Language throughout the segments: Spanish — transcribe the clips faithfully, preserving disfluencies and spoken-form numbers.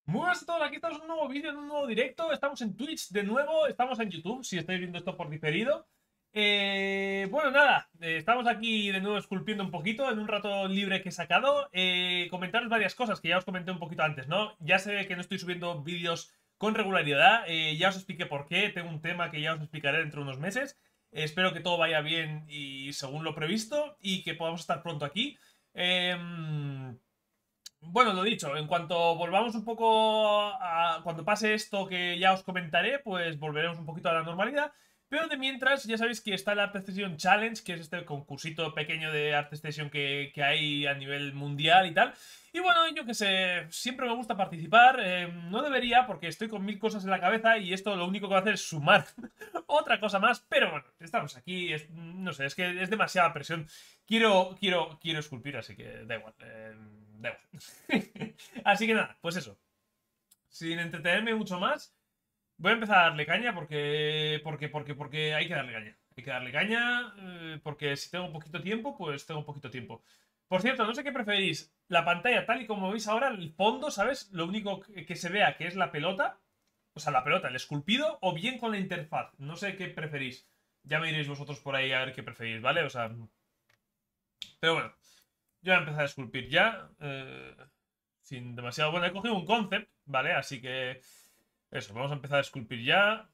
Muy buenas a todos, aquí estamos en un nuevo vídeo, en un nuevo directo. Estamos en Twitch de nuevo, estamos en YouTube, si estáis viendo esto por diferido. Eh, bueno, nada, eh, estamos aquí de nuevo esculpiendo un poquito en un rato libre que he sacado. Eh, comentaros varias cosas que ya os comenté un poquito antes, ¿no? Ya sé que no estoy subiendo vídeos con regularidad, eh, ya os expliqué por qué. Tengo un tema que ya os explicaré dentro de unos meses. Eh, espero que todo vaya bien y según lo previsto y que podamos estar pronto aquí. Eh, bueno, lo dicho, en cuanto volvamos un poco a... Cuando pase esto que ya os comentaré, pues volveremos un poquito a la normalidad. Pero de mientras, ya sabéis que está el ArtStation Challenge, que es este concursito pequeño de ArtStation que, que hay a nivel mundial y tal. Y bueno, yo que sé, siempre me gusta participar. Eh, no debería porque estoy con mil cosas en la cabeza y esto lo único que va a hacer es sumar otra cosa más. Pero bueno, estamos aquí, es- no sé, es que es demasiada presión. Quiero, quiero, quiero esculpir, así que da igual. eh, da igual. Así que nada, pues eso. Sin entretenerme mucho más, voy a empezar a darle caña porque. Porque, porque, porque hay que darle caña. Hay que darle caña. eh, porque si tengo un poquito tiempo, pues tengo un poquito tiempo. Por cierto, no sé qué preferís. La pantalla, tal y como veis ahora, el fondo, ¿sabes? Lo único que que se vea que es la pelota. O sea, la pelota, el esculpido, o bien con la interfaz. No sé qué preferís. Ya me diréis vosotros por ahí a ver qué preferís, ¿vale? O sea. Pero bueno. Yo voy a empezar a esculpir ya. eh, sin demasiado. Bueno, he cogido un concept, ¿vale? Así que. Eso, vamos a empezar a esculpir ya.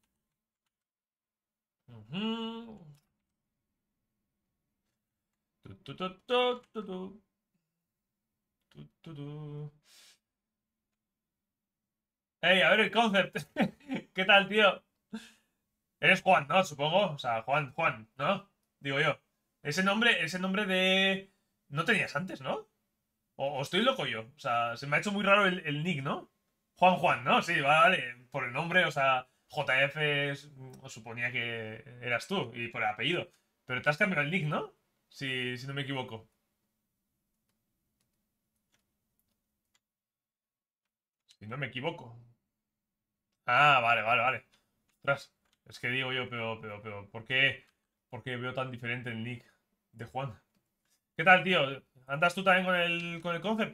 Ujú. Tu, tu, tu, tu, tu, tu, tu, tu, tu. ¡Ey, a ver el concept! ¿Qué tal, tío? Eres Juan, ¿no? Supongo. O sea, Juan, Juan, ¿no? Digo yo. Ese nombre, ese nombre de. No tenías antes, ¿no? O, o estoy loco yo. O sea, se me ha hecho muy raro el, el nick, ¿no? Juan Juan, ¿no? Sí, vale. Por el nombre, o sea, J F es- mm, suponía que eras tú y por el apellido. Pero te has cambiado el nick, ¿no? Si, si no me equivoco. Si no me equivoco. Ah, vale, vale, vale. Ostras, es que digo yo, pero, pero, pero, ¿por qué, por qué veo tan diferente el nick de Juan? ¿Qué tal, tío? ¿Andas tú también con el, con el concept?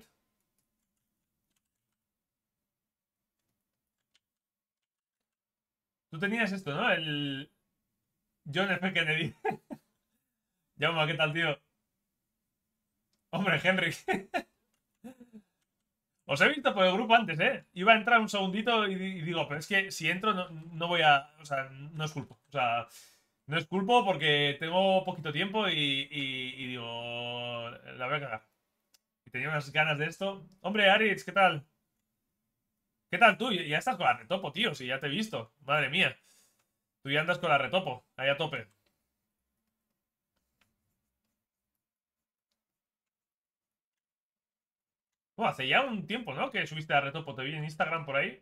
Tú tenías esto, ¿no? El John F. Kennedy. Llama, ¿qué tal, tío? Hombre, Henry. Os he visto por el grupo antes, ¿eh? Iba a entrar un segundito y, y digo, pero es que si entro no, no voy a... O sea, no es culpo. O sea, no es culpo porque tengo poquito tiempo y, y- y digo, la voy a cagar. Y tenía unas ganas de esto. Hombre, Aritz, ¿qué tal? ¿Qué tal tú? Ya estás con la retopo, tío, si ya te he visto. Madre mía. Tú ya andas con la retopo, ahí a tope. Bueno, hace ya un tiempo, ¿no? Que subiste la retopo, te vi en Instagram por ahí.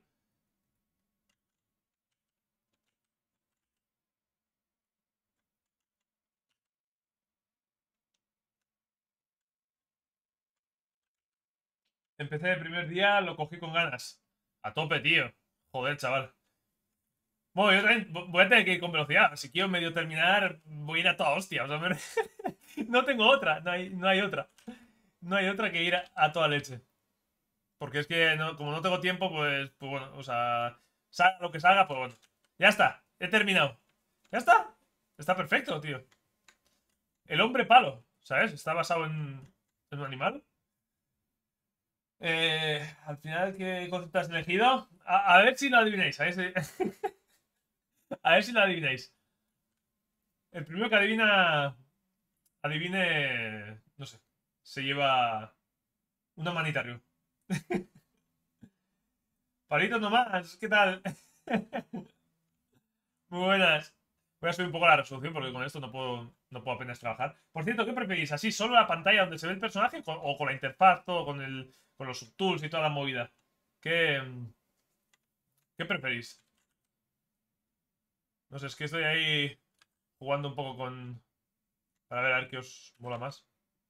Empecé el primer día, lo cogí con ganas. A tope, tío. Joder, chaval. Bueno, yo también voy a tener que ir con velocidad. Si quiero medio terminar, voy a ir a toda hostia. O sea, me- no tengo otra, no hay, no hay otra. No hay otra que ir a, a toda leche. Porque es que no- como no tengo tiempo, pues, pues bueno, o sea, salga lo que salga, pues bueno. Ya está, he terminado. ¿Ya está? Está perfecto, tío. El hombre palo, ¿sabes? Está basado en, en un animal. Eh, al final, ¿qué concepto has elegido? A, a ver si lo adivináis, a ver si, a ver si lo adivináis. El primero que adivina, adivine, no sé, se lleva un humanitario. Palitos nomás, ¿qué tal? Muy buenas. Voy a subir un poco la resolución porque con esto no puedo, no puedo apenas trabajar. Por cierto, ¿qué preferís? ¿Así solo la pantalla donde se ve el personaje con- o con la interfaz, todo con el, con los subtools y toda la movida? ¿Qué, qué preferís? No sé, es que estoy ahí jugando un poco con... Para ver a ver qué os mola más.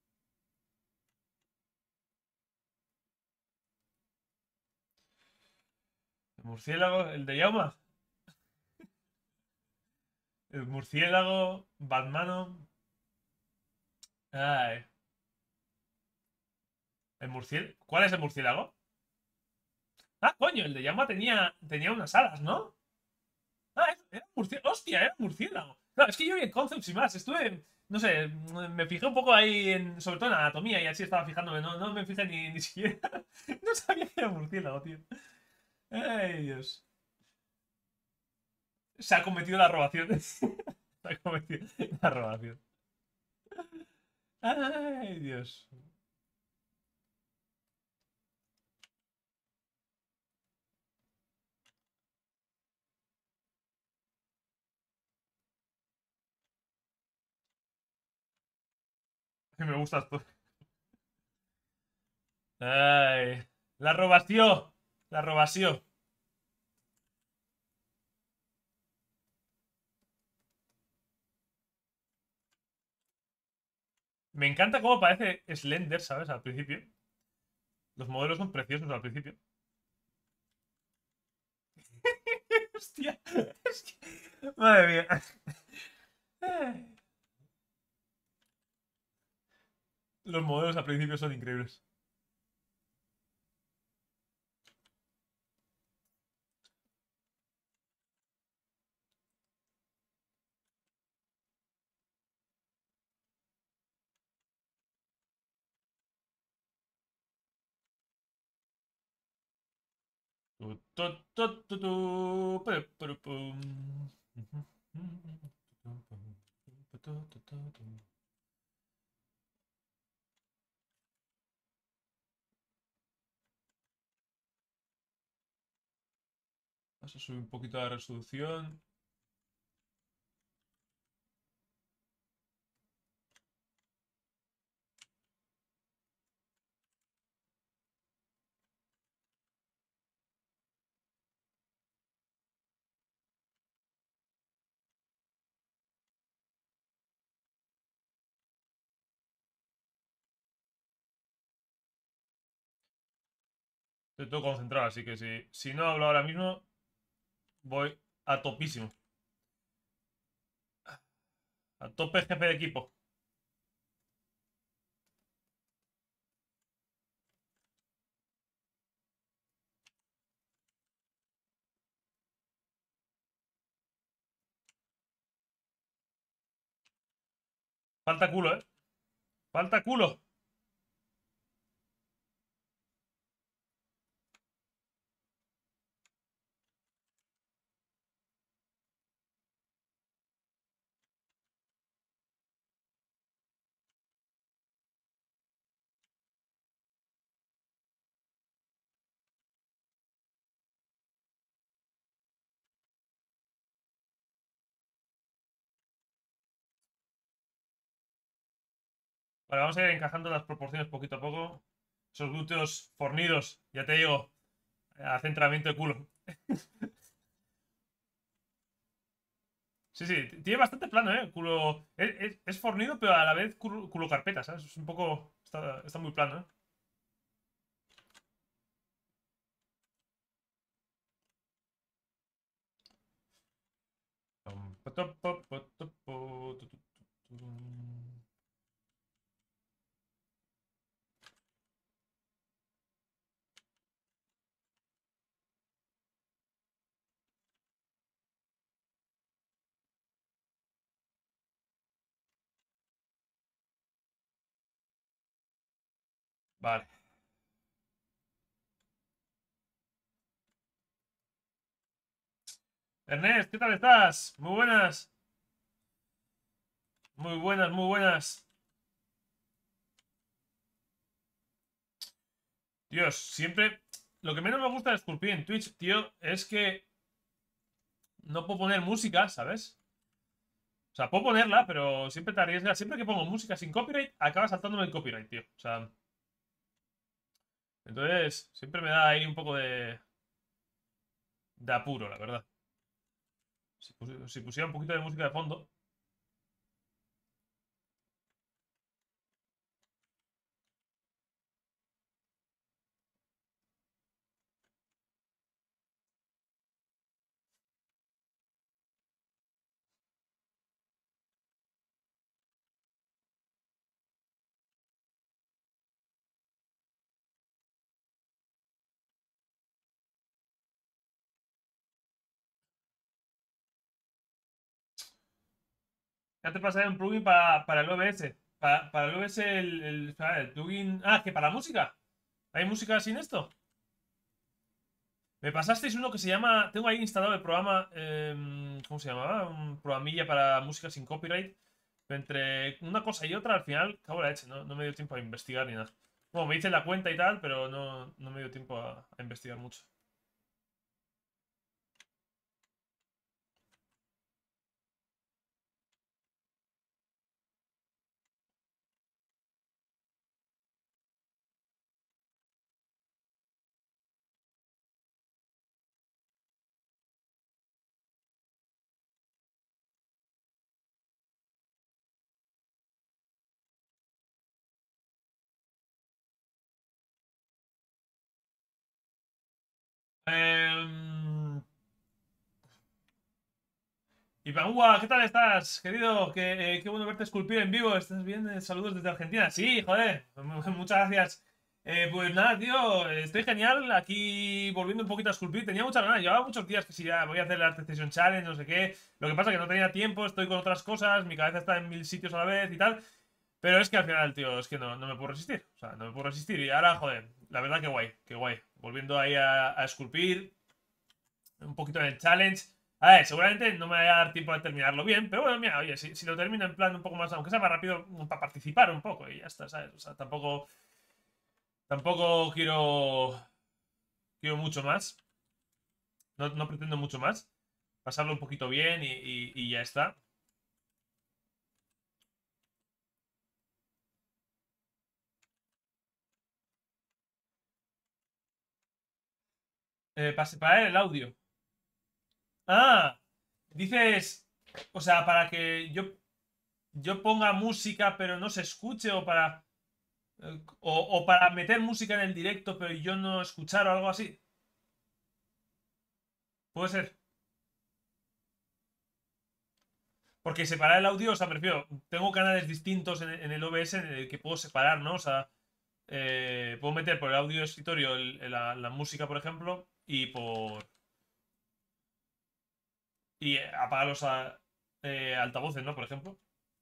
El murciélago, el de Yauma. El murciélago, Batman. Ay. El murciélago. ¿Cuál es el murciélago? Ah, coño, el de llama tenía, tenía unas alas, ¿no? Ah, era murciélago. Hostia, era murciélago. Claro, es que yo vi en Concepts y más. Estuve, no sé, me fijé un poco ahí, en, sobre todo en anatomía y así estaba fijándome. No, no me fijé ni, ni siquiera. No sabía que era murciélago, tío. Ay, Dios. Se ha cometido la robación. Se ha cometido la robación. Ay, Dios. Que me gustas tú. Ay. La robación. La robación. Me encanta cómo parece Slender, ¿sabes? Al principio. Los modelos son preciosos al principio. Hostia. Es que... Madre mía. Los modelos al principio son increíbles. Tu, tu, tu, tu, tu, pere, pere, pum. Vamos a subir un poquito la resolución. Estoy todo concentrado, así que si, si no hablo ahora mismo, voy a topísimo. A tope jefe de equipo. Falta culo, ¿eh? Falta culo. Vale, vamos a ir encajando las proporciones poquito a poco. Esos glúteos fornidos, ya te digo, a centramiento de culo. Sí, sí, tiene bastante plano, ¿eh? Culo. Es, es- es fornido, pero a la vez culo, culo carpeta, ¿sabes? Es un poco. Está, está muy plano, ¿eh? Vale. Ernest, ¿qué tal estás? Muy buenas. Muy buenas, muy buenas. Dios, siempre. Lo que menos me gusta de Sculpin en Twitch, tío, es que no puedo poner música, ¿sabes? O sea, puedo ponerla, pero siempre te arriesgas. Siempre que pongo música sin copyright, acaba saltándome el copyright, tío. O sea, entonces siempre me da ahí un poco de, de apuro, la verdad. Si, pus- si pusiera un poquito de música de fondo. Ya te pasaré un plugin para, para el O B S. Para, para el O B S, el, el, espera, el plugin. Ah, que para música. ¿Hay música sin esto? Me pasasteis uno que se llama. Tengo ahí instalado el programa. em, ¿Cómo se llamaba? Un programilla para música sin copyright. Entre una cosa y otra, al final, cabo la leche, no, no me dio tiempo a investigar ni nada. Bueno, me hice la cuenta y tal, pero no, no me dio tiempo a, a investigar mucho. Em, Ipanúa, ¿qué tal estás, querido? Qué, eh, qué bueno verte esculpir en vivo. ¿Estás bien? Eh, Saludos desde Argentina. Sí, joder. Muchas gracias. Eh, pues nada, tío, estoy genial. Aquí volviendo un poquito a esculpir. Tenía muchas ganas. Llevaba muchos días que si ya voy a hacer el Art Session Challenge, no sé qué. Lo que pasa es que no tenía tiempo, estoy con otras cosas, mi cabeza está en mil sitios a la vez y tal. Pero es que al final, tío, es que no, no me puedo resistir. O sea, no me puedo resistir. Y ahora, joder, la verdad que guay, que guay. Volviendo ahí a, a esculpir un poquito en el challenge. A ver, seguramente no me vaya a dar tiempo de terminarlo bien, pero bueno, mira, oye, si, si lo termino en plan un poco más, aunque sea más rápido, para participar un poco y ya está, ¿sabes? O sea, tampoco, tampoco quiero, quiero mucho más, no, no pretendo mucho más, pasarlo un poquito bien y, y- y ya está. Eh, para separar el audio. Ah, dices, o sea, para que yo, yo ponga música pero no se escuche o para, eh, o, o para meter música en el directo pero yo no escuchar o algo así. Puede ser. Porque separar el audio, o sea, prefiero, tengo canales distintos en, en el O B S en el que puedo separar, ¿no? O sea, eh, puedo meter por el audio de escritorio el- el- la, la música, por ejemplo, y por y apagar los a- eh, altavoces, ¿no? Por ejemplo.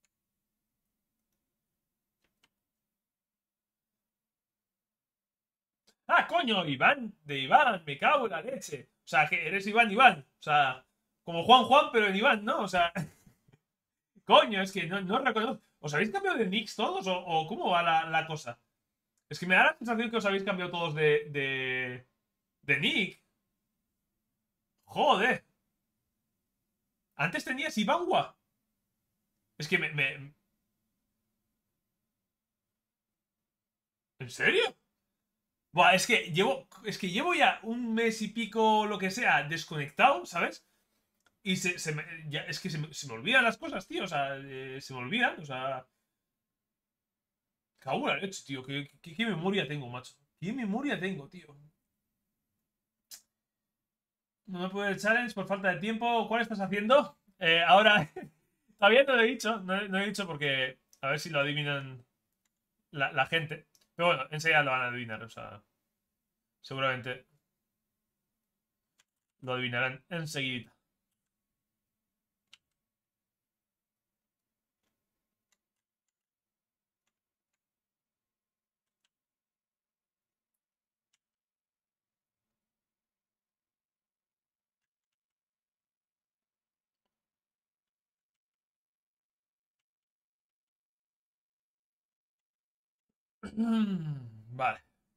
Ah, coño, Iván, de Iván, me cago en la leche. O sea, que eres Iván Iván. O sea, como Juan Juan, pero en Iván, ¿no? O sea, coño, es que no, no reconozco. ¿Os habéis cambiado de mix todos o, o cómo va la, la cosa? Es que me da la sensación que os habéis cambiado todos de, de, de nick. Joder. Antes tenías Ivanwa. Es que me, me- ¿En serio? Buah, es que llevo. Es que llevo ya un mes y pico, lo que sea, desconectado, ¿sabes? Y se, se me, ya- es que se me, se me olvidan las cosas, tío. O sea, eh, se me olvidan. O sea. Cago en la leche, tío. ¿Qué, qué, qué memoria tengo, macho? ¿Qué memoria tengo, tío? No me puedo el challenge por falta de tiempo. ¿Cuál estás haciendo? Eh, ahora. Todavía no lo he dicho. No, no he dicho porque. A ver si lo adivinan la, la gente. Pero bueno, enseguida lo van a adivinar. O sea, seguramente lo adivinarán enseguida. Vale.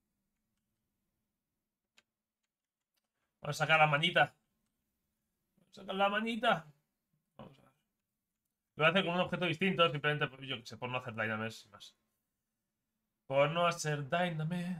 Vamos a sacar la manita. Vamos a sacar la manita. Vamos a ver. Lo voy a hacer con un objeto distinto, simplemente, pues, yo que sé, por no hacer dynames y más. Por no hacer dynames.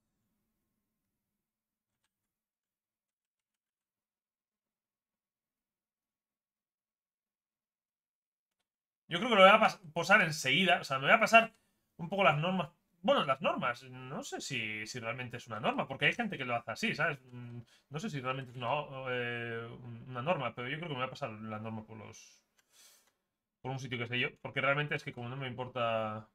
Yo creo que lo voy a pas- posar enseguida. O sea, me voy a pasar un poco las normas. Bueno, las normas. No sé si, si realmente es una norma, porque hay gente que lo hace así, ¿sabes? Mm, No sé si realmente es una, eh, una norma, pero yo creo que me voy a pasar la norma por los. Por un sitio que sé yo. Porque realmente es que como no me importa.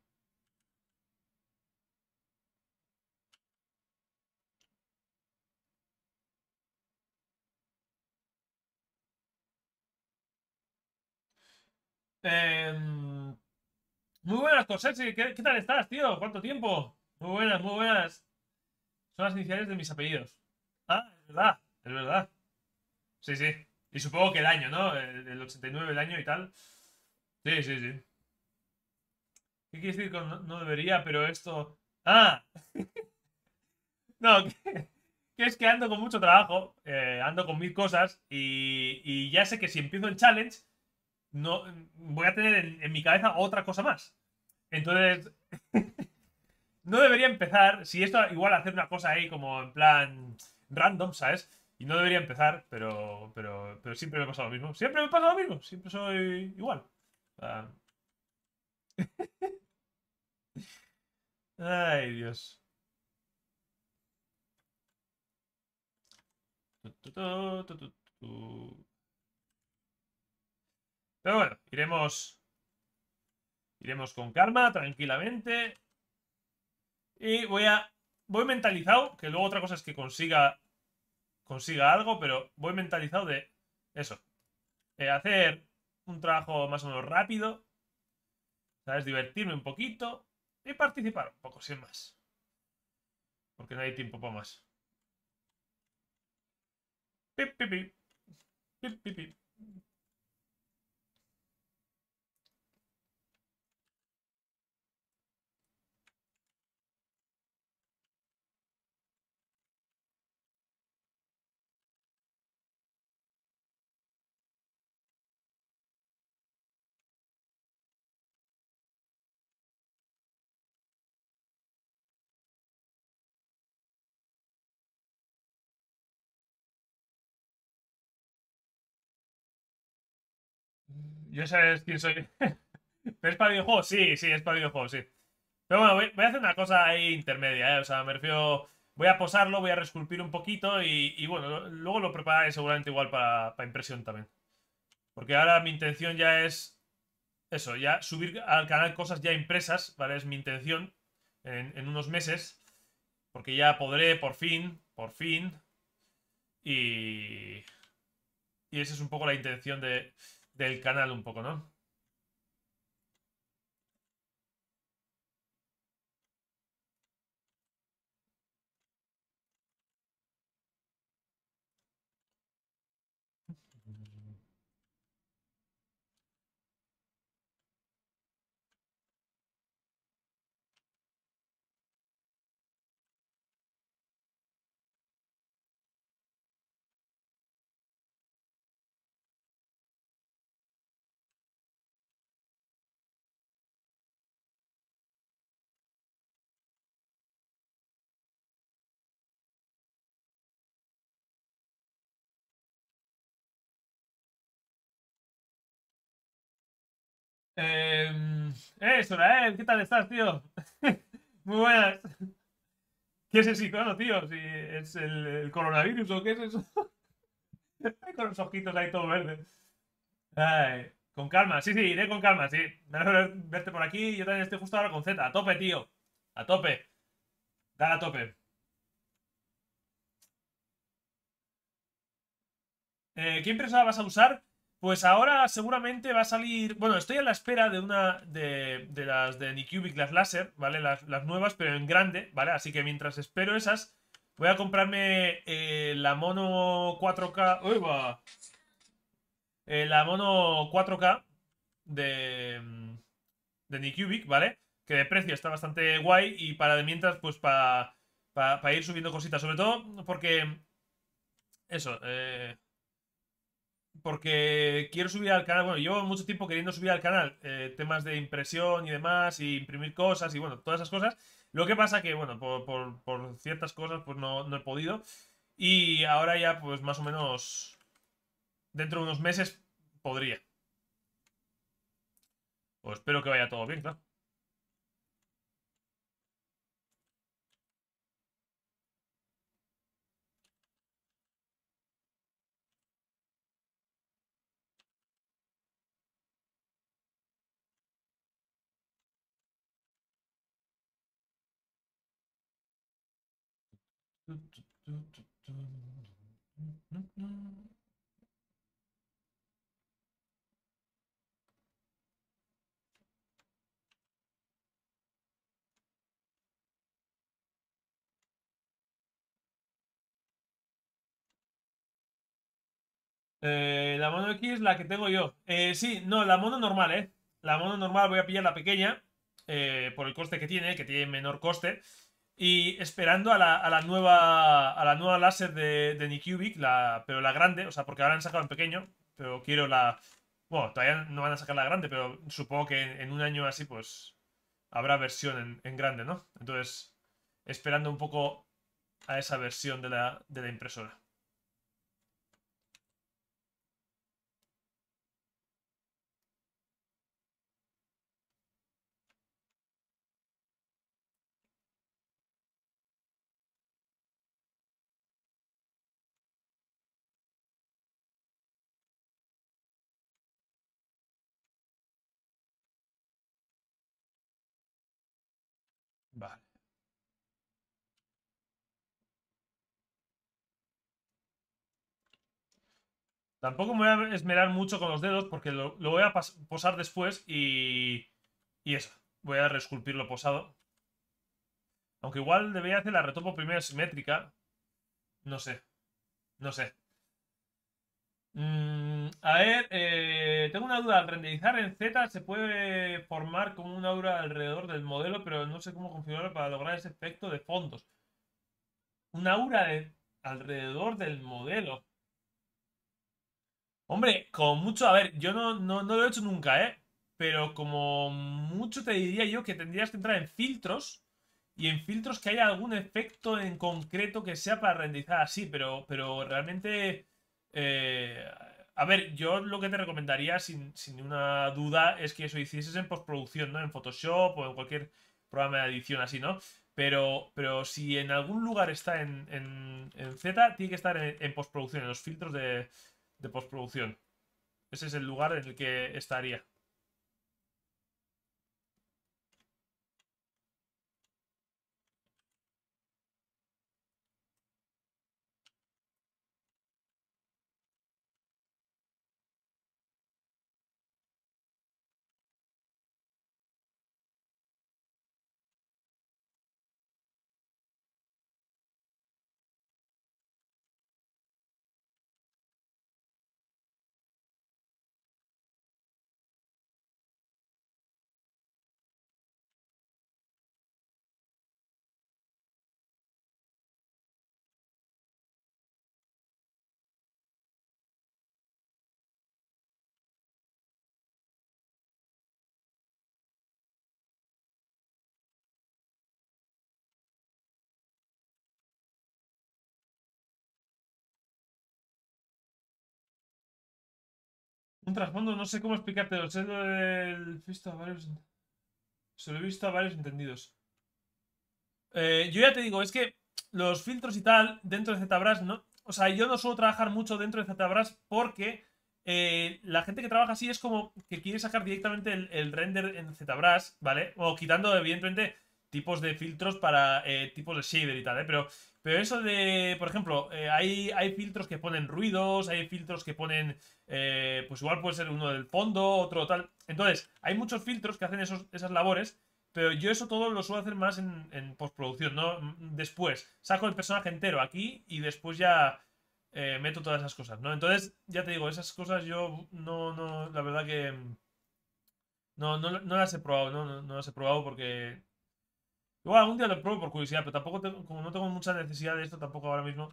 Em, muy buenas, Cosechi. ¿Qué, qué tal estás, tío? ¿Cuánto tiempo? Muy buenas, muy buenas. Son las iniciales de mis apellidos. Ah, es verdad, es verdad. Sí, sí. Y supongo que el año, ¿no? El, el ochenta y nueve, el año y tal. Sí, sí, sí. ¿Qué quiere decir con no, no debería, pero esto? Ah, no, que, que es que ando con mucho trabajo, eh, ando con mil cosas y, y ya sé que si empiezo el challenge, no voy a tener en, en mi cabeza otra cosa más. Entonces, no debería empezar, si esto igual hacer una cosa ahí como en plan random, ¿sabes? Y no debería empezar, pero, pero, pero siempre me pasa lo mismo. Siempre me pasa lo mismo, siempre soy igual. Ah, ay, Dios. Tu, tu, tu, tu, tu, tu. Pero bueno, iremos, iremos con calma, tranquilamente. Y voy a, voy mentalizado, que luego otra cosa es que consiga, consiga algo, pero voy mentalizado de eso. Eh, hacer un trabajo más o menos rápido, ¿sabes? Divertirme un poquito y participar un poco, sin más. Porque no hay tiempo para más. Pip, pip, pip, pip, pip, pip. ¿Yo sabes quién soy? ¿Pero es para videojuegos? Sí, sí, es para videojuegos, sí. Pero bueno, voy, voy a hacer una cosa ahí intermedia, ¿eh? O sea, me refiero. Voy a posarlo, voy a resculpir un poquito y, y bueno, lo- luego lo prepararé seguramente igual para, para impresión también. Porque ahora mi intención ya es eso, ya subir al canal cosas ya impresas, ¿vale? Es mi intención en, en unos meses. Porque ya podré, por fin, por fin. Y, y esa es un poco la intención de, del canal, un poco, ¿no? Eh, eh, Sorael, ¿qué tal estás, tío? Muy buenas. ¿Qué es ese icono, tío? Si es el, el coronavirus o qué es eso. Con los ojitos ahí todo verdes. Ay, con calma, sí, sí, iré con calma, sí. Me alegro de verte por aquí. Yo también estoy justo ahora con Z. A tope, tío. A tope. Dale a tope. Eh, ¿Qué impresora vas a usar? Pues ahora seguramente va a salir. Bueno, estoy a la espera de una de, de las de Anycubic, las láser, ¿vale? Las, las nuevas, pero en grande, ¿vale? Así que mientras espero esas, voy a comprarme eh, la Mono cuatro K. ¡Uy, va! Eh, la Mono cuatro K de, mm, de Anycubic, ¿vale? Que de precio está bastante guay y para de mientras, pues para ir subiendo cositas. Sobre todo porque. Eso, eh, porque quiero subir al canal, bueno, llevo mucho tiempo queriendo subir al canal eh, temas de impresión y demás, y imprimir cosas y bueno, todas esas cosas. Lo que pasa que, bueno, por, por- por ciertas cosas pues no, no he podido. Y ahora ya pues más o menos dentro de unos meses podría. Pues espero que vaya todo bien, claro. Eh, la mono X, la que tengo yo. Eh, sí, no, la mono normal, ¿eh? La mono normal voy a pillar la pequeña. Eh, por el coste que tiene, que tiene menor coste. Y esperando a la, a la nueva. A la nueva láser de, de Nycubic, la, pero la grande. O sea, porque ahora han sacado en pequeño. Pero quiero la. Bueno, todavía no van a sacar la grande, pero supongo que en, en un año así, pues. Habrá versión en, en grande, ¿no? Entonces, esperando un poco a esa versión de la, de la impresora. Vale. Tampoco me voy a esmerar mucho con los dedos porque lo, lo voy a posar después y. Y eso. Voy a reesculpirlo posado. Aunque igual debería hacer la retopo primero simétrica. No sé. No sé. Mm, a ver, eh, tengo una duda. Al renderizar en Z se puede formar como una aura alrededor del modelo, pero no sé cómo configurarlo para lograr ese efecto de fondos. Una aura de alrededor del modelo. Hombre, como mucho, a ver, yo no, no, no lo he hecho nunca, ¿eh? Pero como mucho te diría yo que tendrías que entrar en filtros y en filtros que haya algún efecto en concreto que sea para renderizar así, pero, pero realmente... eh, a ver, yo lo que te recomendaría sin, sin una duda es que eso hicieses en postproducción, ¿no? En Photoshop o en cualquier programa de edición así, ¿no? Pero, pero si en algún lugar está en, en, en Z, tiene que estar en, en postproducción, en los filtros de, de postproducción. Ese es el lugar en el que estaría. Un trasfondo, no sé cómo explicártelo. Sé lo del- visto a varios- Se lo he visto a varios entendidos. Eh, yo ya te digo, es que los filtros y tal dentro de ZBrush, ¿no? O sea, yo no suelo trabajar mucho dentro de ZBrush porque eh, la gente que trabaja así es como que quiere sacar directamente el, el render en ZBrush, ¿vale? O quitando, evidentemente, tipos de filtros para eh, tipos de shader y tal, ¿eh? Pero, pero eso de, por ejemplo, eh, hay, hay filtros que ponen ruidos, hay filtros que ponen, eh, pues igual puede ser uno del fondo, otro tal. Entonces, hay muchos filtros que hacen esos, esas labores. Pero yo eso todo lo suelo hacer más en, en postproducción, ¿no? Mm, Después, saco el personaje entero aquí y después ya eh, meto todas esas cosas, ¿no? Entonces, ya te digo, esas cosas yo no, no, la verdad que mm, no, no, no las he probado, ¿no? No, no las he probado porque... Igual algún día lo pruebo por curiosidad, pero tampoco tengo, como no tengo mucha necesidad de esto tampoco ahora mismo.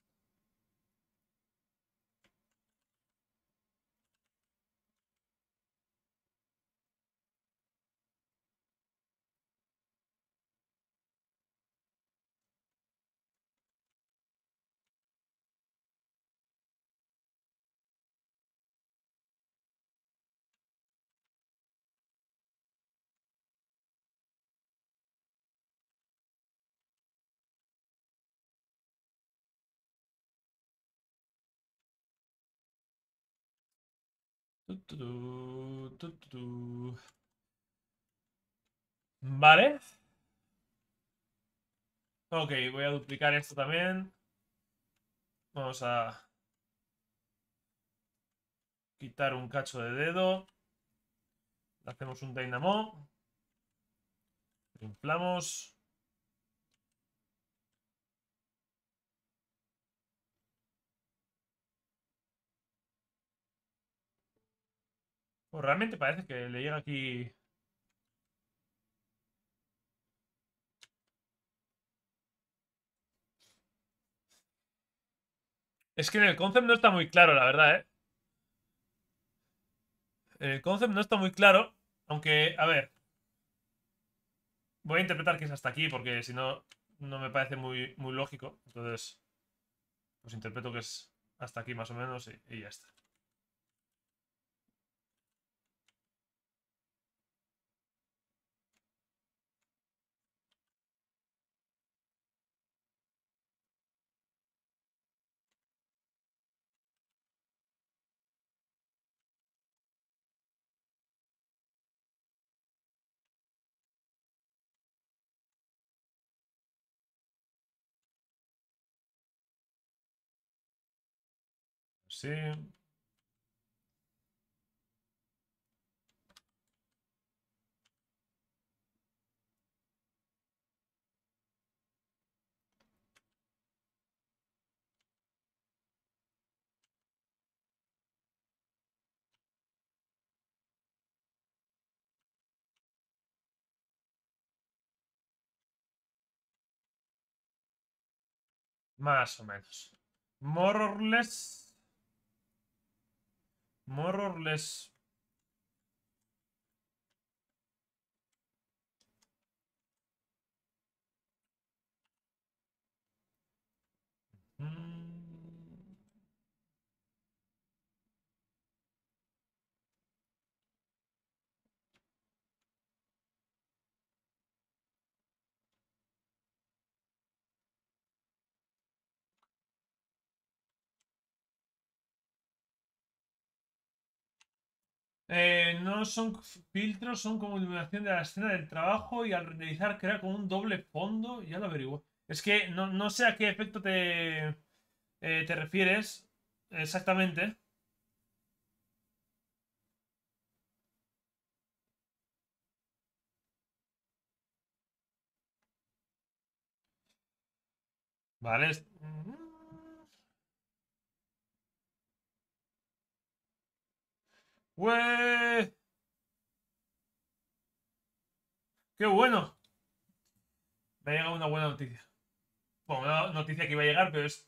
Tu, tu, tu, tu, tu, tu. Vale. Ok, voy a duplicar esto también. Vamos a quitar un cacho de dedo. Hacemos un Dynamo. Inflamos. Pues realmente parece que le llega aquí... Es que en el concept no está muy claro, la verdad, ¿eh? En el concept no está muy claro. Aunque, a ver. Voy a interpretar que es hasta aquí, porque si no, no me parece muy, muy lógico. Entonces, pues interpreto que es hasta aquí más o menos y, y ya está. Sí. Más o menos. More or less. More or less. Mm. Eh, no son filtros, son como iluminación de la escena del trabajo y al renderizar crea como un doble fondo. Ya lo averiguo. Es que no, no sé a qué efecto te, eh, te refieres exactamente. Vale. es- ¡Ué! ¡Qué bueno! Me ha llegado una buena noticia. Bueno, una noticia que iba a llegar, pero es.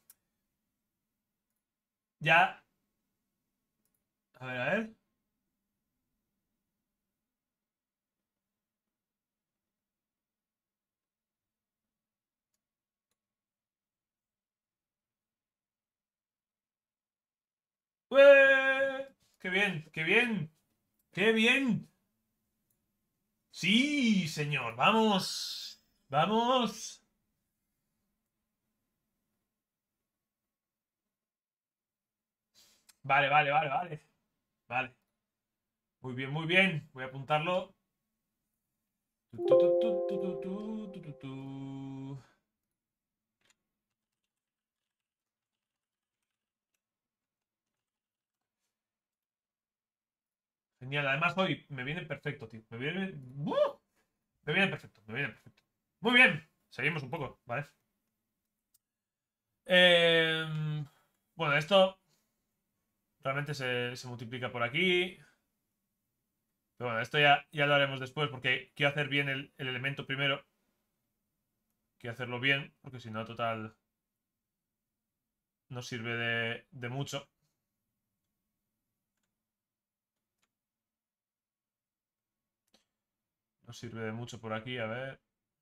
Ya. A ver, a ver. ¡Ué! ¡Qué bien! ¡Qué bien! ¡Qué bien! ¡Sí, señor! ¡Vamos! ¡Vamos! Vale, vale, vale, vale. Vale. Muy bien, muy bien. Voy a apuntarlo. Tu, tu, tu, tu, tu, tu, tu, tu, tu. Genial. Además, hoy me viene perfecto, tío. Me viene. ¡Uh! Me viene perfecto. Me viene perfecto. Muy bien. Seguimos un poco, ¿vale? Em, bueno, esto realmente se, se multiplica por aquí. Pero bueno, esto ya, ya lo haremos después porque quiero hacer bien el, el elemento primero. Quiero hacerlo bien porque si no, total, no sirve de, de mucho. No sirve de mucho por aquí, a ver.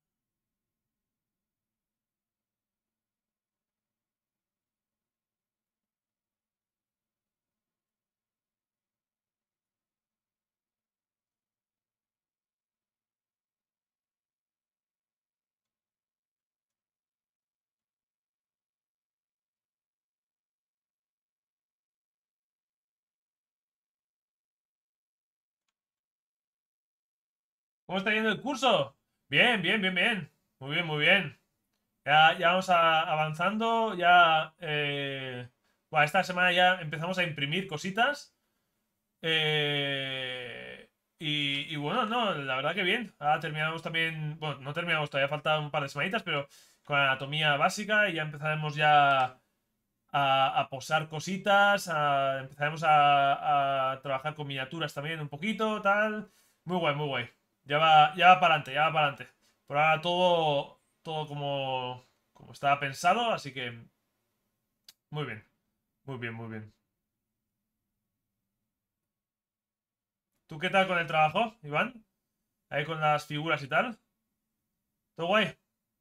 ¿Cómo está yendo el curso? Bien, bien, bien, bien. Muy bien, muy bien. Ya, ya vamos a- avanzando. Ya. Eh, bueno, esta semana ya empezamos a imprimir cositas. Eh, y, y bueno, no, la verdad que bien. Ahora terminamos también. Bueno, no terminamos, todavía falta un par de semanitas, pero con anatomía básica y ya empezaremos ya a, a posar cositas, a- empezaremos a, a trabajar con miniaturas también un poquito, tal. Muy guay, muy guay. Ya va, ya va para adelante, ya va para adelante. Por ahora todo, todo como, como estaba pensado, así que muy bien, muy bien, muy bien. ¿Tú qué tal con el trabajo, Iván? Ahí con las figuras y tal. ¿Todo guay?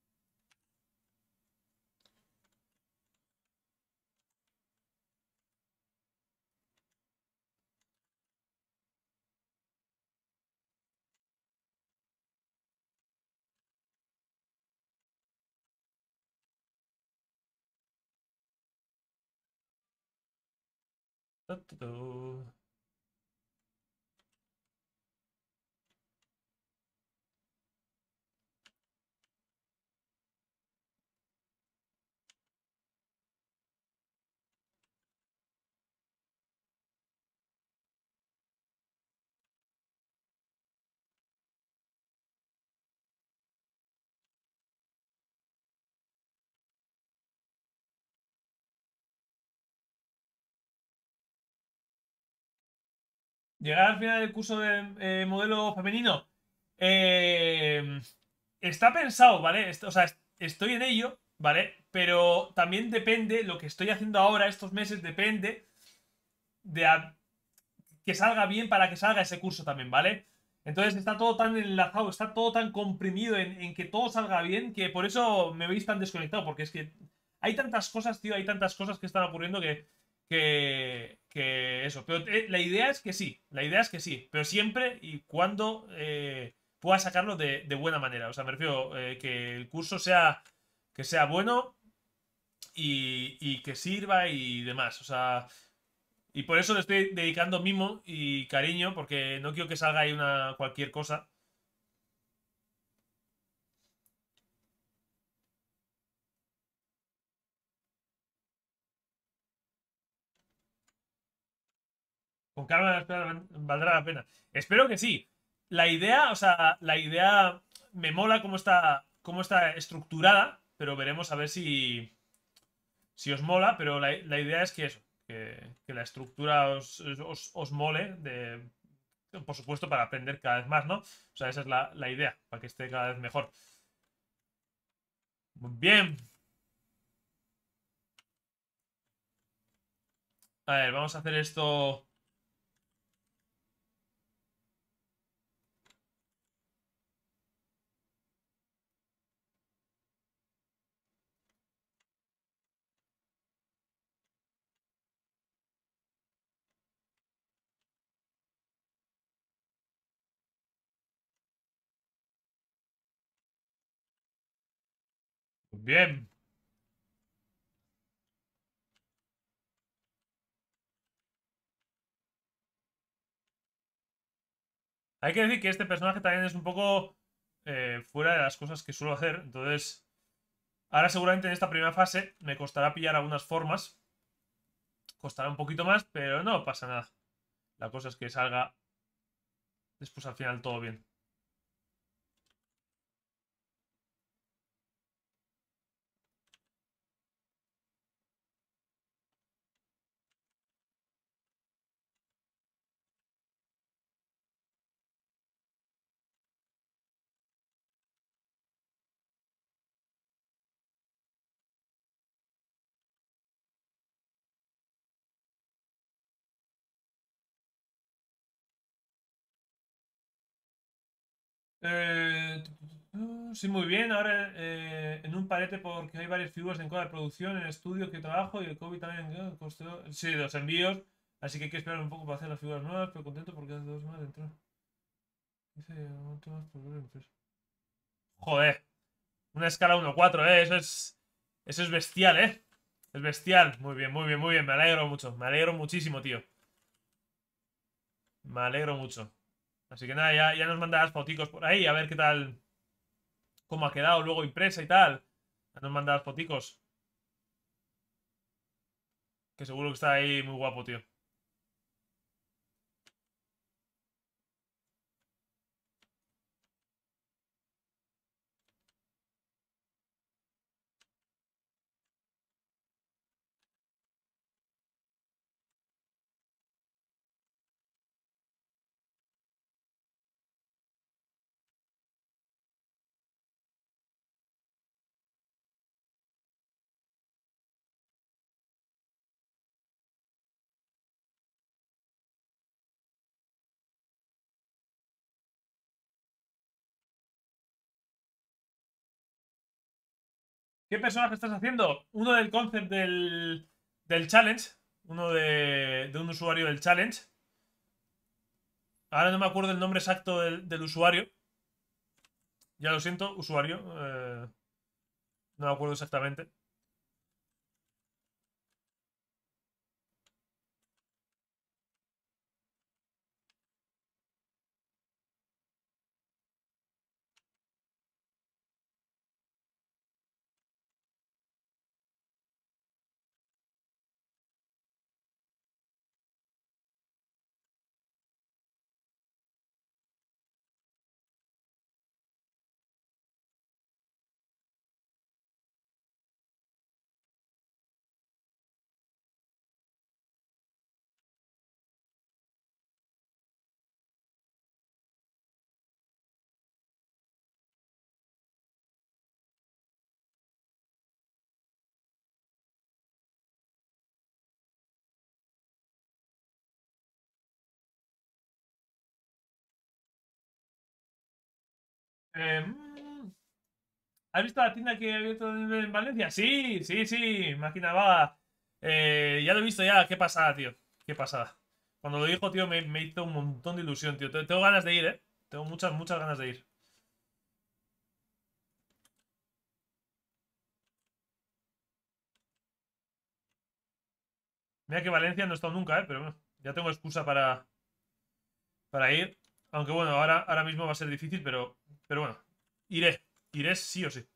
Tu, tu, tu. Llegar al final del curso de eh, modelo femenino. Eh, Está pensado, ¿vale? Est- o sea, est- estoy en ello, ¿vale? Pero también depende, lo que estoy haciendo ahora, estos meses, depende de a- que salga bien para que salga ese curso también, ¿vale? Entonces está todo tan enlazado, está todo tan comprimido en, en que todo salga bien, que por eso me veis tan desconectado, porque es que hay tantas cosas, tío, hay tantas cosas que están ocurriendo que, que, que eso. Pero eh, la idea es que sí, la idea es que sí, pero siempre y cuando eh, pueda sacarlo de, de buena manera. O sea, me refiero eh, que el curso sea, que sea bueno y, y que sirva y demás. O sea, y por eso le estoy dedicando mimo y cariño, porque no quiero que salga ahí una cualquier cosa. Con calma espera, valdrá la pena. Espero que sí. La idea, o sea, la idea me mola cómo está, cómo está estructurada, pero veremos a ver si, si os mola. Pero la, la idea es que eso, que, que la estructura os, os, os mole, de, por supuesto, para aprender cada vez más, ¿no? O sea, esa es la, la idea, para que esté cada vez mejor. Bien. A ver, vamos a hacer esto. Bien. Hay que decir que este personaje también es un poco eh, fuera de las cosas que suelo hacer. Entonces, ahora seguramente en esta primera fase me costará pillar algunas formas. Costará un poquito más, pero no pasa nada. La cosa es que salga después al final todo bien. Eh, sí, muy bien. Ahora eh, en un parete porque hay varias figuras en cola de producción, en el estudio que trabajo y el COVID también eh, costó. Sí, de los envíos. Así que hay que esperar un poco para hacer las figuras nuevas, pero contento porque hace dos semanas entró. Dice, "Aguanto más por ver empresa". Joder, una escala uno cuatro, eh. Eso es. Eso es bestial, eh. Es bestial. Muy bien, muy bien, muy bien. Me alegro mucho. Me alegro muchísimo, tío. Me alegro mucho. Así que nada, ya, ya nos mandarás foticos por ahí, a ver qué tal, cómo ha quedado luego impresa y tal. Ya nos mandarás foticos, que seguro que está ahí muy guapo, tío. ¿Qué personaje estás haciendo? Uno del concept del, del challenge. Uno de, de un usuario del challenge. Ahora no me acuerdo el nombre exacto del, del usuario. Ya lo siento, usuario. eh, no me acuerdo exactamente. Eh, mm, ¿Has visto la tienda que he abierto en en Valencia? Sí, sí, sí, máquina vaga. Eh, ya lo he visto ya, qué pasada, tío. Qué pasada. Cuando lo dijo, tío, me, me hizo un montón de ilusión, tío. Te- Tengo ganas de ir, eh. Tengo muchas, muchas ganas de ir. Mira que Valencia no he estado nunca, eh, pero bueno, ya tengo excusa para, para ir. Aunque bueno, ahora, ahora mismo va a ser difícil, pero, pero bueno, iré. Iré sí o sí.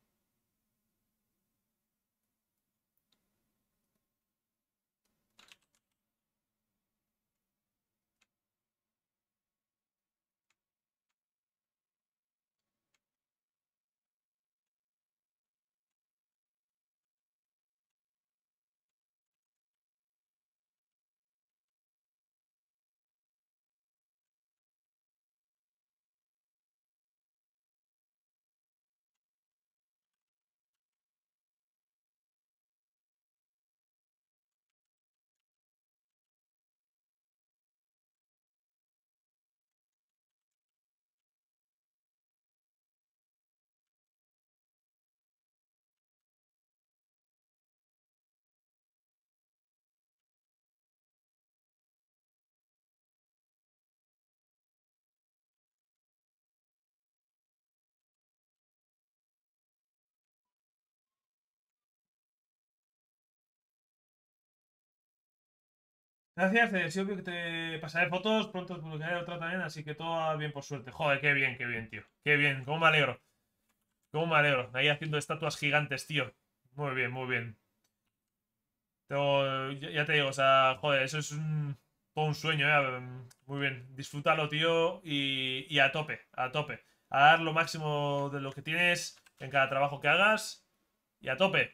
Gracias, eh, sí, obvio que te pasaré fotos, pronto os publicaré otra también, así que todo va bien por suerte. Joder, qué bien, qué bien, tío. Qué bien, cómo me alegro. Cómo me alegro. Ahí haciendo estatuas gigantes, tío. Muy bien, muy bien. Tengo- ya, ya te digo, o sea, joder, eso es un, todo un sueño, eh. Muy bien. Disfrútalo, tío, y, y a tope, a tope. A dar lo máximo de lo que tienes en cada trabajo que hagas y a tope.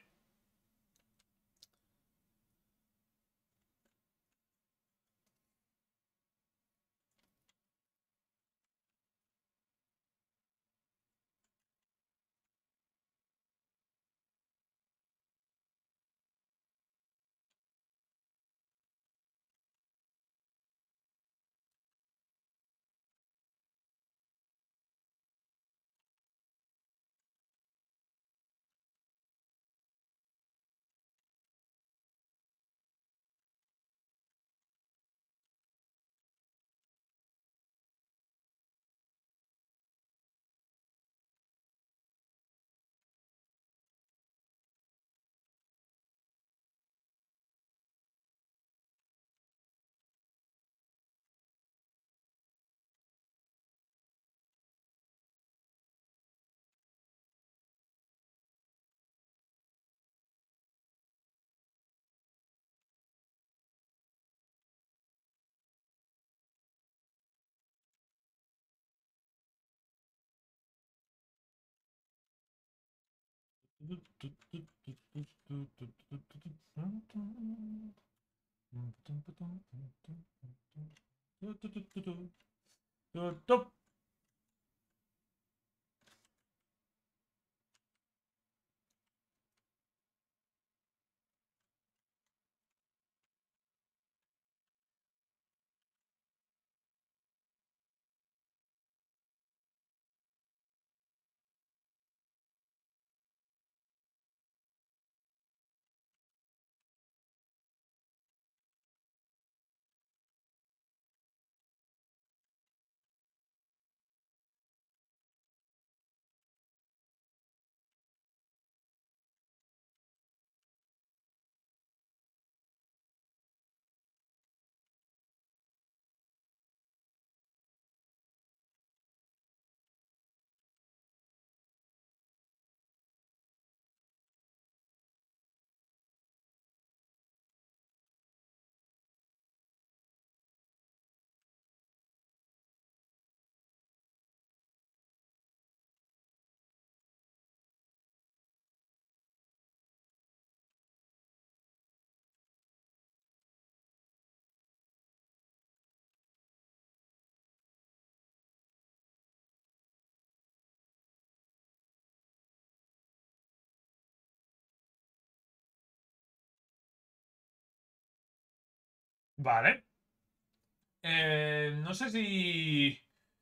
Vale. Eh, no sé si...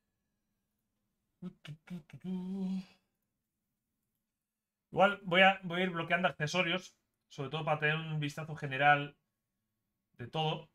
Igual voy a, voy a ir bloqueando accesorios, sobre todo para tener un vistazo general de todo.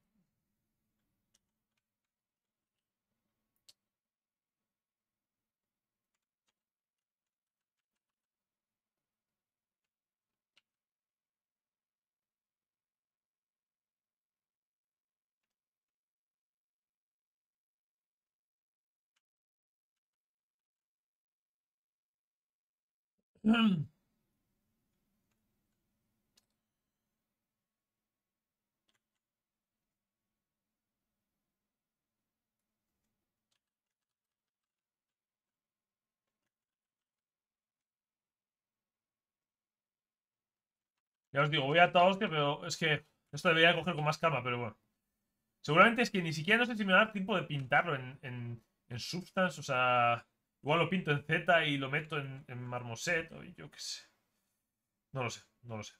Ya os digo, voy a toda hostia, pero es que esto debería coger con más calma, pero bueno. Seguramente es que ni siquiera no sé si me va a dar tiempo de pintarlo en, en, en Substance, o sea, igual lo pinto en Z y lo meto en, en Marmoset, o yo qué sé. No lo sé, no lo sé.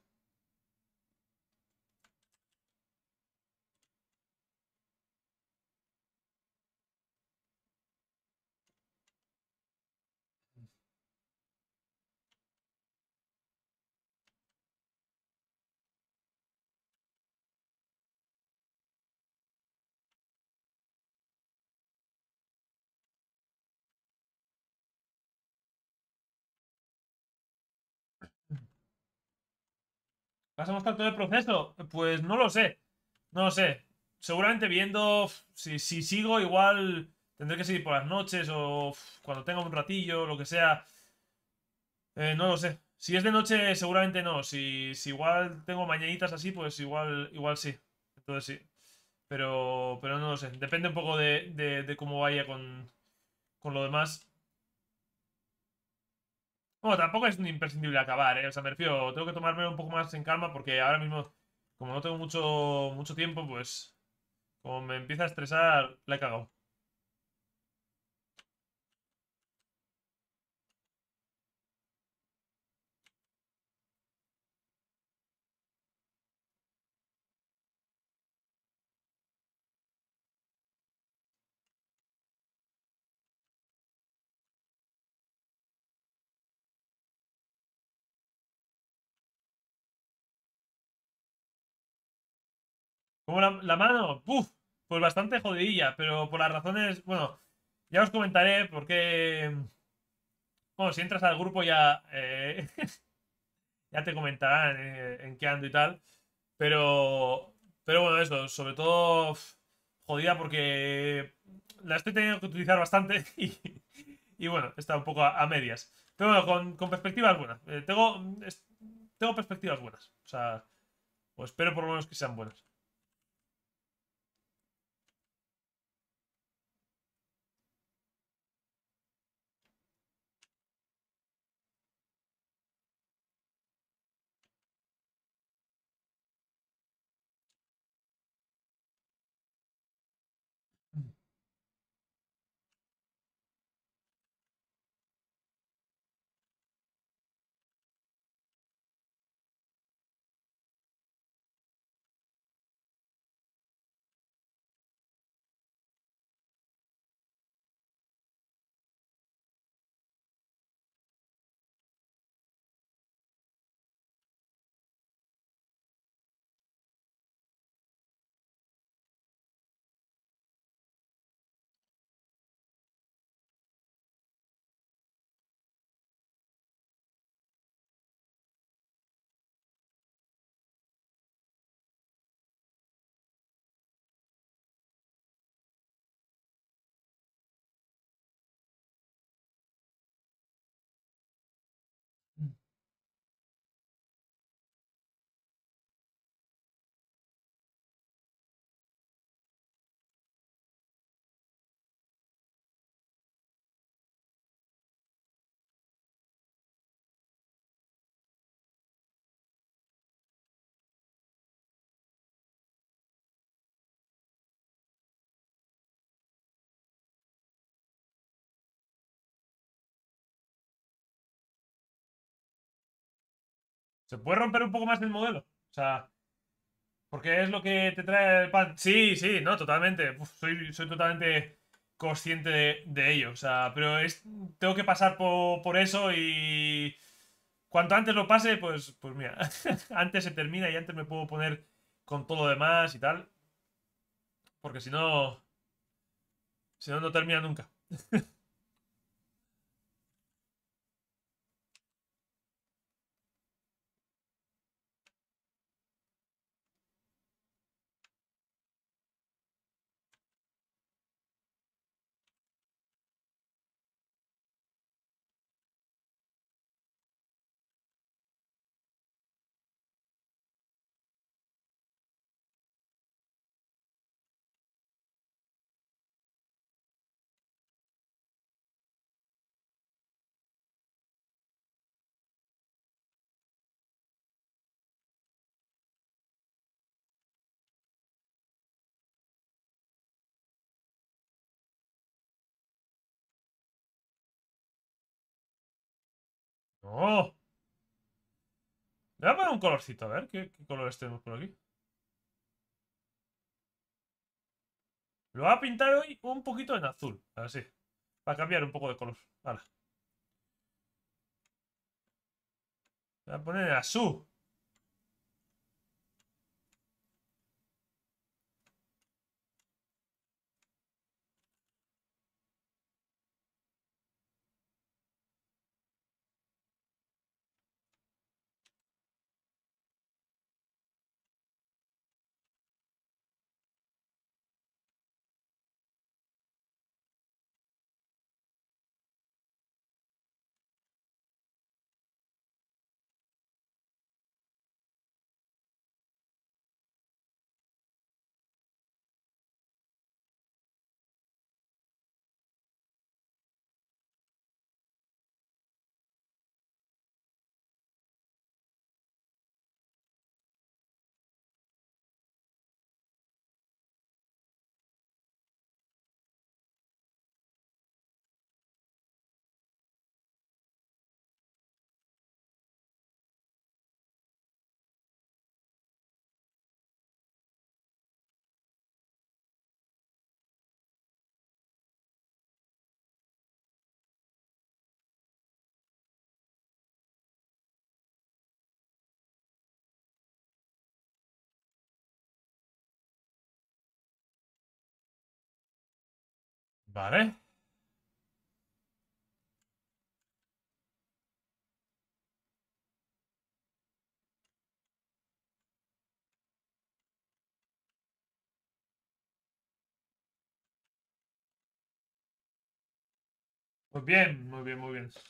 ¿Pasamos tanto de proceso? Pues no lo sé. No lo sé. Seguramente viendo uf, si, si sigo, igual tendré que seguir por las noches o uf, cuando tenga un ratillo, lo que sea. Eh, no lo sé. Si es de noche, seguramente no. Si, si igual tengo mañanitas así, pues igual, igual sí. Entonces sí. Pero, pero no lo sé. Depende un poco de, de- de cómo vaya con, con lo demás. Bueno, tampoco es un imprescindible acabar, ¿eh? O sea, me refiero, tengo que tomármelo un poco más en calma porque ahora mismo, como no tengo mucho, mucho tiempo, pues como me empieza a estresar, la he cagado. Como la, la mano, ¡puf! Pues bastante jodidilla, pero por las razones, bueno, ya os comentaré por qué. Bueno, si entras al grupo ya, eh, ya te comentarán eh, en qué ando y tal. Pero, pero bueno, eso, sobre todo uf, jodida porque la estoy teniendo que utilizar bastante y, y bueno, está un poco a, a medias. Pero bueno, con, con perspectivas buenas. Eh, tengo, es- tengo perspectivas buenas. O sea, o espero por lo menos que sean buenas. ¿Se puede romper un poco más el modelo? O sea, Porque es lo que te trae el pan. Sí, sí, no, totalmente. Uf, soy, soy totalmente consciente de, de ello. O sea, pero es, tengo que pasar por, por eso y cuanto antes lo pase, pues, pues mira, antes se termina y antes me puedo poner con todo lo demás y tal. Porque si no, si no, no termina nunca. No. Le voy a poner un colorcito, a ver qué, qué colores tenemos por aquí. Lo voy a pintar hoy un poquito en azul, así. Para cambiar un poco de color. Vale. Le voy a poner en azul. Vale. Muy bien, muy bien, muy bien.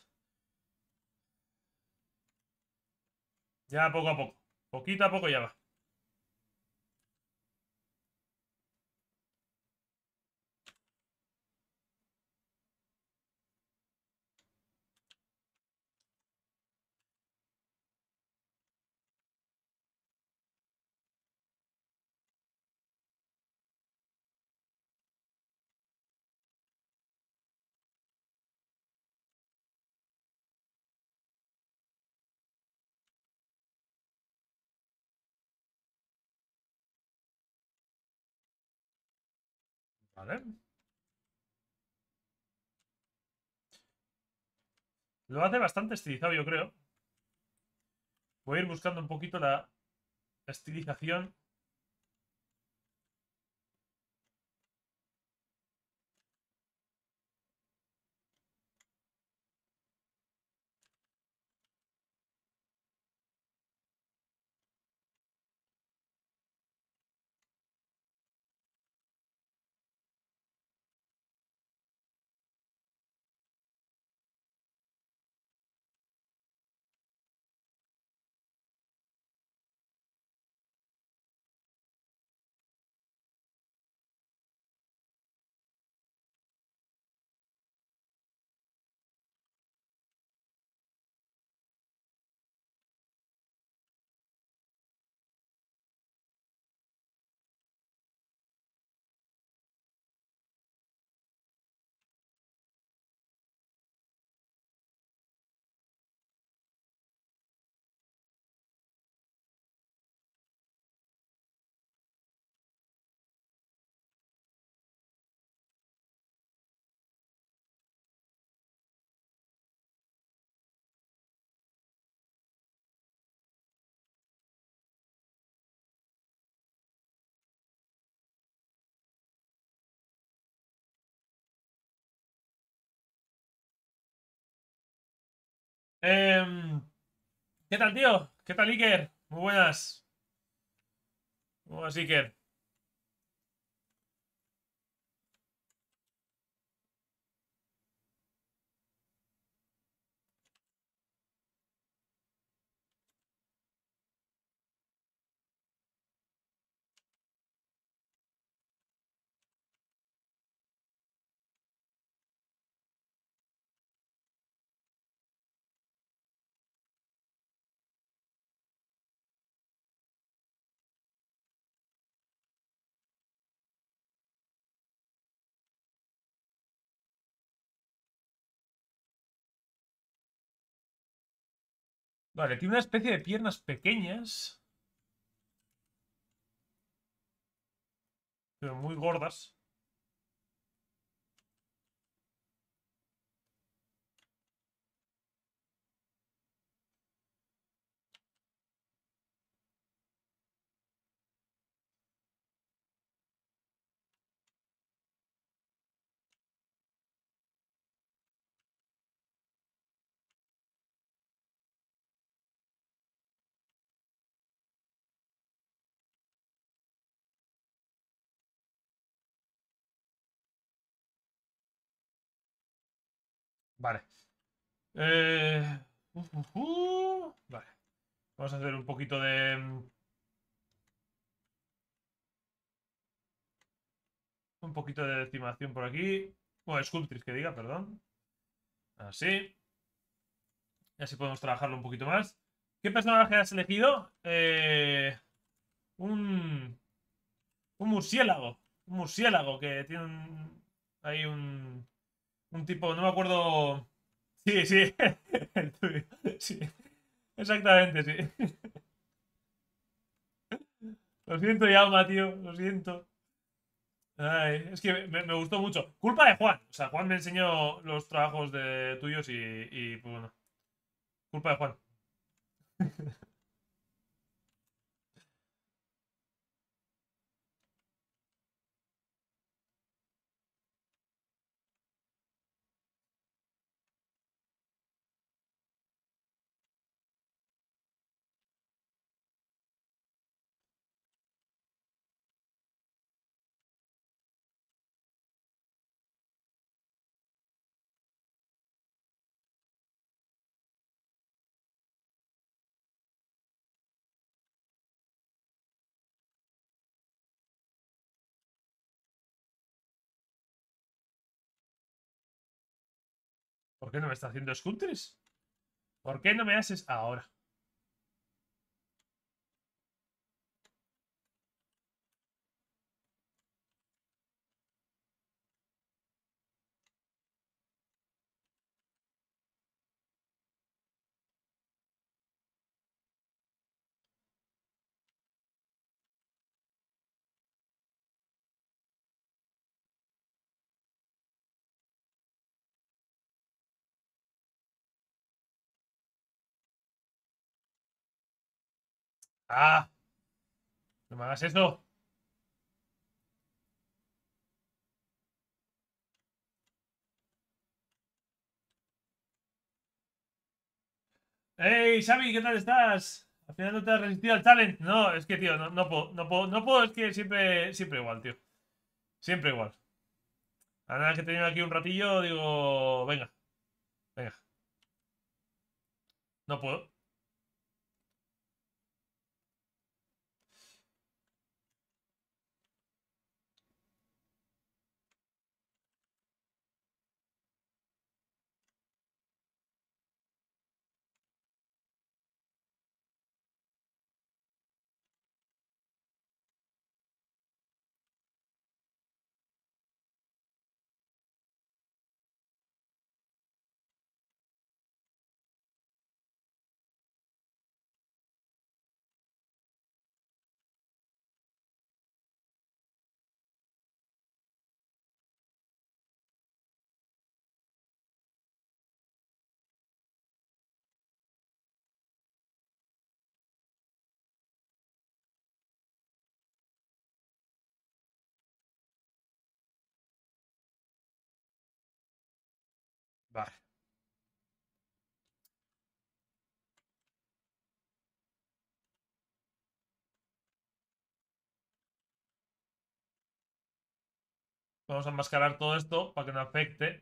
Ya poco a poco. Poquito a poco ya va. Vale. Lo hace bastante estilizado, yo creo. Voy a ir buscando un poquito la estilización. Em, ¿Qué tal, tío? ¿Qué tal, Iker? Muy buenas. Muy buenas, Iker. Vale, tiene una especie de piernas pequeñas, pero muy gordas. Vale. Eh, uh, uh, uh. Vale. Vamos a hacer un poquito de... Un poquito de decimación por aquí. Bueno, Sculptris que diga, perdón. Así. Y así podemos trabajarlo un poquito más. ¿Qué personaje has elegido? Eh, un... Un murciélago. Un murciélago que tiene un... Hay un... Un tipo, no me acuerdo. Sí, sí. El tuyo. Sí. Exactamente, sí. Lo siento, Yauma, tío. Lo siento. Ay, es que me, me gustó mucho. Culpa de Juan. O sea, Juan me enseñó los trabajos de tuyos y, y pues bueno. Culpa de Juan. ¿Por qué no me está haciendo Sculptris? ¿Por qué no me haces ahora? ¡Ah! No me hagas eso. ¡Hey, Xavi! ¿Qué tal estás? Al final no te has resistido al talent. No, es que, tío, no, no puedo, no puedo, no puedo, es que siempre, siempre igual, tío. Siempre igual. A nada que he tenido aquí un ratillo, digo, venga, venga, no puedo. Vale. Vamos a enmascarar todo esto para que no afecte.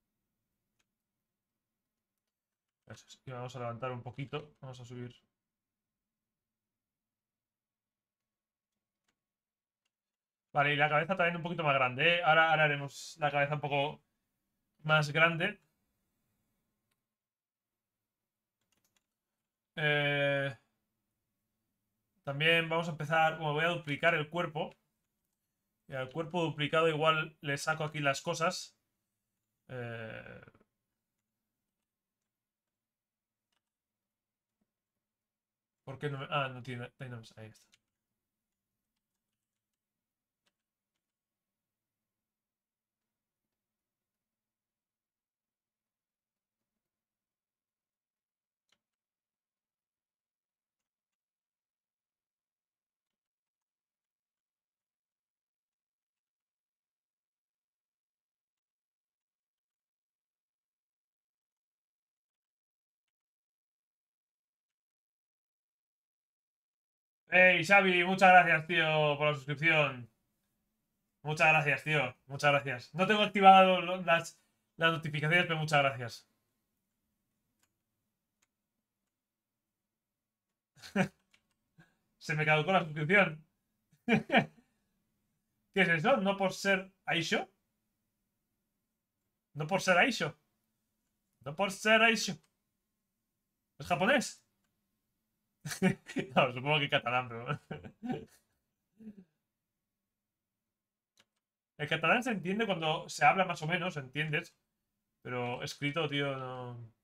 Eso es. Y vamos a levantar un poquito. Vamos a subir. Vale, y la cabeza también un poquito más grande, ¿eh? Ahora, ahora haremos la cabeza un poco más grande. Eh, también vamos a empezar. Bueno, voy a duplicar el cuerpo. Y al cuerpo duplicado igual le saco aquí las cosas. Eh, ¿Por qué no me.? Ah, no tiene. Ahí, no, ahí está. Hey, Xavi, muchas gracias, tío, por la suscripción. Muchas gracias, tío. Muchas gracias. No tengo activado las, las notificaciones, pero muchas gracias. Se me caducó la suscripción. ¿Qué es eso? ¿No por ser Aisho? ¿No por ser Aisho? ¿No por ser Aisho? ¿Es japonés? No, supongo que catalán, pero. El catalán se entiende cuando se habla más o menos, ¿entiendes? Pero escrito, tío, no.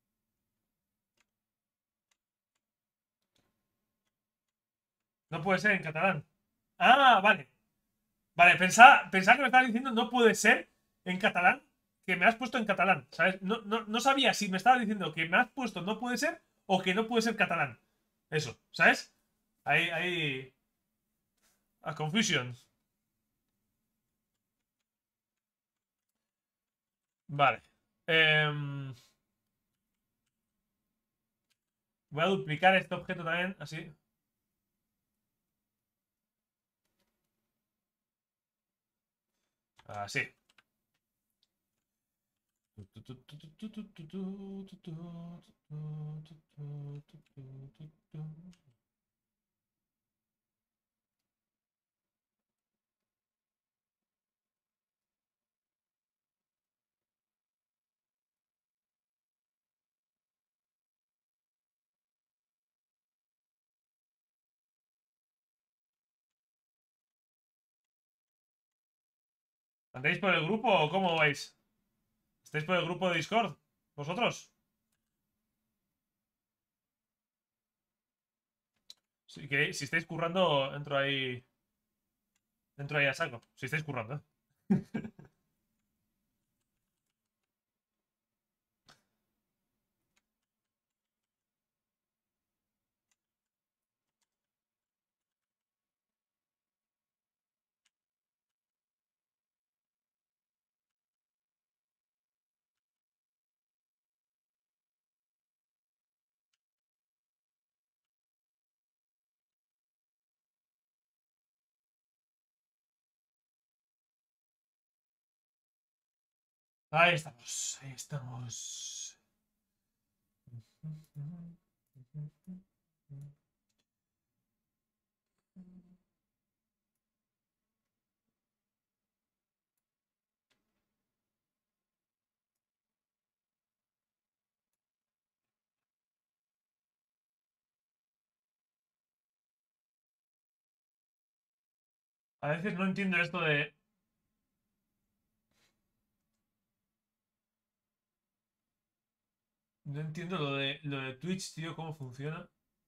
No puede ser en catalán. Ah, vale. Vale, pensaba, pensaba que me estabas diciendo no puede ser en catalán, que me has puesto en catalán, ¿sabes? No, no, no sabía si me estabas diciendo que me has puesto no puede ser o que no puede ser catalán. Eso, ¿sabes? Ahí, ahí. A confusion. Vale. Em, voy a duplicar este objeto también, así. Así. ¿Andáis por el grupo o cómo vais? ¿Estáis por el grupo de Discord? ¿Vosotros? Si, queréis- si estáis currando, entro ahí. Entro ahí a saco. Si estáis currando, ¿eh? Ahí estamos. Ahí estamos. A veces no entiendo esto de. No entiendo lo de lo de Twitch, tío, cómo funciona.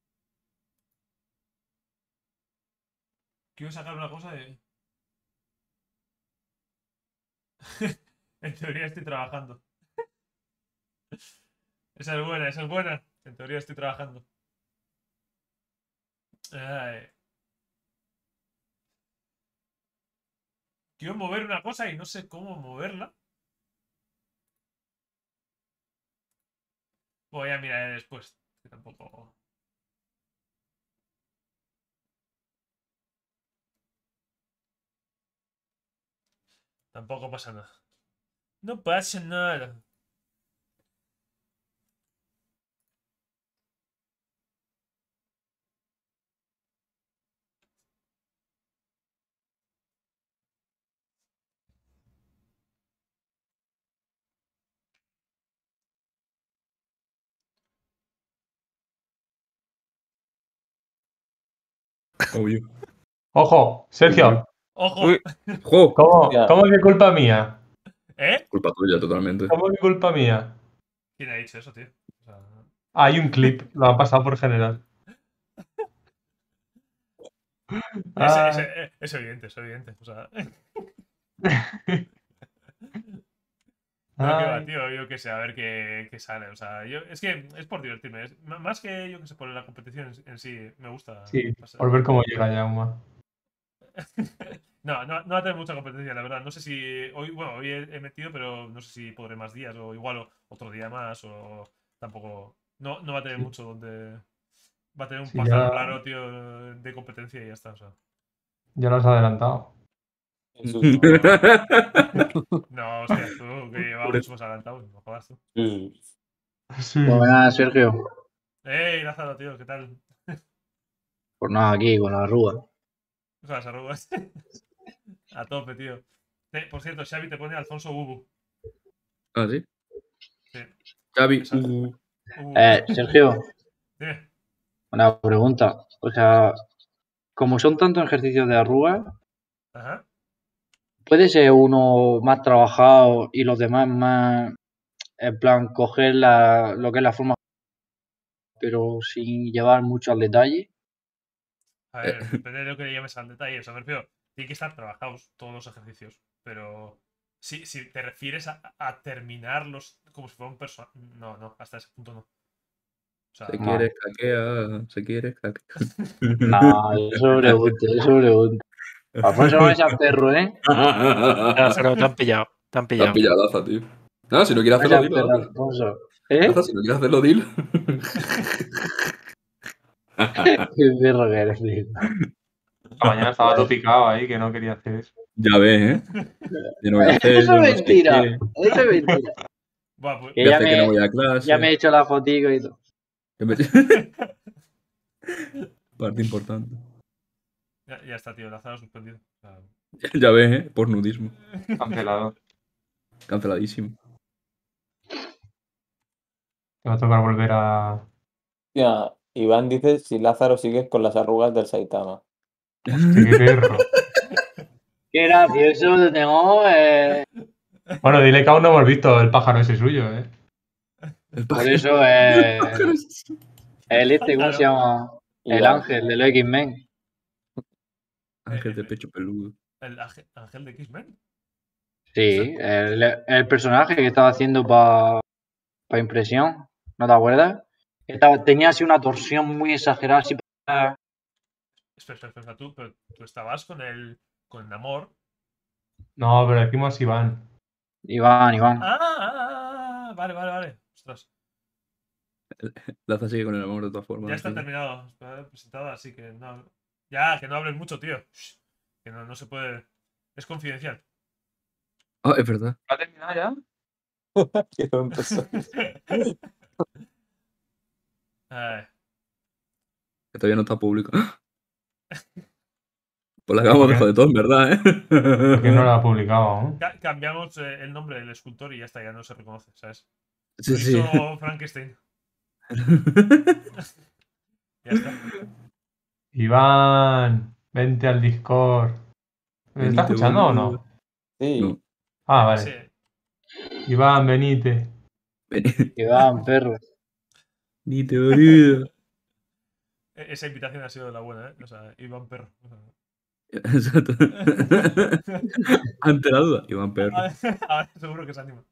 Quiero sacar una cosa de. En teoría estoy trabajando. Esa es buena, esa es buena. En teoría estoy trabajando. Ay. Quiero mover una cosa y no sé cómo moverla. Voy a mirar después. Que tampoco. Tampoco pasa nada. No pasa nada. Obvio. Ojo, Sergio. ¡Ojo! Uy. ¡Jo! ¿Cómo, Ya. ¿Cómo que culpa mía? ¿Eh? Culpa tuya, totalmente. ¿Cómo que culpa mía? ¿Quién ha dicho eso, tío? O sea, Hay un clip, lo ha pasado por general. es, es- Ay. es- es evidente, es evidente. O sea, pero qué va, Ay. tío, yo qué sé, a ver qué, qué sale. O sea, yo, es que es por divertirme. Es, m- más que yo que sé, por la competición en, en sí, me gusta. Sí, pasar- por ver cómo llega Yauma. No, no, no va a tener mucha competencia, la verdad. No sé si. Hoy, bueno, hoy he, he metido, pero no sé si podré más días o igual o- otro día más o tampoco. No, no va a tener Sí. mucho donde. Va a tener un Sí, pájaro ya, raro, tío, de competencia y ya está. O sea. ya lo has adelantado. Eso No, sí. no, hostia, tú que llevaba Pobre- mucho más adelantado, no jodas tú. Sí. Sí. Buenas, Sergio. ¡Ey, Lázaro, tío! ¿Qué tal? Pues nada, aquí con la arruga. O sea, las arrugas. A tope, tío. Eh, por cierto, Xavi te pone Alfonso Ubu. ¿Ah, sí? Sí. Xavi. Esa- Uh, Ubu. Eh, Sergio, Dime. una pregunta. O sea, como son tantos ejercicios de arruga, Ajá. ¿puede ser uno más trabajado y los demás más, en plan, coger la, lo que es la forma, pero sin llevar mucho al detalle? A ver, depende de lo que le llames al detalle. O sea, me refiero, tiene que estar trabajados todos los ejercicios. Pero si, si te refieres a, a terminarlos como si fuera un personaje. No, no, hasta ese punto no. O sea, se No. quiere caquea, se quiere caquea. No, eso pregunto, eso pregunto. Alfonso no es a perro, ¿eh? Lázaro, te han pillado. Te han Te pillado. has pillado, Laza, tío. No, si no quieres No es hacerlo, a dilo. perro, Laza. Alfonso. ¿Eh? Laza, si no quieres hacerlo, dilo. Qué perro que eres, tío. Esta mañana estaba todo picado ahí, que no quería hacer eso. Ya ves, ¿eh? Yo no voy a hacer, Eso no es sé mentira. qué. Eso es mentira. buah, pues- Que Voy a ya hacer que no me, voy a clase. ya me he hecho la fotico y todo. Que me- Parte importante. ya, ya está, tío, Lázaro suspendido. O sea, Ya ves, ¿eh? Por nudismo. Cancelado. Canceladísimo. Te va a tocar volver a. Hostia, Iván dice si Lázaro sigue con las arrugas del Saitama. Hostia, qué perro. Qué gracioso te tengo. Eh, Bueno, dile que aún no hemos visto el pájaro ese suyo, ¿eh? El por pájaro. eso eh, el este, ¿cómo se llama? El Iván. ángel de los X-Men. Ángel de pecho peludo. ¿El ángel, ángel de X-Men? Sí, el, el personaje que estaba haciendo para pa impresión. ¿No te acuerdas? Estaba, tenía así una torsión muy exagerada. Así para- Espera, espera, espera, tú, pero tú estabas con el. con el amor. No, pero decimos Iván. Iván, Iván. Ah, ah, ah, vale, vale, vale. Ostras, Laza sigue con el amor de todas formas. ya está así que- terminado. Está presentada, así que no. Ya, que no hables mucho, tío. Shh, que no, no se puede. Es confidencial. Ah, es verdad. ¿Ha terminado ya? Qué tonto soy. Ay, Que todavía no está público. Pues la acabamos de joder todo, en verdad, ¿eh? Porque no lo ha publicado aún. ca- cambiamos eh, el nombre del escultor y ya está, ya no se reconoce, ¿sabes? Sí, Lo sí. hizo Frankenstein. Ya está. Iván, vente al Discord. ¿Me está Venite, escuchando o boludo. no? Sí. No. Ah, vale. Sí. Iván, venite. Ven- Iván, perro. Venite, boludo. E- Esa invitación ha sido de la buena, ¿eh? O sea, Iván Perro. O sea, Exacto. Ante la duda, Iván Perro. a- a- seguro que se anima.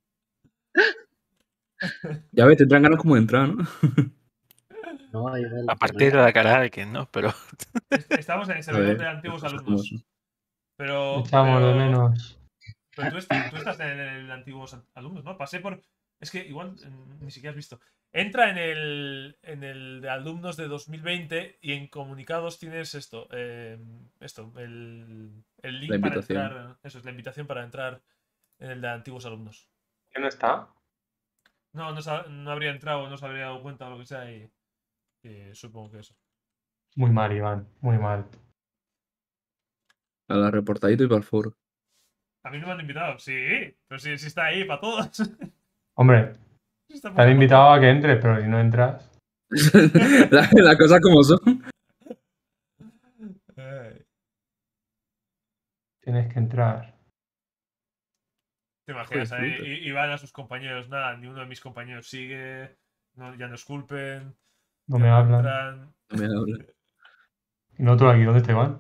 Ya ves, tendrán ganas como de entrar, ¿no? No, Iván, A partir de la cara de alguien, ¿no? Pero Est- Estamos en el A servidor ver, de antiguos las cosas como alumnos. son. Pero. Echamos de pero- menos. Pero tú, est- tú estás en el antiguos alumnos, ¿no? Pasé por. Es que igual mm, ni siquiera has visto. Entra en el, en el de alumnos de dos mil veinte y en comunicados tienes esto. eh, esto, el, el link La para invitación. entrar. Eso es la invitación para entrar en el de antiguos alumnos. ¿Quién está? No, no, sa- no habría entrado, no se habría dado cuenta o lo que sea y, y supongo que eso. Muy mal, Iván, muy mal. A la reportadito y para el foro. A mí no me han invitado. Sí, pero sí, sí está ahí para todos. Hombre, Sí está te han puesto para invitado todos. a que entres, pero si no entras, Las la cosas como son. Ay, tienes que entrar. ¿te Joder, imaginas? Ahí, fruta. y, y van a sus compañeros. Nada, ni uno de mis compañeros sigue. No, ya no esculpen. No Ya me no hablan. entran. No me habla. Y nosotros aquí, ¿dónde está Iván?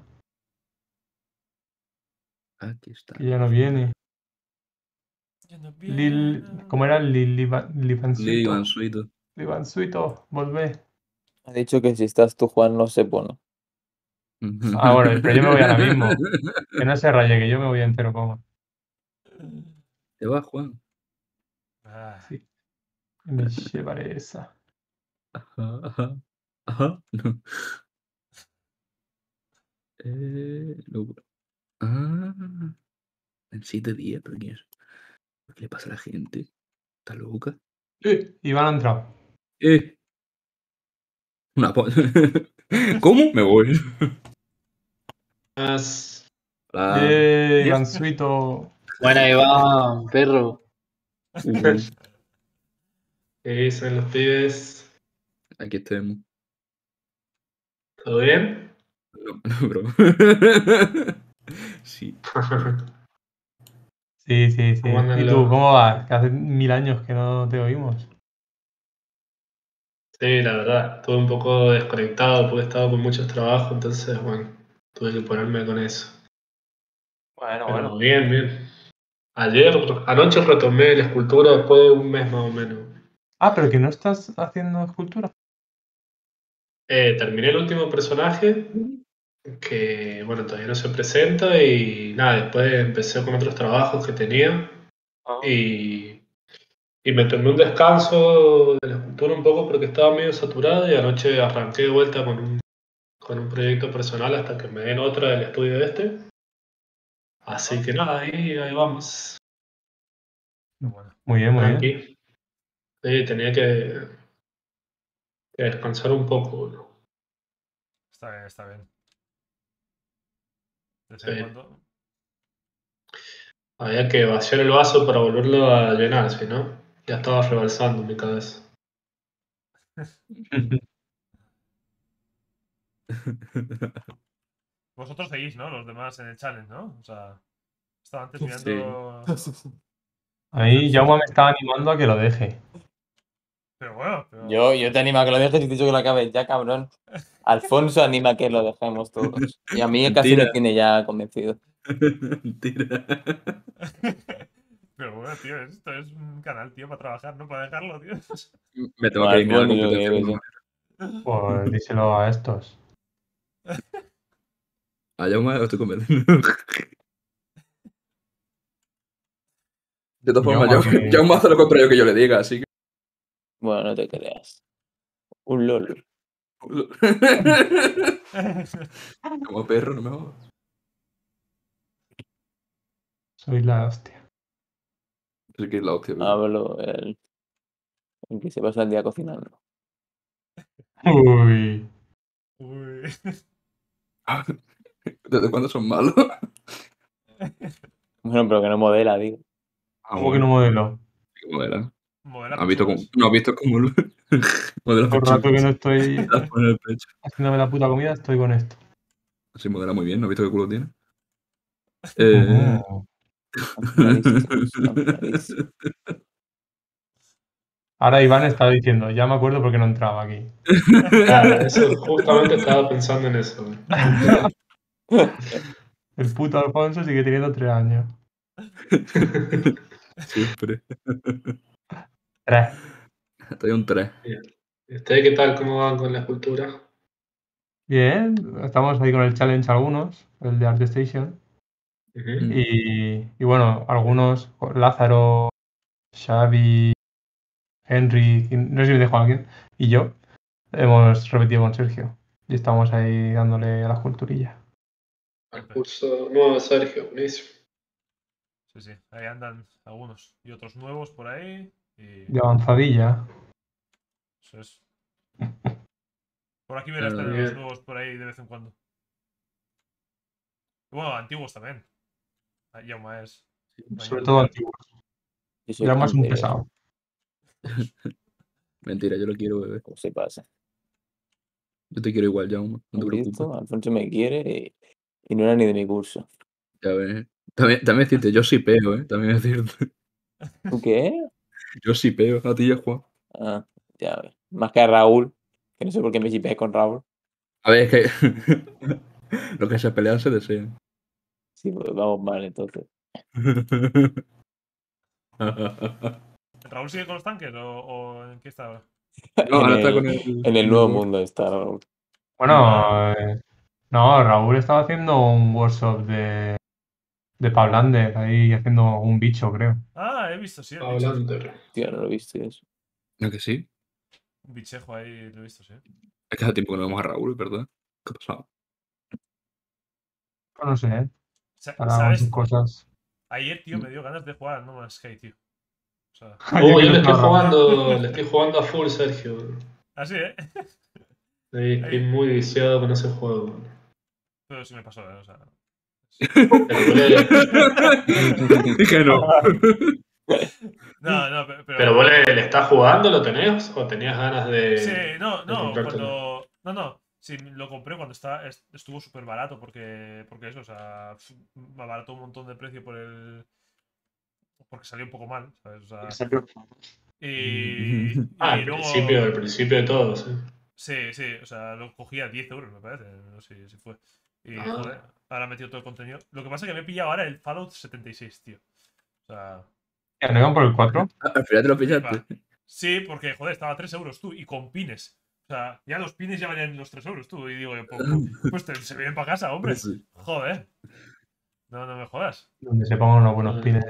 Aquí está. Que ya no viene. Ya no Lil... vienen. ¿Cómo era? Lil... Liva- Lili Livansuito. Mansuito. Livansuito, volvé. Ha dicho que si estás tú, Juan, no se pone. Ah, bueno, pero yo me voy ahora mismo. Que no se raye, que yo me voy entero como. Te va, Juan. Ah, Sí. Me llevaré esa. Ajá, ajá. Ajá. No. Eh, no. Ah. En siete días, pero ¿qué es? ¿Qué le pasa a la gente? ¿Está loca? Eh, Iván ha entrado. Eh. Una po- ¿Cómo? Me voy. Más. Hola. Eh, Yes. Ivansuito. Buena, Iván, perro. Uh, ¿Qué dicen los pibes? aquí estemos. ¿Todo bien? No, no, bro. Sí. Sí, sí, sí. ¿Cómo andan ¿Y tú, los- cómo vas? Que hace mil años que no te oímos. Sí, la verdad, estuve un poco desconectado porque estaba con muchos trabajos, entonces, bueno, tuve que ponerme con eso. Bueno, Pero bien, bien. Ayer, anoche retomé la escultura después de un mes más o menos. Ah, pero que no estás haciendo escultura. Eh, terminé el último personaje, que, bueno, todavía no se presenta y nada, después empecé con otros trabajos que tenía y, y me tomé un descanso de la escultura un poco porque estaba medio saturado y anoche arranqué de vuelta con un, con un proyecto personal hasta que me den otra del estudio este. Así que nada, ahí, ahí vamos. bueno. Muy bien, muy bien. Tranqui. Sí, tenía que, que descansar un poco, boludo. Está bien, está bien. De vez Sí. en cuando. Había que vaciar el vaso para volverlo a llenar, si no, ya estaba rebalsando en mi cabeza. Vosotros seguís, ¿no? Los demás en el challenge, ¿no? O sea, estaba antes Sí. mirando. Ahí Jaume me está animando a que lo deje. Pero bueno, pero. Yo, yo te animo a que lo dejes y te he dicho que lo acabes ya, cabrón. Alfonso anima a que lo dejemos todos. Y a mí casi Mentira. me tiene ya convencido. Mentira. Pero bueno, tío, esto es un canal, tío, para trabajar, no para dejarlo, tío. Me tengo No, que eliminar la Alfonso, competencia que- con que- Pues díselo a estos. Ah, ya me estoy convenciendo. De todas formas, Jaume, ya, que- ya me hace lo contrario que yo le diga, así que. Bueno, no te creas. Un LOL. Como perro, no me jodas. Soy la hostia. Es que es la hostia, bro. Hablo el, el que se pasa el día cocinando. Uy. Uy. ¿Desde cuándo son malos? Bueno, pero que no modela, digo. Ah, ¿Cómo que no modelo? ¿Cómo era? Modela ¿Has visto cómo, pechugas. no has visto cómo lo, modela Por rato que pechugas? no estoy Las pone en el pecho. haciéndome la puta comida, estoy con esto. Así modela muy bien, ¿no has visto qué culo tiene? Eh... Ujú. Afiladísimos, afiladísimos. Ahora Iván está diciendo, ya me acuerdo porque no entraba aquí. Claro, eso, justamente estaba pensando en eso. güey. El puto Alfonso sigue teniendo tres años. Siempre. Tres. Estoy un tres. ¿Y ustedes qué tal? ¿Cómo van con la escultura? Bien, estamos ahí con el challenge algunos, el de ArtStation. Ujú. Y, y bueno, algunos, Lázaro, Xavi, Henry, no sé si me dejo a alguien, y yo hemos repetido con Sergio. Y estamos ahí dándole a las culturillas. Al curso nuevo de Sergio, buenísimo. Sí, sí, ahí andan algunos. Y otros nuevos por ahí. Y De avanzadilla. eso es. Por aquí verás Claro, también los bien. nuevos por ahí de vez en cuando. Y bueno, antiguos también. Ah, Yauma es. Sobre todo antiguos. Yo soy Ya más un puntería, pesado. Mentira, yo lo quiero, bebé. ¿cómo se pasa? Yo te quiero igual, Jaume. No te ¿Has preocupes. visto? Alfonso me quiere y, y no era ni de mi curso. Ya ves. También, también decirte, yo sí peo, ¿eh? También decirte. ¿Tú qué? Yo sí peo. A ti y a Juan. Ah, ya ves. Más que a Raúl, que no sé por qué me chipeé con Raúl. A ver, es que. Los que se pelean se desean. Sí, pues vamos mal entonces. ¿Raúl sigue con los tanques o, o en qué está ahora? No, en, ahora está el, con el. en el nuevo mundo está Raúl. Bueno, eh, no, Raúl estaba haciendo un workshop de, de Pablander, ahí haciendo un bicho, creo. Ah, he visto, sí, el bicho. Hablando. Tío, no lo viste eso. ¿No que sí? Un bichejo ahí, lo he visto, sí. Es que hace tiempo que no vemos a Raúl, ¿verdad? ¿Qué ha pasado? No, no sé, ¿eh? Sa- Para sus ¿Sabes? cosas. Ayer, tío, me dio ganas de jugar a No Man's Sky, tío. O sea, Oh, que yo no le estoy estaba Raúl. jugando, le estoy jugando a full, Sergio. así, ¿eh? Sí, estoy Ahí. muy viciado con ese juego. Pero sí me pasó, ¿eh? O sea. Pero vos le, Dije no. No, no, pe- pero. pero vos le, le estás jugando, ¿lo tenés? ¿O tenías ganas de, Sí, no, de no, comprártelo? cuando. No, no. Sí, lo compré cuando está, est- estuvo súper barato, porque, porque eso, o sea, f- me abarató un montón de precio por el. Porque salió un poco mal, ¿sabes? O sea, y, Ah, y al luego. principio, al principio de todo, sí. Sí, sí, o sea, lo cogí a diez euros, me parece. No sé si, si fue. Y Ah. joder, ahora he metido todo el contenido. Lo que pasa es que me he pillado ahora el Fallout setenta y seis, tío. O sea. Ya, ¿no iban por el cuatro? Al final te lo flipa. pillaste. Sí, porque, joder, estaba a tres euros tú y con pines. O sea, ya los pines ya valían los tres euros tú. Y digo, pues, pues, pues te- se vienen para casa, hombre. Sí. Joder. No, no me jodas. Donde se pongan unos buenos Ah. pines.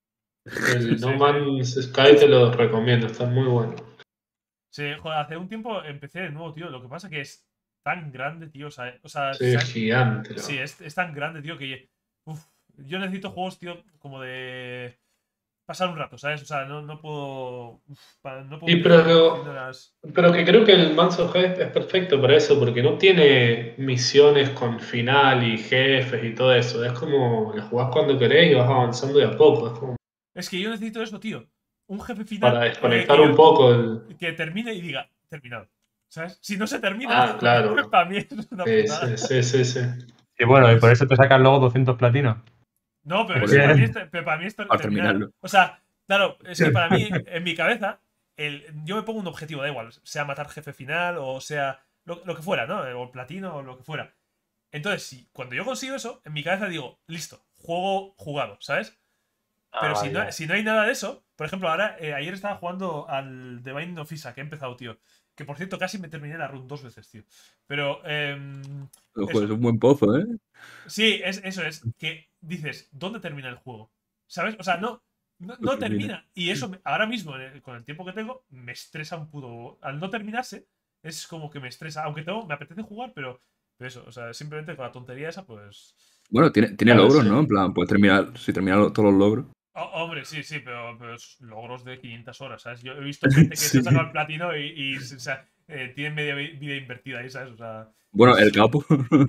El Sí, No sí. Man's Sky te lo recomiendo, está muy bueno. Sí, joder, hace un tiempo empecé de nuevo, tío. Lo que pasa que es tan grande, tío. O sea, o sea, Sí, se es han- gigante. ¿no? sí, es, es tan grande, tío, que. Uf, yo necesito juegos, tío, como de. Pasar un rato, ¿sabes? O sea, no, no puedo. Uf, pa- no puedo Y utilizar pero- haciendo las- Pero que creo que el Man's of Head es perfecto para eso, porque no tiene misiones con final y jefes y todo eso. Es como la jugás cuando querés y vas avanzando de a poco. Es como Es que yo necesito eso, tío. Un jefe final. para eh, desconectar que un yo- poco el. que termine y diga, terminado. ¿Sabes? Si no se termina, Ah, claro. para mí es una Sí, putada. sí, sí, sí, sí. Y bueno, y por eso te sacan luego doscientos platinos. No, pero es Joder. que para mí, es, pero para mí es ter- Para terminar. terminarlo. O sea, claro, es que para mí, en mi cabeza, el, yo me pongo un objetivo, da igual, sea matar jefe final o sea lo, lo que fuera, ¿no? O el platino o lo que fuera. Entonces, si cuando yo consigo eso, en mi cabeza digo, listo, juego jugado, ¿sabes? Pero si, no, si no hay nada de eso, por ejemplo, ahora, eh, ayer estaba jugando al The Binding of Isaac, que he empezado, tío. Que por cierto, casi me terminé la run dos veces, tío. Pero, em, Ojo, Eso. es un buen pozo, ¿eh? sí, es, eso es. Que dices, ¿dónde termina el juego? ¿Sabes? O sea, no, no, no Pues termina. Y eso, me- ahora mismo, en el- con el tiempo que tengo, me estresa un puto. Al no terminarse, es como que me estresa. Aunque tengo, me apetece jugar, pero, pero eso, o sea, simplemente con la tontería esa, pues. Bueno, tiene, tiene Claro, logros, sí. ¿no? En plan, puedes terminar, si terminas lo- todos los logros. Oh, hombre, sí, sí, pero, pero es logros de quinientas horas, ¿sabes? Yo he visto gente que se Sí. ha sacado el platino y, y, o sea, eh, tienen media vi- vida invertida ahí, ¿sabes? O sea. Bueno, el capo.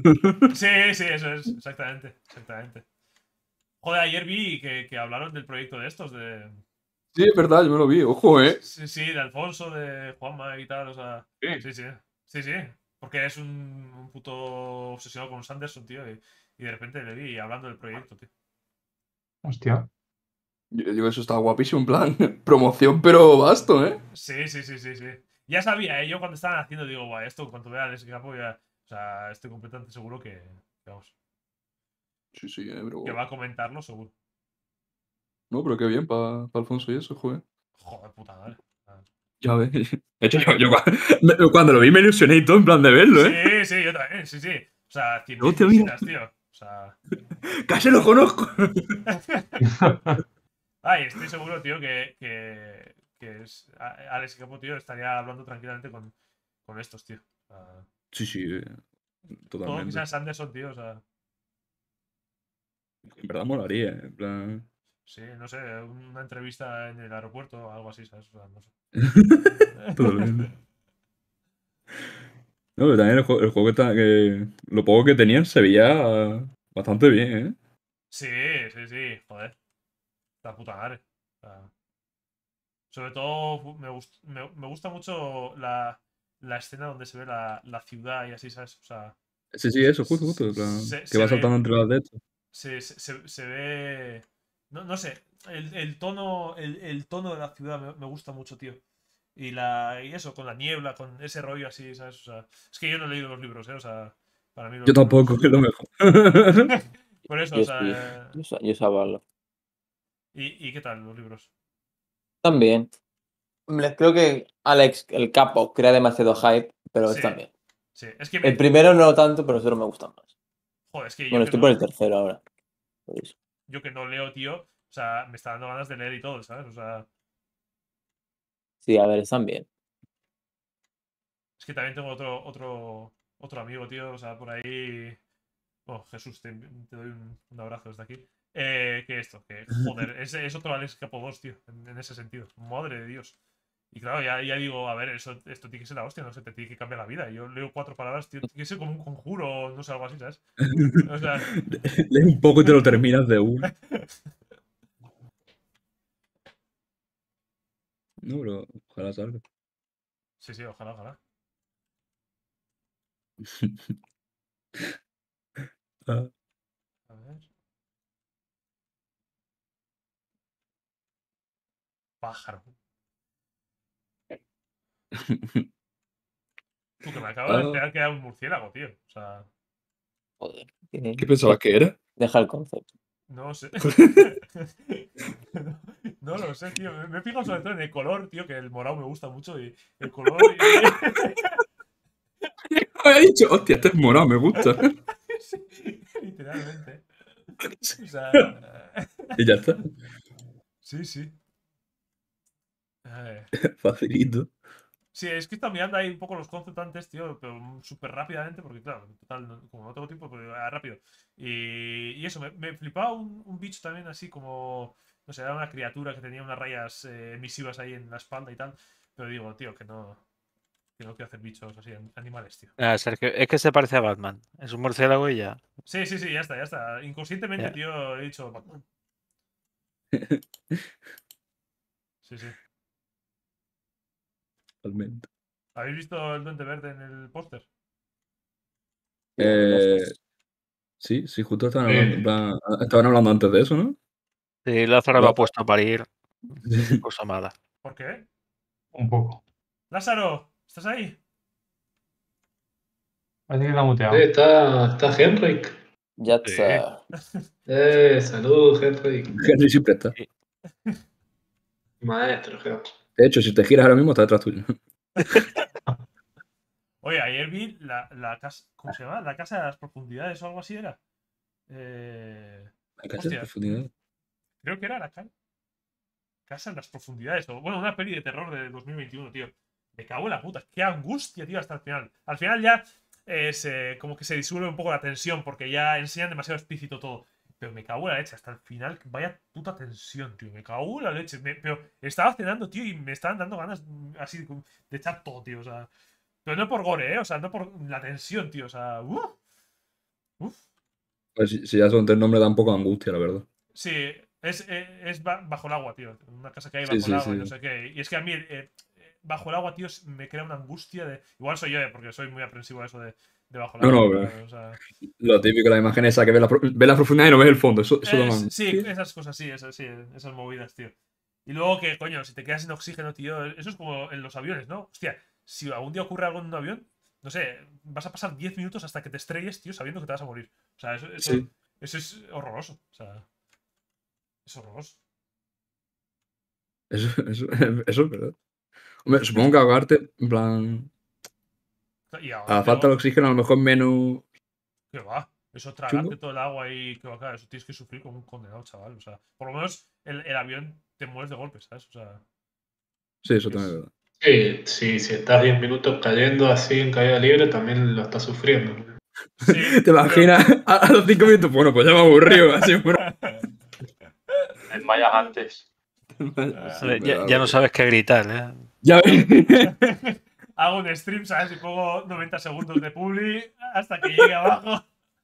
Sí, sí, eso es, exactamente, exactamente. Joder, ayer vi que, que hablaron del proyecto de estos, de. Sí, es verdad, yo me lo vi. Ojo, ¿eh? Sí, sí, de Alfonso, de Juanma y tal, o sea. Sí. Sí, sí, sí, sí. Porque es un, un puto obsesionado con Sanderson, tío, y, y de repente le vi hablando del proyecto, tío. Hostia. Yo digo, eso está guapísimo, en plan, promoción, pero basto, ¿eh? Sí, sí, sí, sí, sí. Ya sabía, ¿eh? Yo cuando estaban haciendo, digo, guay, esto en cuanto vea el escapo ya. O sea, estoy completamente seguro que. que vamos, Sí, sí, eh, pero... que va a comentarlo, seguro. No, pero qué bien para Alfonso y eso, joder. Joder, puta madre. Ya ves. De hecho, yo, yo cua- me- cuando lo vi me ilusioné y todo en plan de verlo, ¿eh? Sí, sí, yo también, sí, sí. O sea, cien mil Hostia, mira. visitas, tío. O sea. ¡Casi lo conozco! Ay, estoy seguro, tío, que, que, que es a- Alex Capo, tío, estaría hablando tranquilamente con, con estos, tío. O sea, Sí, sí, eh, todo lo que totalmente. sea Sanderson, tío, o sea, En verdad molaría, en plan. sí, no sé, una entrevista en el aeropuerto o algo así, ¿sabes? O sea, no sé. Totalmente. No, pero también el juego, el juego está, que lo poco que tenían se veía bastante bien, ¿eh? Sí, sí, sí, joder. La puta madre. O sea, sobre todo fu- me, gust- me, me gusta mucho la, la escena donde se ve la, la ciudad y así, ¿sabes? O sea, Sí, sí, eso, justo, justo. En plan, se, que se va saltando ve, entre las de estas. se, se, se- se ve, no, no sé, el, el tono, el, el tono de la ciudad me, me gusta mucho, tío. Y, la, y eso, con la niebla, con ese rollo así, ¿sabes? O sea, es que yo no he leído los libros, ¿eh? O sea, para mí los Yo tampoco, libros... que es lo mejor. Por eso, o Yo sea... sí, eh, yo, sa- yo sabía. ¿Y, y qué tal los libros? También. Hombre, creo que Alex, el capo, crea demasiado hype, pero Sí, están bien. sí. Es que El me... primero no tanto, pero solo me gustan más. Joder, es que yo Bueno, que estoy no, por el tercero ahora. Por eso. yo que no leo, tío, o sea, me está dando ganas de leer y todo, ¿sabes? O sea, Sí, a ver, están bien. es que también tengo otro, otro, otro amigo, tío, o sea, por ahí... Oh, Jesús, te, te doy un, un abrazo desde aquí. Eh, que esto, que joder, es, es otro Alex Capo dos, tío, en, en ese sentido. Madre de Dios. Y claro, ya, ya digo, a ver, eso, esto tiene que ser la hostia, no sé, te tiene que cambiar la vida. Yo leo cuatro palabras, tío, tiene que ser como un conjuro o no sé, algo así, ¿sabes? O sea, Lees un poco y te lo terminas de una. No, pero ojalá salga. sí, sí, ojalá, ojalá. Ah. A ver. Pájaro. Tú, que me acabo de Ah, enterar que era un murciélago, tío. O sea, Joder. ¿qué pensabas que era? Deja el concepto. no sé. no, no lo sé, tío. Me, me fijo sobre todo en el color, tío, que el morado me gusta mucho y el color. Y... He dicho, hostia, este es morado, me gusta. sí, literalmente. O sea. Y ya está. sí, sí. Ay. Facilito. Sí, es que está mirando ahí un poco los conceptos antes, tío, pero súper rápidamente, porque claro, total, no- como no tengo tiempo, pues ah, rápido. Y, y eso, me, me flipaba un, un bicho también así como, no sé, era una criatura que tenía unas rayas eh, emisivas ahí en la espalda y tal. Pero digo, tío, que no, que no quiero hacer bichos así, an- animales, tío. Ah, Sergio, es que se parece a Batman. Es un murciélago y ya. Sí, sí, sí, ya está, ya está. Inconscientemente, Ya. tío, he dicho Batman. Sí, sí. Totalmente. ¿Habéis visto el Duende Verde en el póster? Sí, a ver, Eh, ostras. sí, sí, justo estaban Sí. hablando, en plan, estaban hablando antes de eso, ¿no? Sí, Lázaro lo Lo- ha puesto a parir. Cosa mala. ¿Por qué? Un poco. Lázaro, ¿estás ahí? Parece que está muteado. Eh, está, está Henrik. Ya Sí. está. Eh, saludos, Henrik. Henry siempre está. Sí. Maestro, Henrik. De hecho, si te giras ahora mismo, está detrás tuyo. Oye, ayer vi la, la casa. ¿Cómo se llama? La casa de las profundidades o algo así era. Eh, Hay que hacer hostia, profundidad. creo que era la ca- casa en las profundidades. O, bueno, una peli de terror de dos mil veintiuno, tío. Me cago en la puta. Qué angustia, tío, hasta el final. Al final ya eh, se- como que se disuelve un poco la tensión porque ya enseñan demasiado explícito todo. Pero me cago en la leche, hasta el final, vaya puta tensión, tío. Me cago en la leche. Me- pero estaba cenando, tío, y me estaban dando ganas mm, así de, de echar todo, tío. O sea. Pero no por gore, ¿eh? O sea, no por la tensión, tío. O sea, uff. Uf. Pues si, si ya son tres nombres, da un poco de angustia, la verdad. Sí, es, es, es ba- bajo el agua, tío. Una casa que hay Sí, bajo el sí, agua y sí. no sé qué. Y es que a mí, eh, bajo el agua, tío, me crea una angustia de. Igual soy yo, eh, porque soy muy aprensivo a eso de, de bajo el No, agua. no, ¿sabes? O sea, Lo típico, la imagen esa que ves la, pro- ves la profundidad y no ves el fondo. Eso, eso da es- más sí, angustia. esas cosas, sí, esas, sí, esas movidas, tío. Y luego que, coño, si te quedas sin oxígeno, tío, eso es como en los aviones, ¿no? Hostia, si algún día ocurre algo en un avión, no sé, vas a pasar diez minutos hasta que te estrelles, tío, sabiendo que te vas a morir. O sea, eso, eso, Sí. eso es horroroso. O sea, es horroroso. Eso, eso, eso es verdad. Hombre, supongo que ahogarte, en plan, Y a la ahogarte, falta de o- oxígeno, a lo mejor menos que va. Eso chungo. tragarte todo el agua y que va acá, eso tienes que sufrir como un condenado, chaval. O sea, por lo menos el, el avión te mueres de golpe, ¿sabes? O sea, Sí, eso también es verdad. Sí, sí, si estás diez minutos cayendo así en caída libre, también lo estás sufriendo. Sí, ¿Te pero- imaginas? A, a los cinco minutos, bueno, pues ya me aburrió. Así, bueno. Desmayas antes. Joder, ya, ya no sabes qué gritar, ¿eh? Ya ves. Hago un stream, ¿sabes? Y pongo noventa segundos de publi hasta que llegue abajo.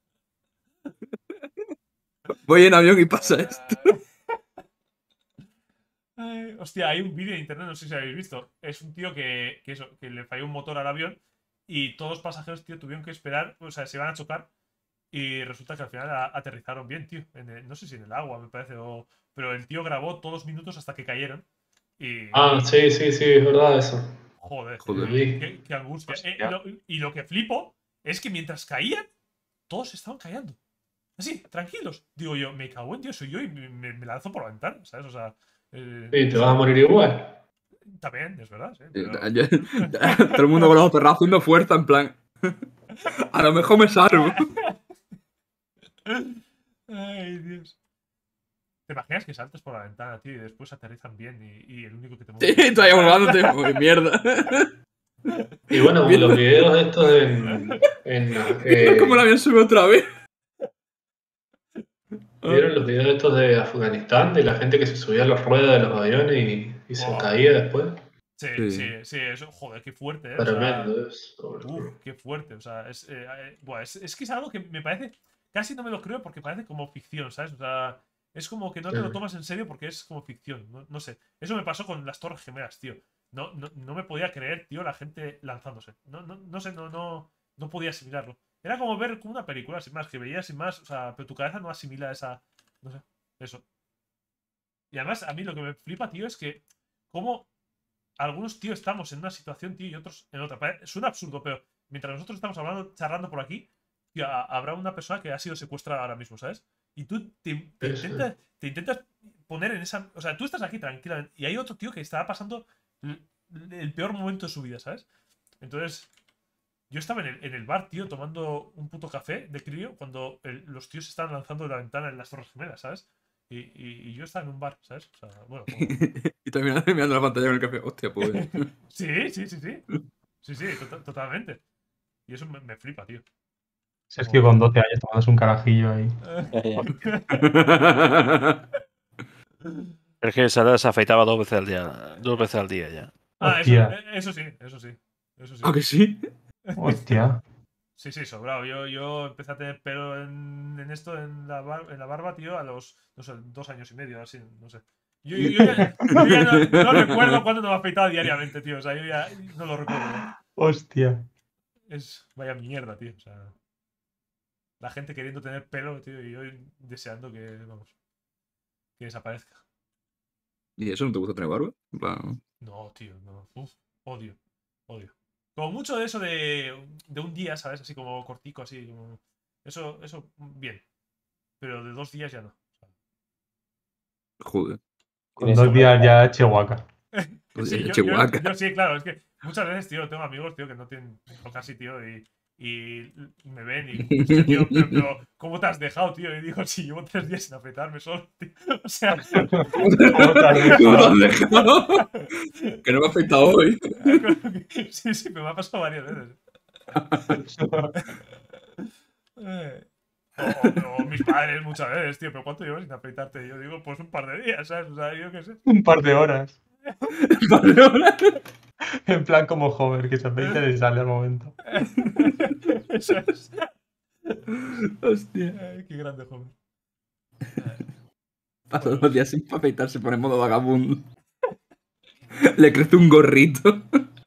Voy en avión y pasa esto. Ay, hostia, hay un vídeo de internet, no sé si habéis visto. Es un tío que, que, eso, que le falló un motor al avión y todos los pasajeros, tío, tuvieron que esperar, o sea, se iban a chocar y resulta que al final a- aterrizaron bien, tío. En el- no sé si en el agua, me parece, o, pero el tío grabó todos los minutos hasta que cayeron. Y, Ah, y- sí, sí, sí, es verdad eso. joder, Joder. qué, qué angustia. Hostia. Eh, y, lo, y lo que flipo es que mientras caían, todos estaban callando. Así, tranquilos. Digo yo, me cago en Dios, soy yo y me, me- me lanzo por la ventana, ¿sabes? O sea. eh, Sí, te vas a morir igual. También, es verdad, sí. pero- Yo- Todo el mundo con los ojos cerrados haciendo fuerza, en plan. A lo mejor me salvo. Ay, Dios. ¿Te imaginas que saltas por la ventana, tío, y después aterrizan bien y, y el único que te mueve? Sí, estoy ahí volándote. Uy, mierda. Y bueno, como Viendo- los videos de estos en. en eh, ¿Cómo la avión sube otra vez? ¿Vieron los videos estos de Afganistán? De la gente que se subía a las ruedas de los aviones y, y se Wow. caía después. Sí, Sí. sí, sí, eso, joder, qué fuerte, ¿eh? O sea, Tremendo eso. uf, qué fuerte, o sea, es, eh, eh, buah, es, es que es algo que me parece, casi no me lo creo porque parece como ficción, ¿sabes? O sea, es como que no te lo Sí. tomas en serio porque es como ficción, no, no sé. Eso me pasó con las Torres Gemelas, tío. No, no, no me podía creer, tío, la gente lanzándose. No, no, no sé, no, no, no podía asimilarlo. Era como ver como una película, sin más, que veías sin más, o sea, pero tu cabeza no asimila esa, no sé, eso. Y además, a mí lo que me flipa, tío, es que como algunos, tío, estamos en una situación, tío, y otros en otra. Pare- Suena absurdo, pero mientras nosotros estamos hablando, charlando por aquí, tío, ha- habrá una persona que ha sido secuestrada ahora mismo, ¿sabes? Y tú te, te Sí, sí. intentas, te intentas poner en esa. O sea, tú estás aquí tranquila y hay otro tío que está pasando l- el peor momento de su vida, ¿sabes? Entonces, yo estaba en el, en el bar, tío, tomando un puto café de crío cuando el- los tíos se estaban lanzando de la ventana en las Torres Gemelas, ¿sabes? Y, y- y yo estaba en un bar, ¿sabes? O sea, bueno, como- Y terminando mirando la pantalla con el café. Hostia, pues. Sí, sí, sí, sí. Sí, sí, to- totalmente. Y eso me, me flipa, tío. Sergio con doce años tomándose un carajillo ahí. Ya, ya. Es que Sara se afeitaba dos veces al día. Dos veces al día ya. Ah, eso, Hostia. eh, eso sí, eso sí. Eso sí. ¿Ah, que sí? Hostia. Sí, sí, sobrado. Yo, yo empecé a tener pelo en, en esto, en la, bar- en la barba, tío, a los, no sé, dos años y medio, así, no sé. Yo, yo- yo ya, yo ya no, no recuerdo cuándo me afeitaba diariamente, tío. O sea, yo ya no lo recuerdo. ¿no? Hostia. Es vaya mierda, tío. O sea, la gente queriendo tener pelo, tío, y yo deseando que, vamos, que desaparezca. ¿Y eso no te gusta tener barba? En plan. No, tío, no. Uf, odio, odio. Como mucho de eso de, de un día, ¿sabes? Así como cortico, así. Como... Eso, eso, bien. Pero de dos días ya no. Joder. Con dos días ya Chihuahua. Pues Sí, ya, yo, Chihuahua. yo- yo sí, claro, es que muchas veces, tío, tengo amigos, tío, que no tienen o casi, tío, y, y me ven y, hostia, tío, pero, pero, ¿cómo te has dejado, tío? Y digo, sí, llevo tres días sin afeitarme solo, tío. O sea, ¿Cómo te has ¿Cómo dejado? te has dejado? Que no me ha afectado hoy. sí, sí, me ha pasado varias veces. Eh, O, o- o mis padres muchas veces, tío, pero ¿cuánto llevas sin afeitarte? Y yo digo, pues un par de días, ¿sabes? O sea, yo qué sé. Un par de horas. Vale, ahora. En plan como Homer, que se afeita y sale al momento. Eso es. Hostia. Ay, qué grande, joven. Pasa dos días sin afeitarse, pone en modo vagabundo. Le crece un gorrito.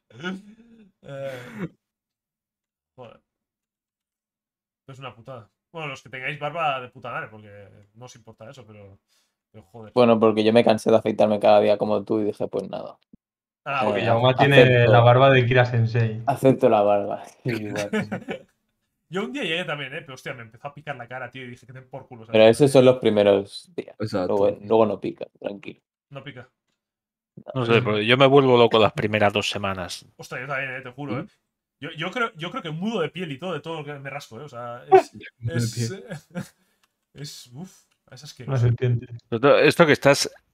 Eh, joder. Es una putada. Bueno, los que tengáis barba de puta madre, porque no os importa eso, pero, pero joder. Bueno, porque yo me cansé de afeitarme cada día como tú y dije, pues nada, Ah, porque bueno. Yauma tiene acepto. la barba de Kira Sensei. acepto la barba. Sí, igual. Yo un día llegué también, ¿eh? Pero hostia, me empezó a picar la cara, tío, y dije que te por culo. ¿sabes? Pero esos son los primeros días. Exacto. Luego, luego no pica, tranquilo. No pica. No sé, pero yo me vuelvo loco las primeras dos semanas. Ostras, yo también, ¿eh? Te juro, ¿eh? ¿Mm? Yo, yo, creo, yo creo que mudo de piel y todo, de todo lo que me rasco, ¿eh? O sea, es. Es. Es. Uf, es No asqueroso. se entiende. Esto esto que estás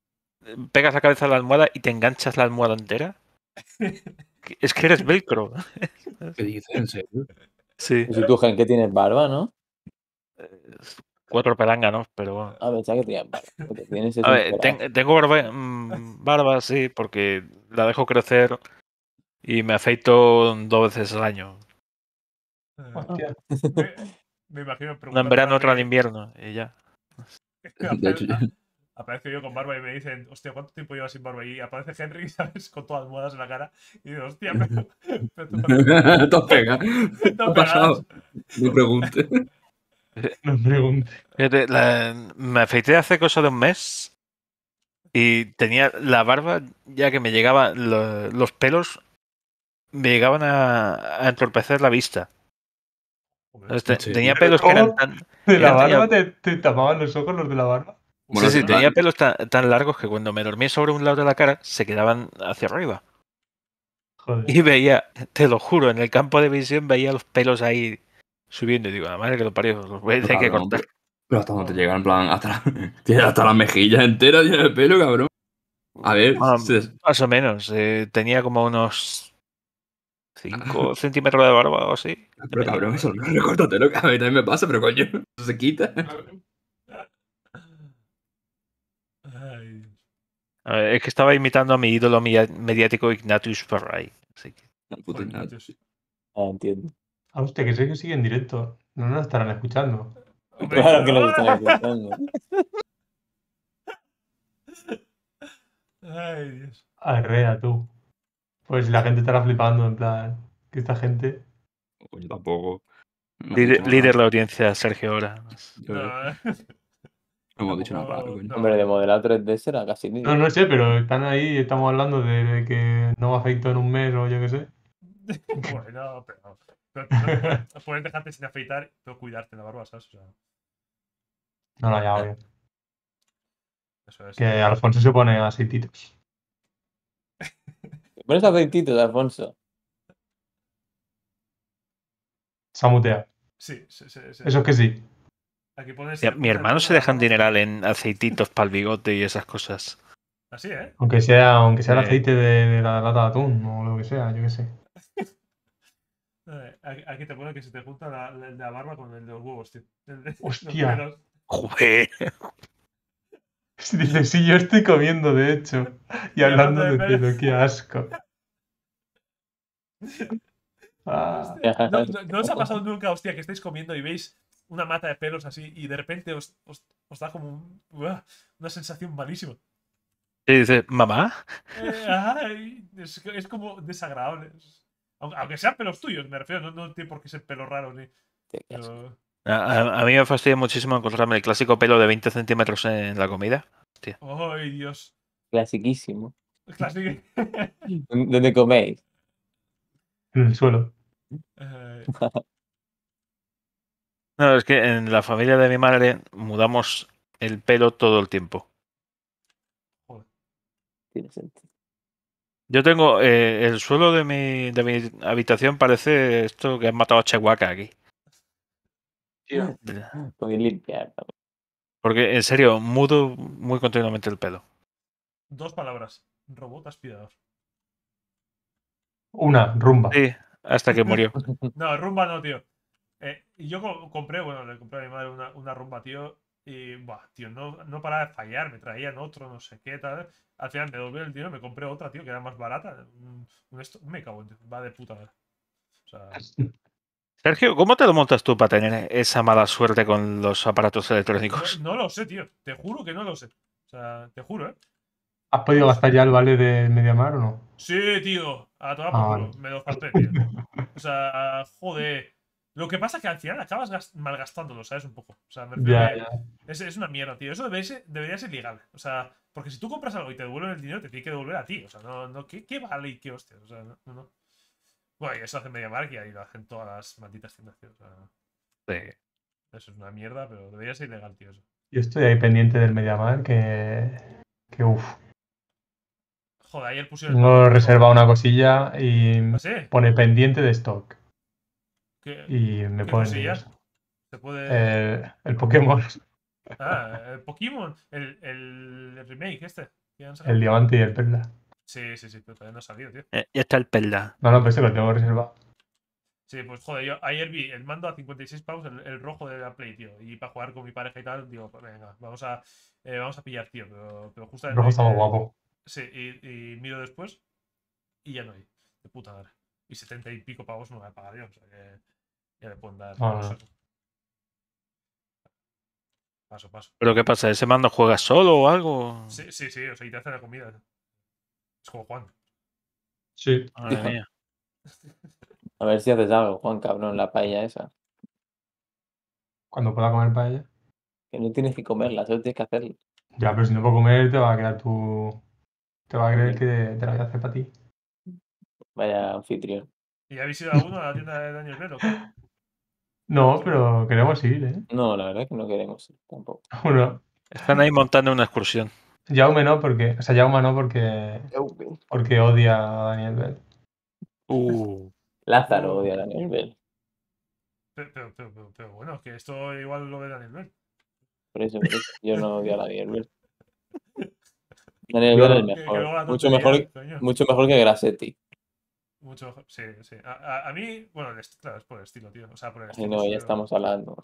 pegas la cabeza a la almohada y te enganchas la almohada entera. Es que eres velcro. ¿Qué dices? ¿En serio? Sí. Y si tú, Gen, que tienes barba, ¿no? Cuatro pelánganos, pero bueno. A ver, ya que tienes barba. Lo que tienes es A un ver, pelazo. ten- tengo barba, mm, barba, sí, porque la dejo crecer y me afeito dos veces al año. Eh, Hostia. me, me imagino Una en preguntando verano, a otra en Henry, invierno y ya. De hecho, yo- apare- a- aparezco yo con barba y me dicen, hostia, ¿cuánto tiempo llevas sin barba? Y aparece Henry, ¿sabes? Con todas las almohadas en la cara. Y digo, hostia, pero. pero tú parece- Te has pegado. ¿Qué no ha pasado? pegadas. No pregunte. No preguntes. Fíjate, la- me afeité hace cosa de un mes y tenía la barba, ya que me llegaban lo- los pelos, me llegaban a, a entorpecer la vista. Joder. Te- ¿En serio? tenía pelos que eran tan. ¿De la eran- tenía- barba te, te tapaban los ojos los de la barba? Bueno, sí, sí, sí, tenía vale. pelos tan, tan largos que cuando me dormía sobre un lado de la cara se quedaban hacia arriba. Joder. Y veía, te lo juro, en el campo de visión veía los pelos ahí subiendo. Y digo, la madre que lo parió, los voy a tener que Cabrón, cortar. pero, pero hasta dónde te llegan, en plan, hasta, la- tienes hasta las mejillas enteras llenas de pelo, cabrón. A ver, Ah, se- más o menos. eh, tenía como unos cinco centímetros de barba o así. pero cabrón, eso recórtatelo, que a mí también me pasa, pero coño, eso se quita. Ay, Dios. A ver, es que estaba imitando a mi ídolo media- mediático Ignatius Farray. Así que... Puta Joder, nada. Dios. Ah, entiendo. Ah, hostia, que sé que sigue en directo. No nos estarán escuchando. Hombre, Claro que nos claro. están escuchando. Ay, Dios. Arrea, tú. Pues la gente estará flipando, en plan, que esta gente... Yo tampoco. No hemos Líder, dicho nada. líder de la audiencia, Sergio ahora. Yo- No, No eh. hemos dicho nada Tampoco- raro, coño. no. Hombre, de modelar tres D será casi ni. No, no sé, pero están ahí, estamos hablando de, de que no me afeito en un mes o yo qué sé. Bueno, pero. pero no, puedes dejarte sin afeitar, pero cuidarte la barba, ¿sabes? O sea, No, no, ya, obvio. eso es. Que Alfonso se pone aceititos. Pones aceititos, Alfonso. Se ha muteado. Sí, sí, sí, sí. Eso es que sí. Aquí pones. Mi, mi pones el hermano tono se de la deja un barba. dineral en aceititos para el bigote y esas cosas. Así, ¿eh? Aunque sea, aunque sea el Eh. aceite de, de la lata de atún o lo que sea, yo qué sé. Eh, Aquí aquí te pone que se te junta la, la, la barba con el de los huevos, tío. El de- los Hostia. pelos. Joder. Dice, sí, yo estoy comiendo, de hecho. Y Y hablando hablando de de pelo, qué asco. Ah, No, no, no os ha pasado nunca, hostia, que estáis comiendo y veis una mata de pelos así y de repente os, os, os da como un- uah, una sensación malísima. Y dice, mamá. Eh, ay, es, es como desagradable. Aunque, aunque sean pelos tuyos, me refiero, no, no tiene por qué ser pelos raros ni. Pero, A, a- a mí me fastidia muchísimo encontrarme el clásico pelo de veinte centímetros en la comida. ay, Dios. Clasiquísimo. Clásico. ¿Dónde coméis? en el suelo. Eh, No, es que en la familia de mi madre mudamos el pelo todo el tiempo. Tiene sentido. Yo tengo eh, el suelo de mi, de mi habitación parece esto que han matado a Chihuahua aquí. Podéis limpiar. ¿no? Porque en serio, mudo muy continuamente el pelo. dos palabras. Robot aspirador. Una, rumba. Sí, hasta que murió. No, rumba no, tío. Eh, y yo co- compré, bueno, le compré a mi madre una, una rumba, tío. Y, buah, tío, no, no paraba de fallar. Me traían otro, no sé qué, tal. Al final me devolví el dinero, me compré otra, tío, que era más barata. Un, un esto, me cago en, va de puta madre. O sea, Sergio, ¿cómo te lo montas tú para tener esa mala suerte con los aparatos no, electrónicos? no lo sé, tío. Te juro que no lo sé. O sea, te juro, ¿eh? ¿Has podido gastar ya el vale de Mediamar o no? Sí, tío. A tomar Ah, por culo. vale. Me lo falté, tío. O sea, joder. Lo que pasa es que al final acabas gas- malgastándolo, ¿sabes? Un poco. O sea, me refiero Ya, que ya. es, es una mierda, tío. Eso debería ser, debería ser ilegal. O sea, porque si tú compras algo y te devuelven el dinero, te tiene que devolver a ti. O sea, no, no, ¿qué, qué vale y qué hostias? O sea, no, no. no. Bueno, y eso hace MediaMarkt y ahí lo hacen todas las malditas tiendas, tío. O sea, Sí. eso es una mierda, pero debería ser ilegal, tío. Eso. Yo estoy ahí pendiente del Mediamar que. Que uff. Joder, ayer pusieron. Tengo reservado una cosilla y ¿Ah, sí? pone pendiente de stock. ¿Qué, Y me ¿Qué ponen cosilla? ellos. Se puede. El, el Pokémon. Ah, el Pokémon, el, el remake este. que han sacado. El diamante y el perla. Sí, sí, sí, pero todavía no ha salido, tío. Eh, Ya está el Pelda. No, no, pero ese lo tengo reservado. Sí, pues joder, yo ayer vi el mando a cincuenta y seis pavos, el, el rojo de la Play, tío. Y para jugar con mi pareja y tal, digo, pues venga, vamos a, eh, vamos a pillar, tío. Pero, pero El justamente. rojo está muy eh, guapo. Sí, y, y miro después y ya no hay. De puta madre. Y setenta y pico pavos no me voy a pagar yo, o sea que ya le pueden dar No, por no. saco. Paso, paso. ¿Pero qué pasa? ¿Ese mando juega solo o algo? Sí, sí, sí, o sea, y te hace la comida. Es como Juan. Sí. Madre mía. A ver si haces algo, Juan, cabrón, la paella esa. Cuando pueda comer paella. Que no tienes que comerla, solo tienes que hacerla. Ya, pero si no puedo comer, te va a quedar tu. Te va a creer que te la voy a hacer para ti. Vaya anfitrión. ¿Y habéis ido a uno a la tienda de Daniel Bell o qué? No, pero queremos ir, ¿eh? No, la verdad es que no queremos ir tampoco. Bueno, Están ahí montando una excursión. Jaume no, porque. O sea, Jaume no, porque. Porque odia a Daniel Bell. Uh. Lázaro Uh. odia a Daniel Bell. Pero, pero, pero, pero, pero bueno, que esto igual lo ve Daniel Bell. Por eso, por eso. Yo no odio a Daniel Bell. Daniel Yo- Bell es el Que- que luego mejor. la Mucho tontería, mejor, coño. mucho mejor que Grassetti. Mucho mejor. Sí, sí. A, a- a mí, bueno, el est- claro, es por el estilo, tío. O sea, por el Ay, estilo. no, ya suyo. estamos hablando.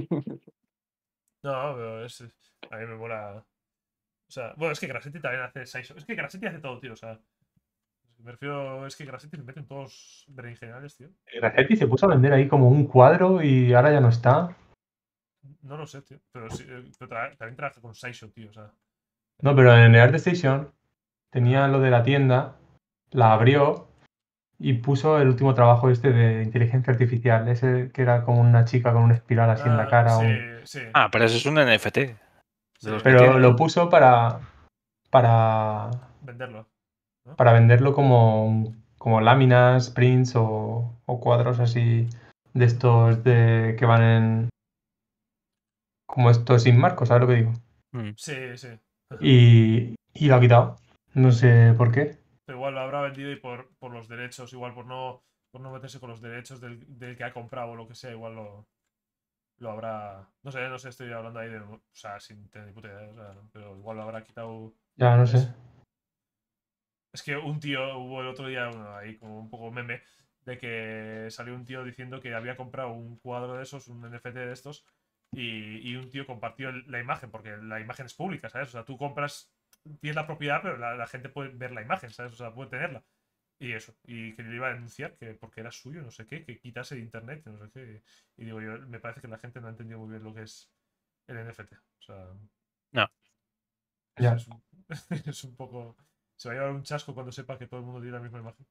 No, pero es. A mí me mola. O sea, bueno, es que Grassetti también hace Saiso. Es que Grassetti hace todo, tío. O sea, me refiero. Es que Grassetti le meten todos berenjenales, tío. Racetti se puso a vender ahí como un cuadro y ahora ya no está. No lo sé, tío. Pero, sí, eh, pero tra- también trabaja con Saiso, tío. O sea. No, pero en el Art Station tenía lo de la tienda, la abrió y puso el último trabajo este de inteligencia artificial, ese que era como una chica con una espiral así en la Ah, cara. sí, un- sí. Ah, pero eso es un N F T. De Sí, los que Pero tienen. lo puso para, para, venderlo. para venderlo como, un- como láminas, prints o, o cuadros así de estos de que van en... como estos sin marcos, ¿sabes lo que digo? Mm. Sí, sí. Y, y lo ha quitado. No sé por qué. Pero igual lo habrá vendido y por, por los derechos, igual por no, por no meterse con los derechos del, del que ha comprado o lo que sea, igual lo, lo habrá. No sé, no sé, estoy hablando ahí de. O sea, sin tener ni puta idea, o sea, pero igual lo habrá quitado. Ya no Es, sé. es que un tío, hubo el otro día, bueno, ahí como un poco meme, de que salió un tío diciendo que había comprado un cuadro de esos, un N F T de estos, y, y un tío compartió el- la imagen, porque la imagen es pública, ¿sabes? O sea, tú compras, tienes la propiedad, pero la, la gente puede ver la imagen, ¿sabes? O sea, puede tenerla. Y eso, y que le iba a denunciar que porque era suyo, no sé qué, que quitase de internet, no sé qué. Y digo yo, me parece que la gente no ha entendido muy bien lo que es el N F T. O sea, No. es, Ya. es un, es un poco. Se va a llevar un chasco cuando sepa que todo el mundo tiene la misma imagen.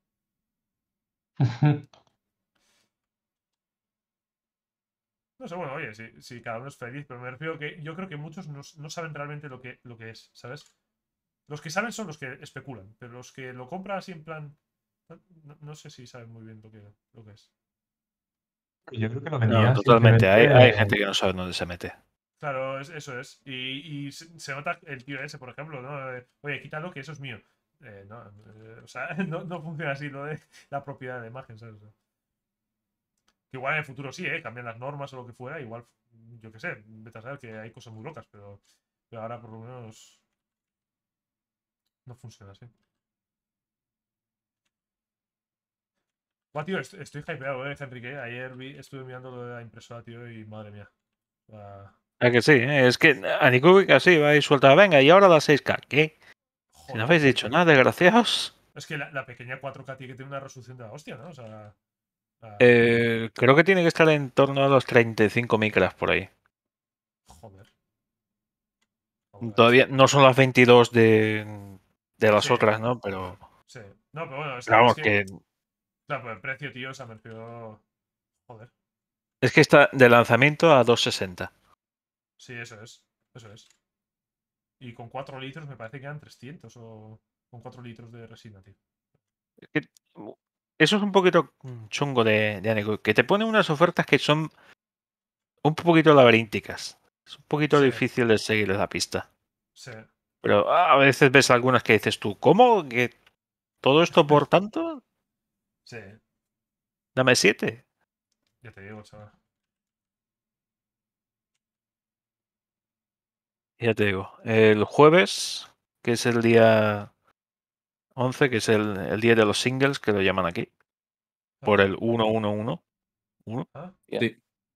No sé, bueno, oye, si, si cada uno es feliz, pero me refiero que yo creo que muchos no, no saben realmente lo que, lo que es, ¿sabes? Los que saben son los que especulan, pero los que lo compran así en plan. No, no sé si saben muy bien lo que, lo que es. Yo creo que lo No, vendía totalmente. Hay, hay simplemente. gente que no sabe dónde se mete. Claro, es- eso es. Y, y se, se nota el tío ese, por ejemplo, ¿no? Eh, Oye, quítalo que eso es mío. Eh, no, eh, o sea, no, no funciona así lo de la propiedad de la imagen, ¿sabes? Que igual en el futuro sí, ¿eh? Cambian las normas o lo que fuera, igual, yo qué sé, vete a saber que hay cosas muy locas, pero, pero ahora por lo menos no funciona así. Buah, tío, est- estoy hypeado, ¿eh, Enrique? Ayer vi, estuve mirando lo de la impresora, tío, y madre mía. O sea, Es que sí, ¿eh? Es que a Nikubi así va y suelta, venga, y ahora la seis K. ¿Qué? Si no joder, habéis tío. dicho nada, desgraciados. Es que la, la pequeña cuatro K, tío, que tiene una resolución de la hostia, ¿no? O sea. la- Eh, creo que tiene que estar en torno a los treinta y cinco micras por ahí. Joder. Joder, Todavía no son las veintidós de, de las Sí. otras, ¿no? Pero, Sí. No, pero bueno, es, pero vamos, es que. que Claro, por el precio, tío, o sea, me refiero. Joder. es que está de lanzamiento a doscientos sesenta. Sí, eso es. Eso es. Y con cuatro litros me parece que eran trescientos o. Con cuatro litros de resina, tío. Es que, uh, eso es un poquito chungo de, de Anecoy, que te pone unas ofertas que son un poquito laberínticas. Es un poquito Sí. difícil de seguir la pista. Sí. Pero a veces ves algunas que dices tú, ¿cómo? ¿Que todo esto por tanto? Sí. Dame siete. Ya te digo, chaval. Ya te digo, el jueves, que es el día once, que es el, el día de los singles, que lo llaman aquí, por el uno uno uno uno, Ah, Sí.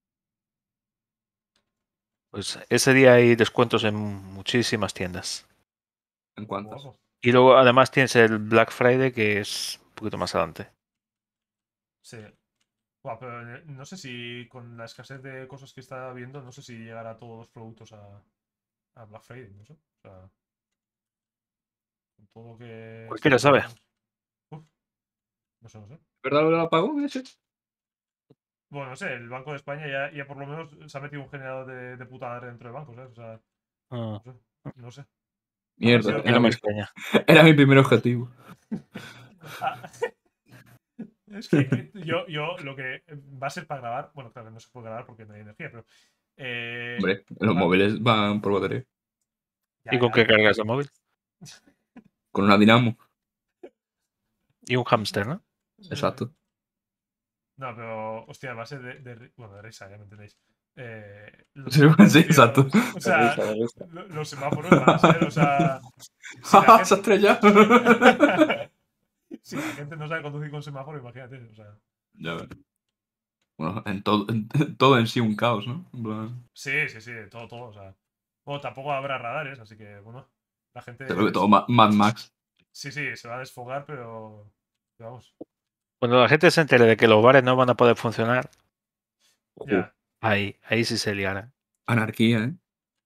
pues ese día hay descuentos en muchísimas tiendas. ¿En cuántas? guapo. Y luego además tienes el Black Friday, que es un poquito más adelante. Sí. Buah, pero eh, no sé si con la escasez de cosas que está viendo, no sé si llegará todos los productos a, a Black Friday, no sé. O sea, con todo lo que. Cualquiera está sabe. pasando. Uf, no sé, no sé. ¿Verdad lo del apagón ese? Bueno, no sé, el Banco de España ya, ya por lo menos se ha metido un generador de, de puta madre dentro del banco, ¿sabes? O sea, Ah, no sé. No sé. Mierda, sido- y era no me mi, extraña. era mi primer objetivo. Ah, es que eh, yo, yo lo que va a ser para grabar, bueno, claro, no se puede grabar porque no hay energía, pero. Eh, Hombre, los va- móviles van por batería. ya, ¿Y con ya, qué pero- cargas el móvil? Con una dinamo. Y un hámster, ¿no? Exacto. No, pero, hostia, va a ser de, de ri- bueno, de risa, ya me entendéis. Eh, los Sí, semáforos, sí, tío, exacto. O sea, De risa, de risa. lo- los semáforos van a ser, o sea. Si la ¡Se ha gente, estrellado! si la gente no sabe conducir con semáforo, imagínate, o sea. Ya ves. Bueno, en todo, en, todo en sí un caos, ¿no? En plan, Sí, sí, sí, todo, todo, o sea. Bueno, tampoco habrá radares, así que, bueno, la gente. te lo que todo Ma- Mad Max. Sí, sí, se va a desfogar, pero. pero vamos, Cuando la gente se entere de que los bares no van a poder funcionar, ya. ahí, ahí sí se liará. Anarquía, ¿eh?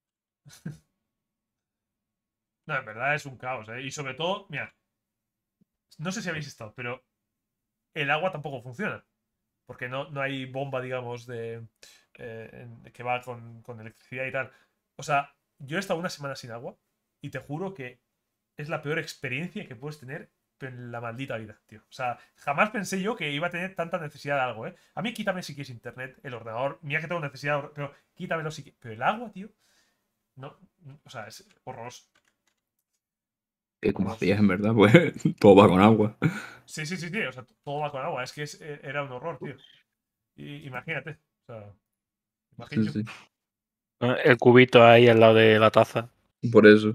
No, en verdad es un caos, ¿eh? Y sobre todo, mira, no sé si habéis estado, pero el agua tampoco funciona. Porque no, no hay bomba, digamos, de eh, en- que va con, con electricidad y tal. O sea, yo he estado una semana sin agua y te juro que es la peor experiencia que puedes tener en la maldita vida, tío. O sea, jamás pensé yo que iba a tener tanta necesidad de algo, ¿eh? A mí quítame si quieres internet, el ordenador, mira que tengo necesidad, pero quítamelo si quieres. Pero el agua, tío, no, o sea, es horroroso. Que como horroroso. hacías, en verdad, pues todo va con agua. Sí, sí, sí, tío, o sea, todo va con agua, es que es- eh, era un horror, tío. Y, imagínate, o sea, imagino Sí, yo. sí. El cubito ahí al lado de la taza. Por eso.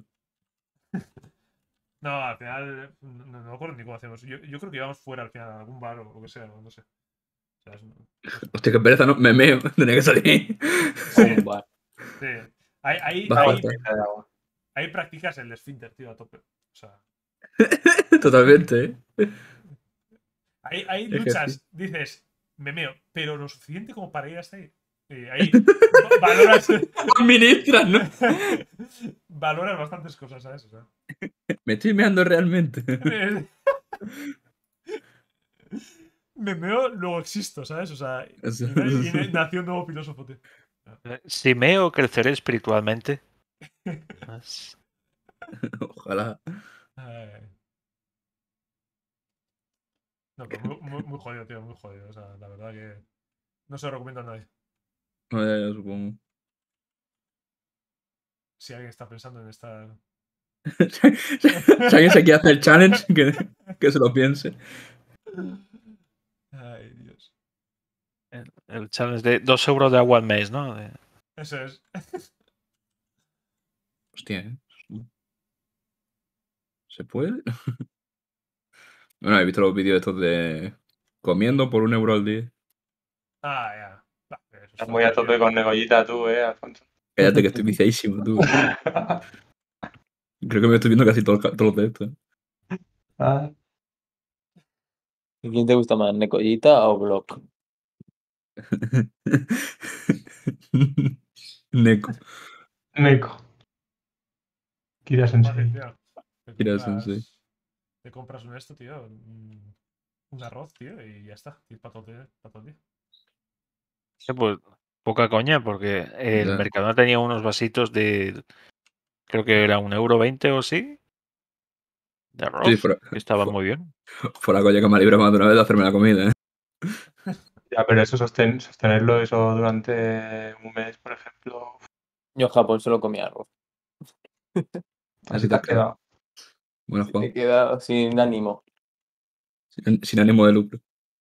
No, al final no, no me acuerdo ni cómo hacemos. Yo, yo creo que íbamos fuera al final, a algún bar o lo que sea, no sé. O sea, es- no sé. Hostia, qué pereza, ¿no? Me meo. Tenía que salir. Sí, Un bar. sí. Ahí, ahí, Va a ahí, faltar. de agua. ahí practicas el esfínter, tío, a tope. O sea, Totalmente, ¿eh? ahí, ahí Es que sí. luchas, dices, me meo, pero lo suficiente como para ir hasta ahí. Y ahí va- valoras. Administras, ¿no? Valoras bastantes cosas, ¿sabes? O sea. Me estoy meando realmente. Me meo, luego existo, ¿sabes? O sea, Eso- y, na- y na- nació un nuevo filósofo, tío. Si meo, creceré espiritualmente. Más- Ojalá. Ay. No, pero muy, muy, muy jodido, tío, muy jodido. O sea, la verdad que no se lo recomiendo a nadie. No, ya, ya supongo. Si alguien está pensando en estar. Si alguien se quiere hacer challenge, que, que se lo piense. Ay, Dios. El, el challenge de dos euros de agua al mes, ¿no? De- Eso es. Hostia, ¿eh? ¿Se puede? Bueno, he visto los vídeos estos de comiendo por un euro al día. Ah, ya. Va, eso Estás está muy a tío. tope con Negollita tú, eh, Alfonso. Cállate que estoy viciadísimo, tú. Creo que me estoy viendo casi todos los todos los de estos. Ah, ¿Y quién te gusta más, Necollita o Block? Neko. Neko. Kira Fácil, Sensei. tío. Te Kira compras, Sensei. te compras un esto, tío. Un, un arroz, tío, y ya está. Tienes para todo, el día- para todo el día. Sí, pues poca coña, porque el Ya. Mercadona tenía unos vasitos de. Creo que era un euro veinte o sí. De arroz. Sí, fuera, Que estaban fu- muy bien. fuera coña que me ha librado más de una vez de hacerme la comida, ¿eh? Ya, pero eso sosten- sostenerlo eso durante un mes, por ejemplo. Yo en Japón solo comía arroz. Así Así te te has has quedado. Bueno, He Juan. quedado sin ánimo. Sin, sin ánimo de lucro.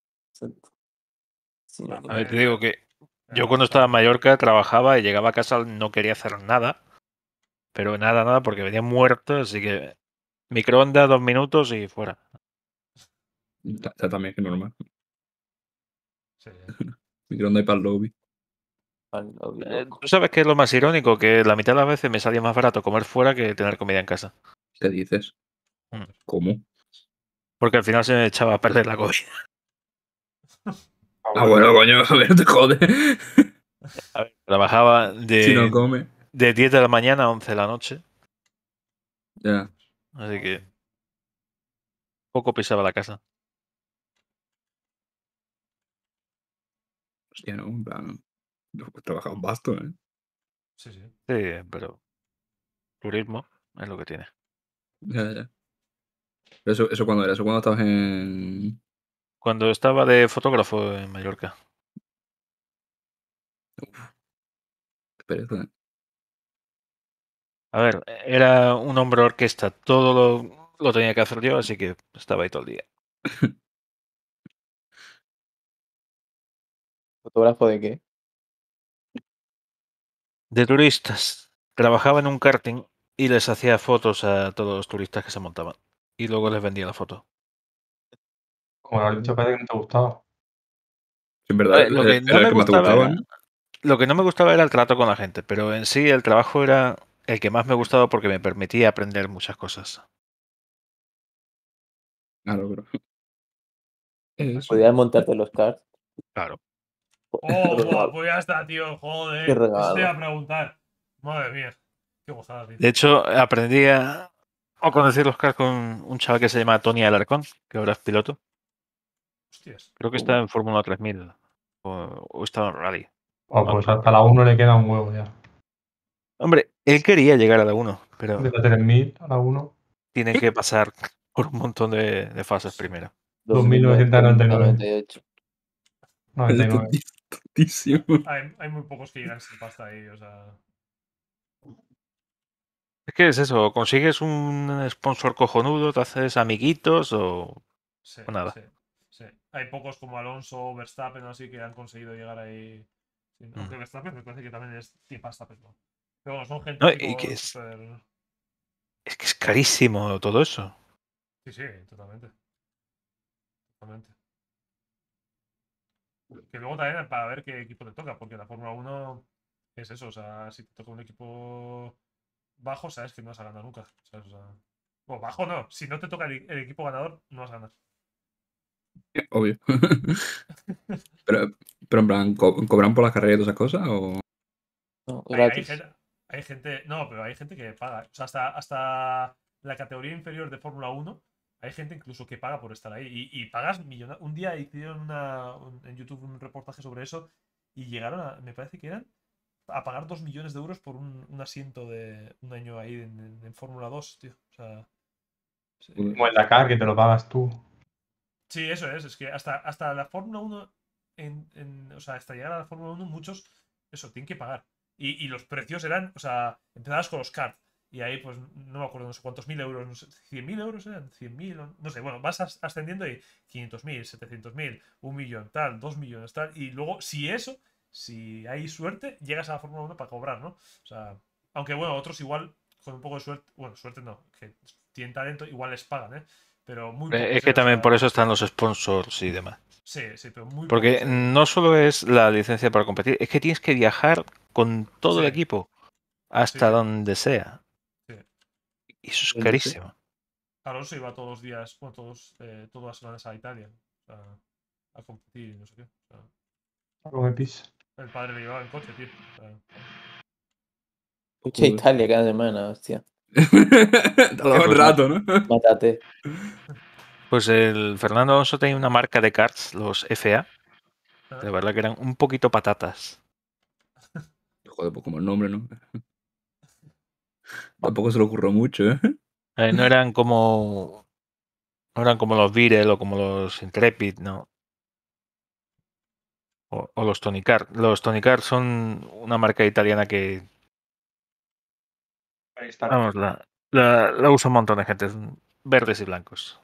Sin Va, ánimo. A ver, te digo que Pero yo no cuando está estaba en bien. Mallorca trabajaba y llegaba a casa no quería hacer nada. Pero nada, nada, porque venía muerto, así que microondas, dos minutos y fuera. O sea, también es que normal. Sí. Microondas y para el lobby. Al lobby, Eh, loco. ¿Tú sabes qué es lo más irónico? Que la mitad de las veces me salía más barato comer fuera que tener comida en casa. ¿Qué dices? Mm. ¿Cómo? Porque al final se me echaba a perder la comida. Ah, bueno, coño, a ver, te jode. A ver, trabajaba Si no de, come. de diez de la mañana a once de la noche, Ya. así que poco pisaba la casa. Hostia, no, en plan. Trabajaba un basto, ¿eh? Sí, sí. Sí, pero turismo es lo que tiene. Ya, ya. Pero Eso, eso cuando era, eso cuando estabas en. Cuando estaba de fotógrafo en Mallorca. Qué pereza, ¿eh? A ver, era un hombre orquesta, todo lo, lo tenía que hacer yo, así que estaba ahí todo el día. ¿Fotógrafo de qué? De turistas. Trabajaba en un karting y les hacía fotos a todos los turistas que se montaban. Y luego les vendía la foto. Como lo has dicho, parece que no te gustaba. En A verdad, ver, lo era que no era el me que más te gustaba gustaba, era, ¿no? lo que no me gustaba era el trato con la gente, pero en sí el trabajo era el que más me gustaba porque me permitía aprender muchas cosas. Claro, pero. Eso. ¿Podías montarte los cards? Claro. Oh, Qué buah, regalo. pues ya está, tío. Qué Joder. Eso te iba a regalo. preguntar. Madre mía. Qué gozada, tío. De hecho, aprendí a, a conducir los cars con un chaval que se llama Tony Alarcón, que ahora es piloto. Hostias. Creo que está en Fórmula tres mil o, o está en Rally. Oh, No, pues pero- hasta la uno le queda un huevo ya. Hombre, él quería llegar a la uno, pero De la tres mil a la uno, tiene que pasar por un montón de, de fases Sí. primero. dos mil novecientos noventa y nueve. noventa y ocho. noventa y Es nueve. tonti- tontísimo. Hay, hay muy pocos que llegan sin pasta ahí, o sea. Es que es eso, o consigues un sponsor cojonudo, te haces amiguitos o, Sí, o nada. sí, sí. Hay pocos como Alonso o Verstappen, así que han conseguido llegar ahí. Sí, Mm. aunque Verstappen me parece que también es Team pasta, pero. Pero bueno, son gente No, tipo y que es, súper. es que es carísimo todo eso. Sí, sí, totalmente. Totalmente. Que luego también para ver qué equipo te toca, porque la Fórmula uno es eso, o sea, si te toca un equipo bajo, sabes que no vas a ganar nunca. ¿Sabes? O sea, bueno, bajo no, si no te toca el, el equipo ganador, no vas a ganar. Obvio. pero, pero en plan, ¿co- ¿cobran por las carreras y todas esas cosas? ¿O? No, Hay, hay gratis. gente, hay gente, no, pero hay gente que paga. O sea, hasta, hasta la categoría inferior de Fórmula uno, hay gente incluso que paga por estar ahí. Y, y pagas millones. Un día hicieron una, un- en YouTube un reportaje sobre eso y llegaron a, me parece que eran, a pagar dos millones de euros por un, un asiento de un año ahí en, en- en Fórmula dos, tío. O sea, sí, Como el Dakar, que te lo pagas tú. sí, eso es. Es que hasta, hasta la Fórmula uno, en, en- o sea, hasta llegar a la Fórmula uno, muchos, eso, tienen que pagar. Y, y los precios eran, o sea, empezabas con los cards. Y ahí, pues, no me acuerdo, no sé cuántos mil euros, no sé, cien mil euros eran, cien mil, no sé, bueno, vas as- ascendiendo y quinientos mil, setecientos mil, un millón, tal, dos millones, tal. Y luego, si eso, si hay suerte, llegas a la Fórmula uno para cobrar, ¿no? O sea, aunque bueno, otros igual, con un poco de suerte, bueno, suerte no, que tienen talento, igual les pagan, ¿eh? Pero muy Eh, Es pocos, ¿eh? que O también por sea, eso están los sponsors y demás. sí, sí, pero muy Porque pocos, ¿eh? no solo es la licencia para competir, es que tienes que viajar con todo el Sí, equipo sí, hasta sí, donde sea. sí. Y eso es ¿Dónde sé? carísimo. Alonso iba todos los días, bueno, todos, eh, todas las semanas a Italia, o sea, a competir y no sé qué. O sea, Algo me pis. el padre le llevaba en coche, tío. O sea, Pucha Joder. Italia cada semana, hostia. Tardaba un pues, rato, ¿no? Mátate. Pues el Fernando Alonso tenía una marca de karts, los F A, ah, de verdad que eran un poquito patatas. Joder, pues como el nombre, ¿no? Tampoco se le ocurrió mucho, ¿eh? Eh, no eran como no eran como los Virel o como los Intrepid, no. O, o los Tonicar. Los Tonicar son una marca italiana que, Ahí está. vamos, la, la, la usa un montón de gente. Son verdes y blancos.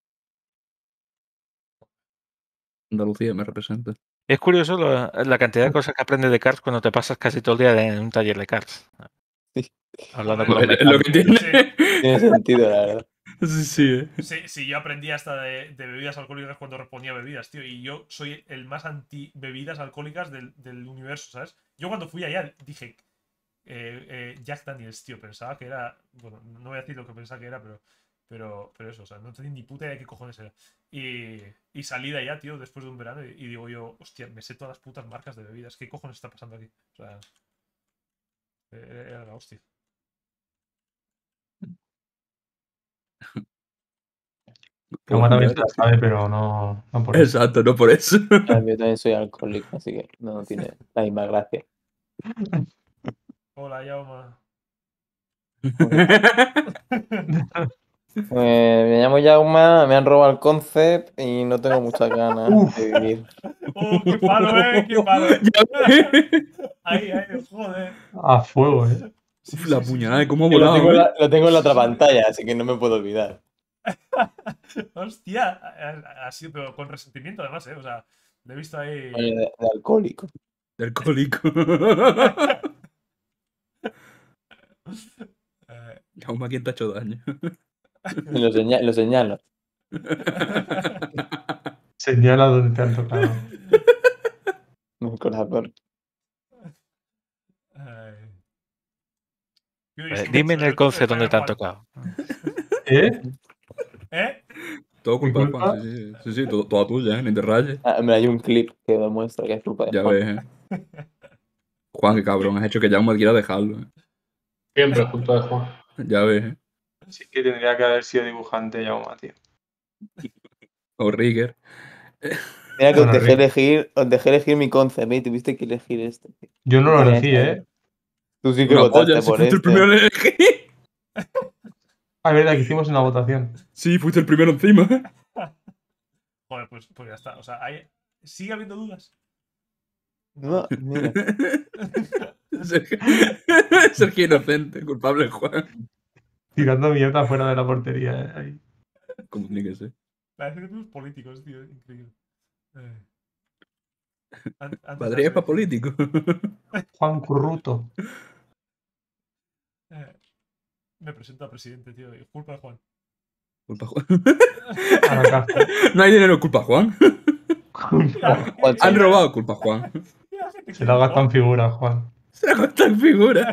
Andalucía me representa. Es curioso la, la cantidad de cosas que aprendes de karts cuando te pasas casi todo el día en un taller de karts. Hablando Joder, con los Es lo mecánicos. que tiene. Sí. Tiene sentido, la verdad. Sí, sí, eh. Sí, sí, yo aprendí hasta de, de bebidas alcohólicas cuando respondía bebidas, tío. Y yo soy el más anti bebidas alcohólicas del, del universo, ¿sabes? Yo cuando fui allá dije, eh, eh, Jack Daniels, tío, pensaba que era. Bueno, no voy a decir lo que pensaba que era, pero. Pero, pero eso, o sea, no tenía ni puta idea de qué cojones era. Y, y salí de allá, tío, después de un verano. Y, y digo yo, hostia, me sé todas las putas marcas de bebidas. ¿Qué cojones está pasando aquí? O sea. eh, Era la hostia. Como Pues también se mira, la sabe, pero no, no por eso. exacto, no por eso. Ah, Yo también soy alcohólico, así que no, no tiene la misma gracia. Hola, Yauma. Eh, me llamo Jauma, me han robado el concept y no tengo muchas ganas Uf. de vivir. ¡Oh, qué palo, eh! ¡Qué palo! Ya ves. Ahí, ahí, joder. A fuego, ¿eh? Sí, Uf, sí, la sí, puñalada sí. de cómo ha Que lo, tengo volado, en ¿eh? la, lo tengo en la otra pantalla, así que no me puedo olvidar. Hostia, ha, ha sido, pero con resentimiento además, ¿eh? O sea, lo he visto ahí. Oye, de, de alcohólico. De alcohólico. Eh, Jaume, ¿a quién te ha hecho daño? Y lo, seña- lo señalo. Señala donde te han tocado. Mi corazón. ay. Qué Eh, discurso, dime en eh, el concept eh, dónde te han Juan. tocado. ¿Eh? ¿Eh? Todo ¿Mi culpa de culpa? Juan, sí, sí, sí, sí, todo, toda tuya, ¿eh? Ni te rayes. Ah, hombre, hay un clip que demuestra que es culpa de Ya Juan. ves, ¿eh? Juan, qué cabrón, has hecho que Jaume quiera dejarlo, ¿eh? Siempre es culpa de Juan. Ya ves, ¿eh? Sí que tendría que haber sido dibujante Yauma, tío. O Rigger. Mira que Bueno, os dejé Rick. elegir, os dejé elegir mi concept, ¿eh? Y tuviste que elegir este. Yo no ¿Qué lo poníais elegí, ahí? ¿eh? Tú sí que Una votaste polla, si por fuiste el este. primero en elegir. Ah, es verdad que hicimos una votación. Sí, fuiste el primero encima. Joder, pues, pues ya está. O sea, hay... ¿sigue habiendo dudas? No, mira. Sergio, Sergio inocente, culpable Juan. Tirando mierda fuera de la portería, ¿eh? Ahí. Como tiene que ser. Parece que somos políticos, tío. Increíble. Eh. An- antes de la Padría es para selección. político. Juan Curruto. Eh, Me presento a presidente, tío. y culpa de Juan. Culpa Juan. A la cárcel. No hay dinero, culpa Juan. Juan- Juan Han Sí. robado, culpa Juan. Se lo gastan figuras, Juan. Se la cuesta en figura.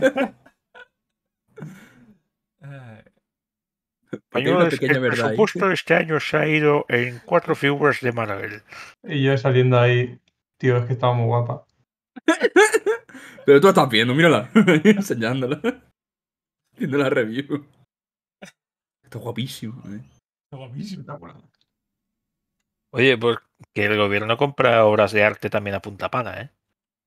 Eh, Porque hay una Españoles, pequeña el verdad ahí. presupuesto de este año se ha ido en cuatro figuras de Marvel. Y yo saliendo ahí, tío, es que estaba muy guapa. Pero tú la estás viendo, mírala. Enseñándola. Viendo la review. Está guapísimo, eh. está guapísimo. Oye, pues que el gobierno compra obras de arte también a punta pala, ¿eh?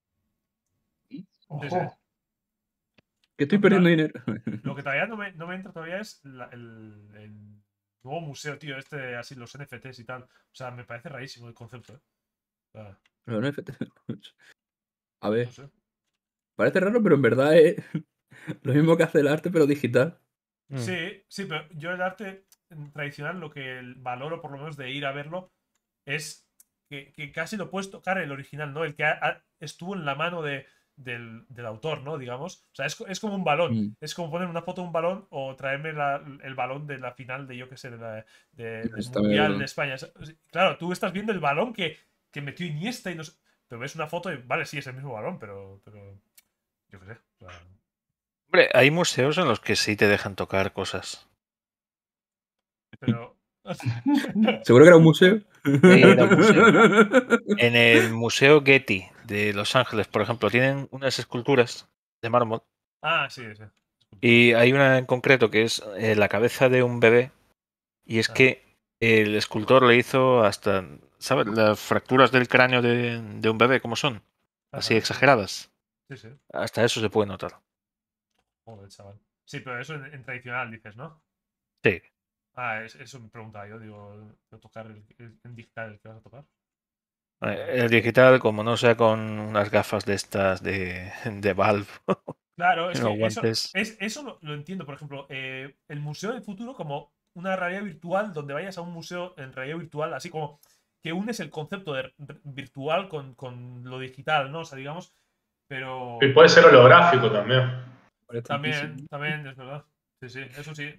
Ojo. Que estoy No, perdiendo no. dinero. Lo que todavía no me, no me entra todavía es la- el, el nuevo museo, tío, este, así, los N F Ts y tal. O sea, me parece rarísimo el concepto, ¿eh? O sea, Pero no, F T. A ver, no sé. parece raro, pero en verdad es lo mismo que hace el arte, pero digital. Mm. Sí, sí, pero yo el arte tradicional, lo que el valoro por lo menos de ir a verlo, es que, que casi lo puedes tocar el original, ¿no? El que ha- ha- estuvo en la mano de, del, del autor, ¿no? Digamos. O sea, es, co- es como un balón. Mm. Es como poner una foto de un balón o traerme la- el balón de la final de, yo qué sé, de la- de- del Está Mundial bien. de España. O sea, claro, tú estás viendo el balón que, que metió Iniesta y no sé- pero ves una foto y, vale, sí, es el mismo balón, pero, pero yo qué sé. O sea, Hombre, hay museos en los que sí te dejan tocar cosas. pero... ¿Seguro que era un museo? Sí, era un museo. En el Museo Getty de Los Ángeles, por ejemplo, tienen unas esculturas de mármol Ah, sí, sí. y hay una en concreto que es eh, la cabeza de un bebé y es Ah. que el escultor le hizo hasta, ¿sabes? Las fracturas del cráneo de, de un bebé, ¿cómo son? Así Ajá. exageradas. Sí, sí. Hasta eso se puede notar. Joder, chaval. Sí, pero eso en, en tradicional dices, ¿no? Sí. Ah, es- eso me preguntaba yo, digo, ¿de tocar el, el- en digital el que vas a tocar? Eh, El digital, como no sea con unas gafas de estas de, de Valve, Claro, es unos que eso, guantes. es, eso lo, lo entiendo. Por ejemplo, eh, el Museo del Futuro como una realidad virtual donde vayas a un museo en realidad virtual, así como que unes el concepto de r- virtual con, con lo digital, ¿no? O sea, digamos, pero... Y puede ser holográfico también. Parece También, tantísimo. también, es verdad. Sí, sí, eso sí.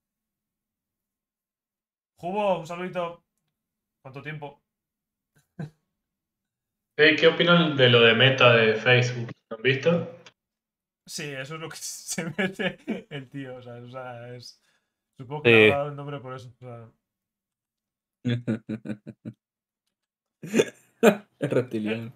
Jubo, un saludito. ¿Cuánto tiempo? Eh, ¿Qué opinan de lo de Meta de Facebook? ¿Lo han visto? Sí, eso es lo que se mete el tío, o sea, o sea, es... Supongo que le Sí. habrá dado el nombre por eso. O sea, Es reptiliano.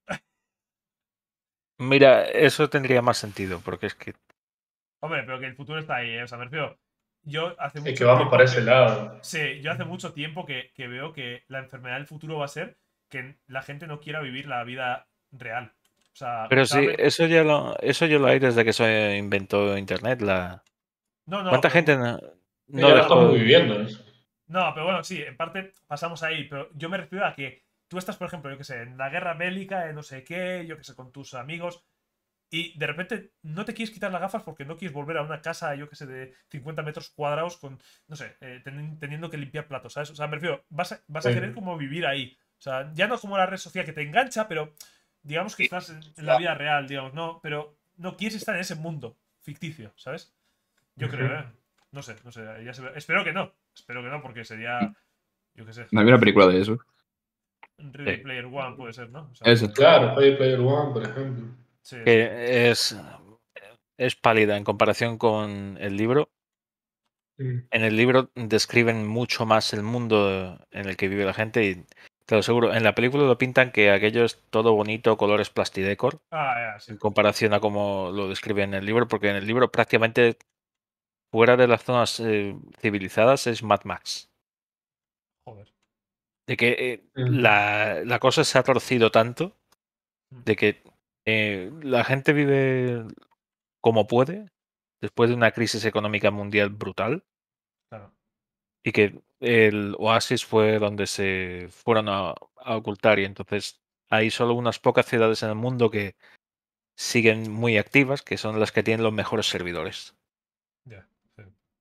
Mira, eso tendría más sentido, porque es que hombre, pero que el futuro está ahí, ¿eh? O sea, me refiero. Yo hace Es mucho que vamos tiempo por ese que. lado. Sí, yo hace mucho tiempo que, que veo que la enfermedad del futuro va a ser que la gente no quiera vivir la vida real. O sea, Pero cada sí, vez- eso ya lo, eso ya lo hay desde que se inventó Internet. La... No, no, ¿Cuánta pero. gente no, Y no ya lo dejó? estamos viviendo eso. No, pero bueno, sí, en parte pasamos ahí. Pero yo me refiero a que tú estás, por ejemplo, yo que sé, en la guerra bélica, de no sé qué, yo que sé, con tus amigos. Y de repente no te quieres quitar las gafas porque no quieres volver a una casa, yo que sé, de cincuenta metros cuadrados con, no sé, eh, ten- teniendo que limpiar platos, ¿sabes? O sea, me refiero, vas a, vas a Sí. querer como vivir ahí. O sea, ya no como la red social que te engancha, pero digamos que estás en, en la vida real, digamos, no, pero no quieres estar en ese mundo ficticio, ¿sabes? Yo Ujú. creo, ¿eh? No sé, no sé, ya se ve. Espero que no, espero que no, porque sería, yo qué sé, No había una película de eso. Ready Sí. Player One puede ser, ¿no? O sea, Eso. que- Claro, Ready Player One, por ejemplo. sí, sí. Que es, es pálida en comparación con el libro. Mm. En el libro describen mucho más el mundo en el que vive la gente y te lo aseguro, en la película lo pintan que aquello es todo bonito, colores plastidecor, Ah, ya, sí. en comparación a cómo lo describen en el libro, porque en el libro prácticamente fuera de las zonas eh, civilizadas es Mad Max. Joder. De que eh, Mm. la, la cosa se ha torcido tanto de que eh, la gente vive como puede después de una crisis económica mundial brutal Claro. y que el oasis fue donde se fueron a, a ocultar y entonces hay solo unas pocas ciudades en el mundo que siguen muy activas, que son las que tienen los mejores servidores. Ya, sí.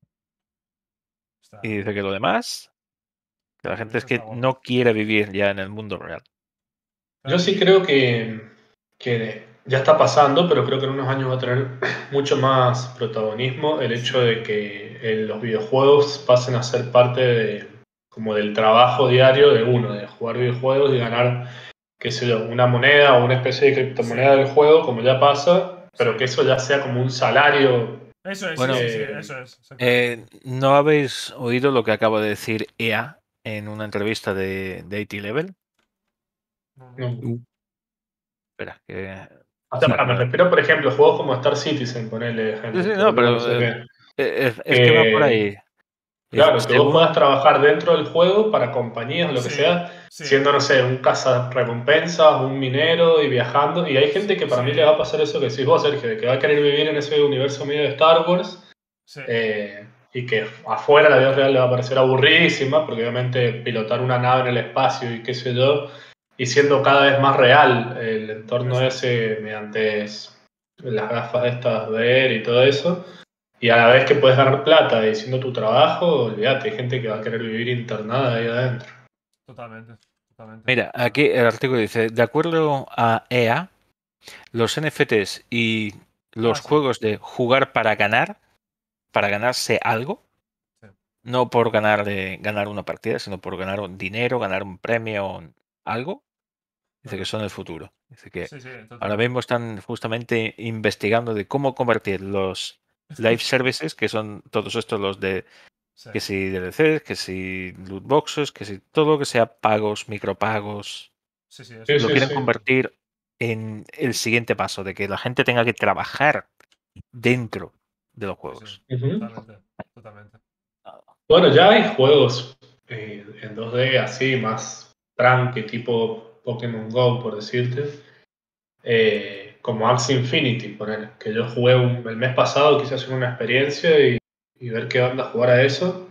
Está, Y dice que lo demás, que la por lo gente es visto está que guapo. no quiere vivir ya en el mundo real. Yo Claro. sí creo que, que ya está pasando, pero creo que en unos años va a tener mucho más protagonismo el hecho Sí. de que eh, los videojuegos pasen a ser parte de, como del trabajo diario de uno, de jugar videojuegos y ganar, qué sé yo, una moneda o una especie de criptomoneda Sí. del juego, como ya pasa, pero Sí. que eso ya sea como un salario. Eso es, Bueno, sí, sí, sí, eh, eso es. exacto. Eh, ¿no habéis oído lo que acaba de decir E A en una entrevista de, de eighty Level? No, no. no. Uh, Espera, que... O sea, saco me la- refiero, por ejemplo, a juegos como Star Citizen, ponerle Sí, ejemplo, sí, que no, habló no pero sé eh, qué. es, es que va por Que, ahí. Dice, claro, que vos según... puedas trabajar dentro del juego para compañías o lo que Sí, sea, sí. siendo, no sé, un cazarrecompensas, un minero y viajando. Y hay gente que para Sí. mí le va a pasar eso que decís vos, Sergio, de que va a querer vivir en ese universo medio de Star Wars Sí. eh, y que afuera la vida real le va a parecer aburridísima, porque obviamente pilotar una nave en el espacio y qué sé yo, y siendo cada vez más real el entorno Eso es. ese mediante las gafas estas V R y todo eso. Y a la vez que puedes ganar plata y siendo tu trabajo, olvídate, hay gente que va a querer vivir internada ahí adentro. Totalmente. Totalmente. Mira, aquí el artículo dice, de acuerdo a E A, los N F Ts y los Ah, sí. juegos de jugar para ganar, para ganarse algo, Sí. no por ganar, de, ganar una partida, sino por ganar un dinero, ganar un premio, algo, dice que son el futuro. Dice que Sí, sí, ahora totalmente. mismo están justamente investigando de cómo convertir los live services, que son todos estos los de Sí. que si D L Cs, que si loot boxes, que si todo lo que sea pagos, micropagos, Sí, sí, eso Sí, lo es. sí, quieren sí. convertir en el siguiente paso, de que la gente tenga que trabajar dentro de los Sí, juegos. sí. Ujú. Totalmente. Totalmente. Bueno, ya hay juegos eh, en dos D así, más tranqui, tipo Pokémon Go, por decirte, eh, como Axie Infinity, poner, que yo jugué un- el mes pasado, quise hacer una experiencia y, y ver qué onda jugar a eso.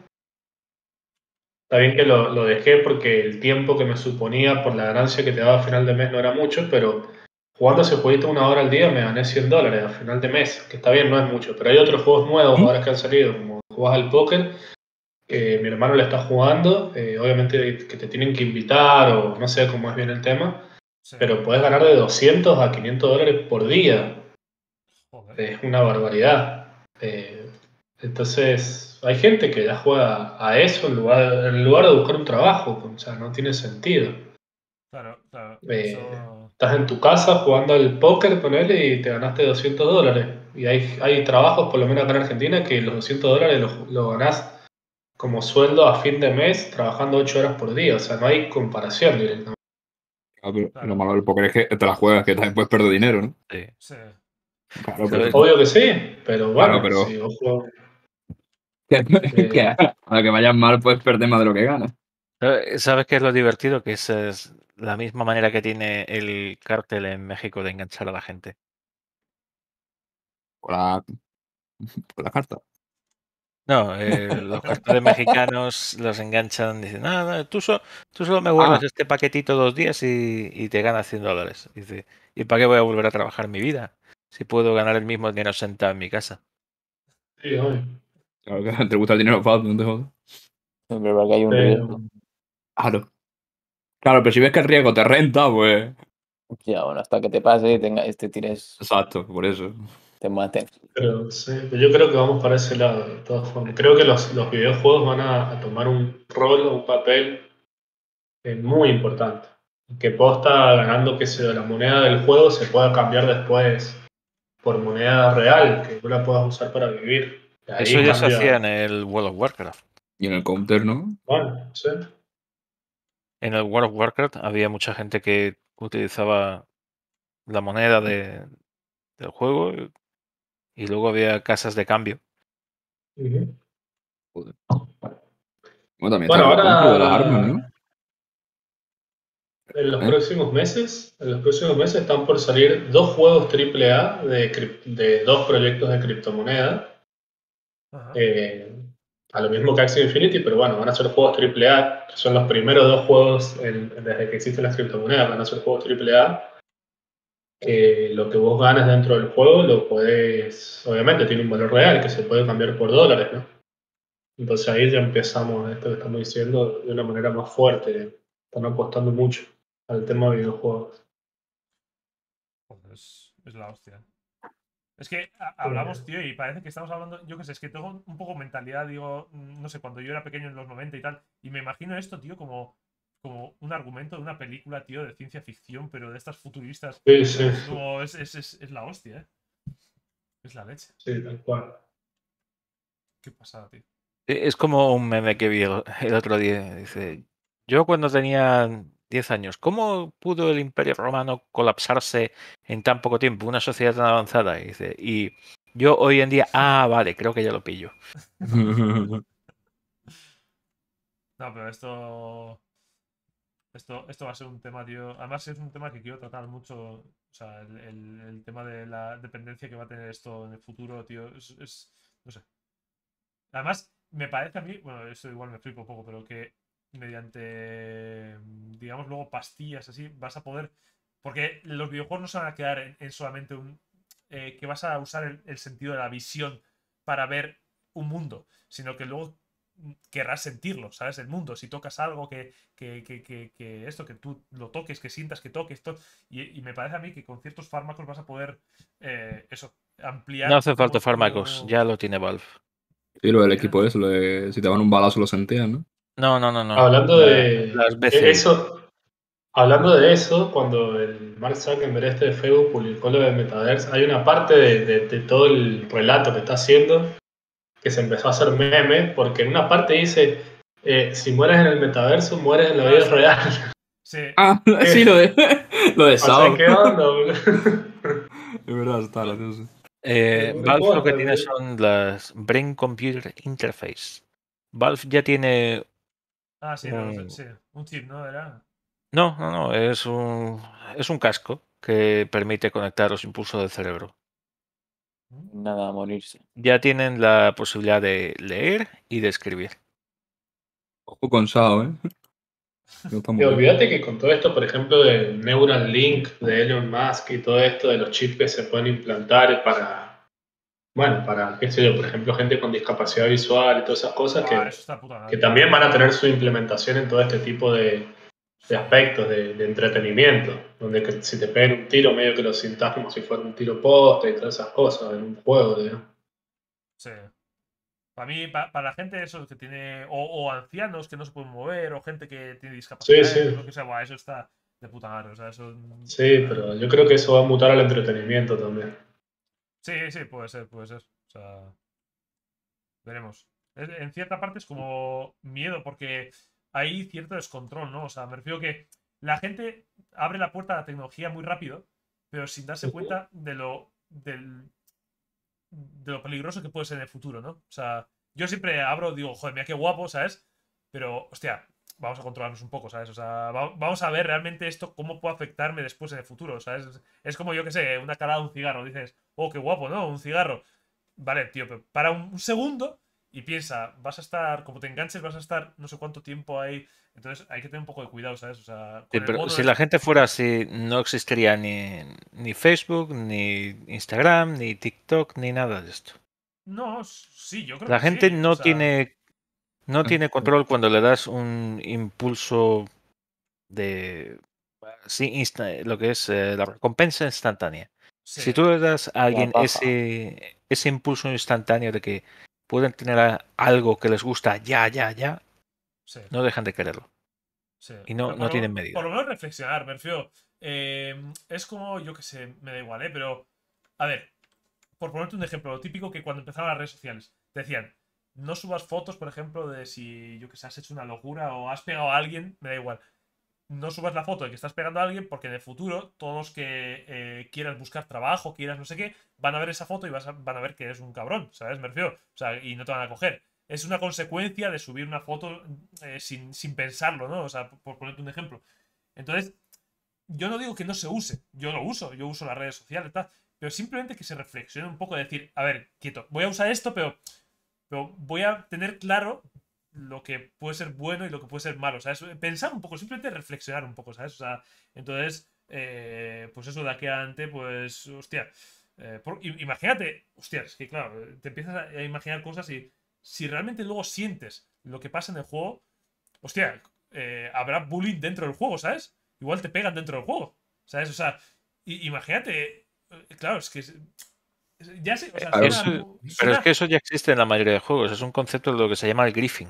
Está bien que lo, lo dejé porque el tiempo que me suponía por la ganancia que te daba a final de mes no era mucho, pero jugando ese jueguito una hora al día me gané cien dólares a final de mes, que está bien, no es mucho, pero hay otros juegos nuevos ahora que han salido, como juegas al póker, que mi hermano le está jugando, eh, obviamente que te tienen que invitar o no sé cómo es bien el tema, Sí. pero puedes ganar de doscientos a quinientos dólares por día. Joder. es una barbaridad. Eh, entonces, hay gente que ya juega a eso en lugar, en lugar de buscar un trabajo, o sea, no tiene sentido. Claro, claro. Eh, Eso... Estás en tu casa jugando al póker, ponele, y te ganaste doscientos dólares. Y hay, hay trabajos, por lo menos acá en Argentina, que los doscientos dólares los, los ganás como sueldo a fin de mes trabajando ocho horas por día. O sea, no hay comparación directamente. Ah, pero Claro. lo malo del póker es que te la juegas, que también puedes perder dinero, ¿no? Sí. Sí. Claro, ¿Sabes? pero... Obvio que sí, pero bueno, Claro, pero- si ojo, Que, Eh. que a la que vayas mal puedes perder más de lo que ganas. ¿Sabes sabes qué es lo divertido? Que esa es la misma manera que tiene el cártel en México de enganchar a la gente. Por la, por la carta. No, eh, los carteles mexicanos los enganchan, dicen, no, no, tú, so- tú solo me guardas Ah. este paquetito dos días y, y te ganas cien dólares. Dice, ¿y para qué voy a volver a trabajar en mi vida? Si puedo ganar el mismo dinero sentado en mi casa. sí, obvio. Claro que te gusta el dinero fácil, no te jodas. Siempre porque hay un Pero, riesgo. Claro. Claro, pero si ves que el riesgo te renta, pues. Ya, Bueno, hasta que te pase y tenga, este tires, Exacto, por eso. te maten. pero sí, yo creo que vamos para ese lado, de todas formas. Creo que los, los videojuegos van a, a tomar un rol o un papel eh, muy importante. Que posta ganando que se, la moneda del juego se pueda cambiar después por moneda real, que tú la puedas usar para vivir. Y ahí Eso ya se cambia. hacía en el World of Warcraft. Y en el counter, ¿no? Bueno, sí. En el World of Warcraft había mucha gente que utilizaba la moneda de, del juego y luego había casas de cambio. Ujú. Joder. Bueno, también Bueno, está lo compro de las armas, ahora ¿no? en los ¿Eh? próximos meses, en los próximos meses están por salir dos juegos triple A de, crip- de dos proyectos de criptomoneda. Ajá. Eh, a lo mismo que Axie Infinity, pero bueno, van a ser juegos triple A. Son los primeros dos juegos en- desde que existen las criptomonedas, van a ser juegos triple A. Que lo que vos ganas dentro del juego lo puedes, obviamente tiene un valor real que se puede cambiar por dólares, ¿no? Entonces ahí ya empezamos esto que estamos diciendo de una manera más fuerte. Están apostando mucho al tema de videojuegos. Joder, es, es la hostia. Es que a- hablamos, tío, y parece que estamos hablando, yo qué sé, es que tengo un poco mentalidad, digo, no sé, cuando yo era pequeño en los noventa y tal, y me imagino esto, tío, como, como un argumento de una película, tío, de ciencia ficción, pero de estas futuristas. Sí, sí, Es como, es, es, es, es la hostia, ¿eh? Es la leche. sí, tal cual. Qué pasada, tío. E- Es como un meme que vi el, el otro día. Dice, yo cuando tenía diez años, ¿cómo pudo el Imperio Romano colapsarse en tan poco tiempo? Una sociedad tan avanzada. Y dice, y yo hoy en día, ah, vale, creo que ya lo pillo. No, pero esto. Esto, esto va a ser un tema, tío. Además, es un tema que quiero tratar mucho. O sea, el, el- el tema de la dependencia que va a tener esto en el futuro, tío. Es, es- no sé. Además, me parece a mí. Bueno, eso igual me flipo un poco, pero que mediante. Digamos, luego pastillas así, vas a poder. Porque los videojuegos no se van a quedar en, en solamente un. Eh, que vas a usar el, el sentido de la visión para ver un mundo, sino que luego querrás sentirlo, ¿sabes? El mundo, si tocas algo que, que, que, que, que esto, que tú lo toques, que sientas que toques, esto, y, y me parece a mí que con ciertos fármacos vas a poder, eh, eso, ampliar. No hace falta cómo- fármacos, cómo- ya lo tiene Valve. Y lo del equipo eso, lo de si te van un balazo lo sentías, ¿no? No, no, no, no. Hablando La- de las B e- C I. eso, hablando de eso, cuando el Mark Zuckerberg este de Facebook publicó lo de Metaverse, hay una parte de, de- de todo el relato que está haciendo que se empezó a hacer meme, porque en una parte dice, eh, si mueres en el metaverso, mueres en la Ah, vida sí. real. Sí, Ah, sí, lo de. Lo de O sea, Sao. ¿qué onda, boludo? Es verdad, está gracioso. Eh, Una Valve lo posta, que tiene boludo. son las Brain Computer Interface. Valve ya tiene. ah, sí, no, un- sí, un chip, ¿no? Era. No, no, no, es un, es un casco que permite conectar los impulsos del cerebro. Nada a morirse. Ya tienen la posibilidad de leer y de escribir. Ojo con Sao, ¿eh? No está muy Y bien. olvídate que con todo esto, por ejemplo, de Neuralink, de Elon Musk y todo esto, de los chips que se pueden implantar para, bueno, para, qué sé yo, por ejemplo, gente con discapacidad visual y todas esas cosas Ah, que, eso está puta que madre. también van a tener su implementación en todo este tipo de, de aspectos de, de entretenimiento, donde que si te pegan un tiro medio que lo sientas como si fuera un tiro poste y todas esas cosas en un juego, digamos. Sí. Para mí, pa- para la gente eso que tiene, o, o ancianos que no se pueden mover, o gente que tiene Sí, discapacidades, sí, lo que sea, buah, eso está de puta madre. O sea, eso. sí, pero yo creo que eso va a mutar al entretenimiento también. Sí, sí, puede ser, puede ser. O sea, veremos. Es- En cierta parte es como miedo, porque hay cierto descontrol, ¿no? O sea, me refiero que la gente abre la puerta a la tecnología muy rápido, pero sin darse cuenta de lo, del, de lo peligroso que puede ser en el futuro, ¿no? O sea, yo siempre abro, digo, joder, mira qué guapo, ¿sabes? Pero, hostia, vamos a controlarnos un poco, ¿sabes? O sea, va- vamos a ver realmente esto, cómo puede afectarme después en el futuro, ¿sabes? Es, es como, yo que sé, una calada de un cigarro. Dices, oh, qué guapo, ¿no? Un cigarro. Vale, tío, pero para un, un segundo y piensa, vas a estar, como te enganches, vas a estar no sé cuánto tiempo ahí. Entonces hay que tener un poco de cuidado, ¿sabes? O sea, Sí, con el pero mono si de... la gente fuera así, no existiría ni, ni Facebook, ni Instagram, ni TikTok, ni nada de esto. No, sí, yo creo La que gente sí. O no sea, tiene, no Ah, tiene control cuando le das un impulso de sí, insta- lo que es eh, la recompensa instantánea. sí, Si tú le das a La alguien paja. ese, ese impulso instantáneo de que pueden tener a- algo que les gusta ya, ya, ya, sí. no dejan de quererlo. Sí. Y no, Pero no por, tienen lo, medida. por lo menos reflexionar, me refiero. eh, es como, yo que sé, me da igual, ¿eh? Pero, a ver, por ponerte un ejemplo, lo típico que cuando empezaron las redes sociales, te decían, no subas fotos, por ejemplo, de si, yo que sé, has hecho una locura o has pegado a alguien, me da igual. No subas la foto de que estás pegando a alguien porque en el futuro todos los que eh, quieras buscar trabajo, quieras no sé qué, van a ver esa foto y vas a- van a ver que eres un cabrón, ¿sabes? Me refiero. O sea, y no te van a coger. Es una consecuencia de subir una foto eh, sin, sin pensarlo, ¿no? O sea, por, por ponerte un ejemplo. Entonces, yo no digo que no se use, yo lo uso, yo uso las redes sociales, tal, pero simplemente que se reflexione un poco, de decir, a ver, quieto, voy a usar esto, pero, pero voy a tener claro lo que puede ser bueno y lo que puede ser malo, ¿sabes? Pensar un poco, simplemente reflexionar un poco, ¿sabes? O sea, entonces, eh, pues eso de aquí adelante, pues, hostia, eh, por- i- imagínate, hostia, es que claro, te empiezas a a imaginar cosas y si realmente luego sientes lo que pasa en el juego, hostia, eh, habrá bullying dentro del juego, ¿sabes? Igual te pegan dentro del juego, ¿sabes? O sea, i- imagínate, eh, claro, es que es- es- ya sé, o eh, sea, a ver, suena, Eso, mu- pero es suena que eso ya existe en la mayoría de juegos. Es un concepto de lo que se llama el griefing.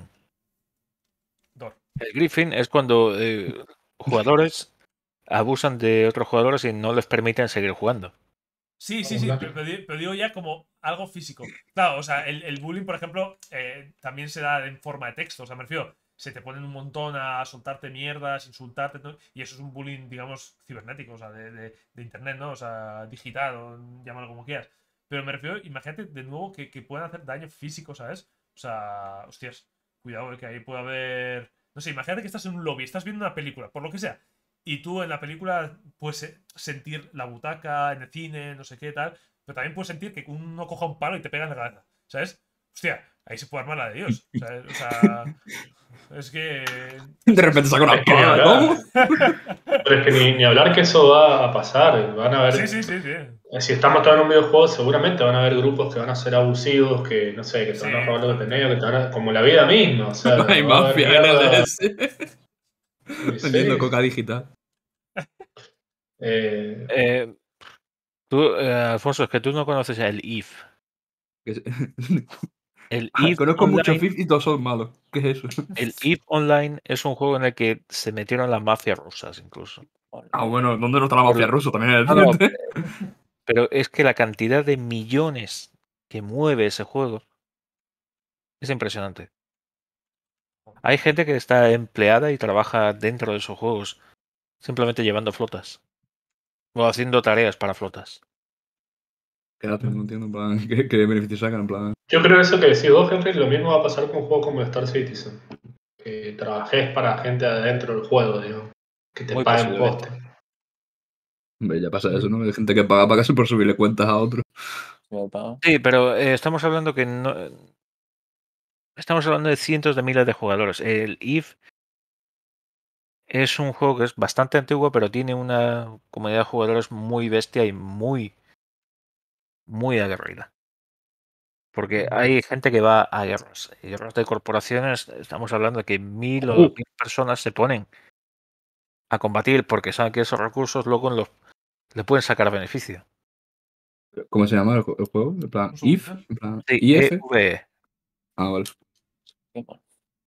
Dor. El griefing es cuando eh, jugadores abusan de otros jugadores y no les permiten seguir jugando. Sí, sí, sí, pero, pero di- pero digo ya como algo físico. Claro, o sea, el, el bullying, por ejemplo, eh, también se da en forma de texto. O sea, me refiero, se te ponen un montón a soltarte mierdas, insultarte, ¿no? Y eso es un bullying, digamos, cibernético, o sea, de, de- de internet, ¿no? O sea, digital, o llámalo como quieras. Pero me refiero, imagínate de nuevo que, que puedan hacer daño físico, ¿sabes? O sea, hostias, cuidado, eh, que ahí puede haber. No sé, imagínate que estás en un lobby, estás viendo una película, por lo que sea. Y tú en la película puedes eh, sentir la butaca, en el cine, no sé qué tal. Pero también puedes sentir que uno coja un palo y te pega en la cabeza. ¿Sabes? Hostia, ahí se puede armar la de Dios. ¿Sabes? O sea. Es que. de Es, es repente un saca una Es que ni espada, hablar. ¿cómo? Pero es que ni, ni hablar que eso va a pasar. Van a Sí, ver. sí, sí, sí. Si estamos todos en un videojuego, seguramente van a haber grupos que van a ser abusivos, que no sé, que te Sí, van a robar lo que tenés, totalmente. que te van a, como la vida misma, o sea, Hay va a haber mafia en el mierda. D S. Y Vendiendo sí, coca digital. eh, Eh, tú, eh, Alfonso, es que tú no conoces el E V E. Que es- El E V E Conozco mucho Online, F I F y todos son malos. ¿Qué es eso? el E V E Online es un juego en el que se metieron las mafias rusas incluso. Ah, bueno, ¿dónde no está la Por- mafia rusa? También es No, no, decirte. pero es que la cantidad de millones que mueve ese juego es impresionante. Hay gente que está empleada y trabaja dentro de esos juegos, simplemente llevando flotas o haciendo tareas para flotas. ¿Qué hacen? No entiendo, en plan, ¿qué, qué beneficios sacan? En plan, yo creo eso que decís vos, Henry, lo mismo va a pasar con un juego como Star Citizen. Que trabajes para gente adentro del juego, digamos. Que te Muy paguen posiblemente. poste. hombre, ya pasa eso, ¿no? Hay gente que paga para casi por subirle cuentas a otros. Sí, pero eh, estamos hablando que no. Estamos hablando de cientos de miles de jugadores. El E V E es un juego que es bastante antiguo, pero tiene una comunidad de jugadores muy bestia y muy, muy aguerrida. Porque hay gente que va a guerras. Y guerras de corporaciones, estamos hablando de que mil o dos Uh. mil personas se ponen a combatir porque saben que esos recursos luego los, le pueden sacar beneficio. ¿Cómo se llama el, ju- el juego? En plan, Un if, segundito. en plan, Sí, if. E V E. Ah, vale. Sí, bueno.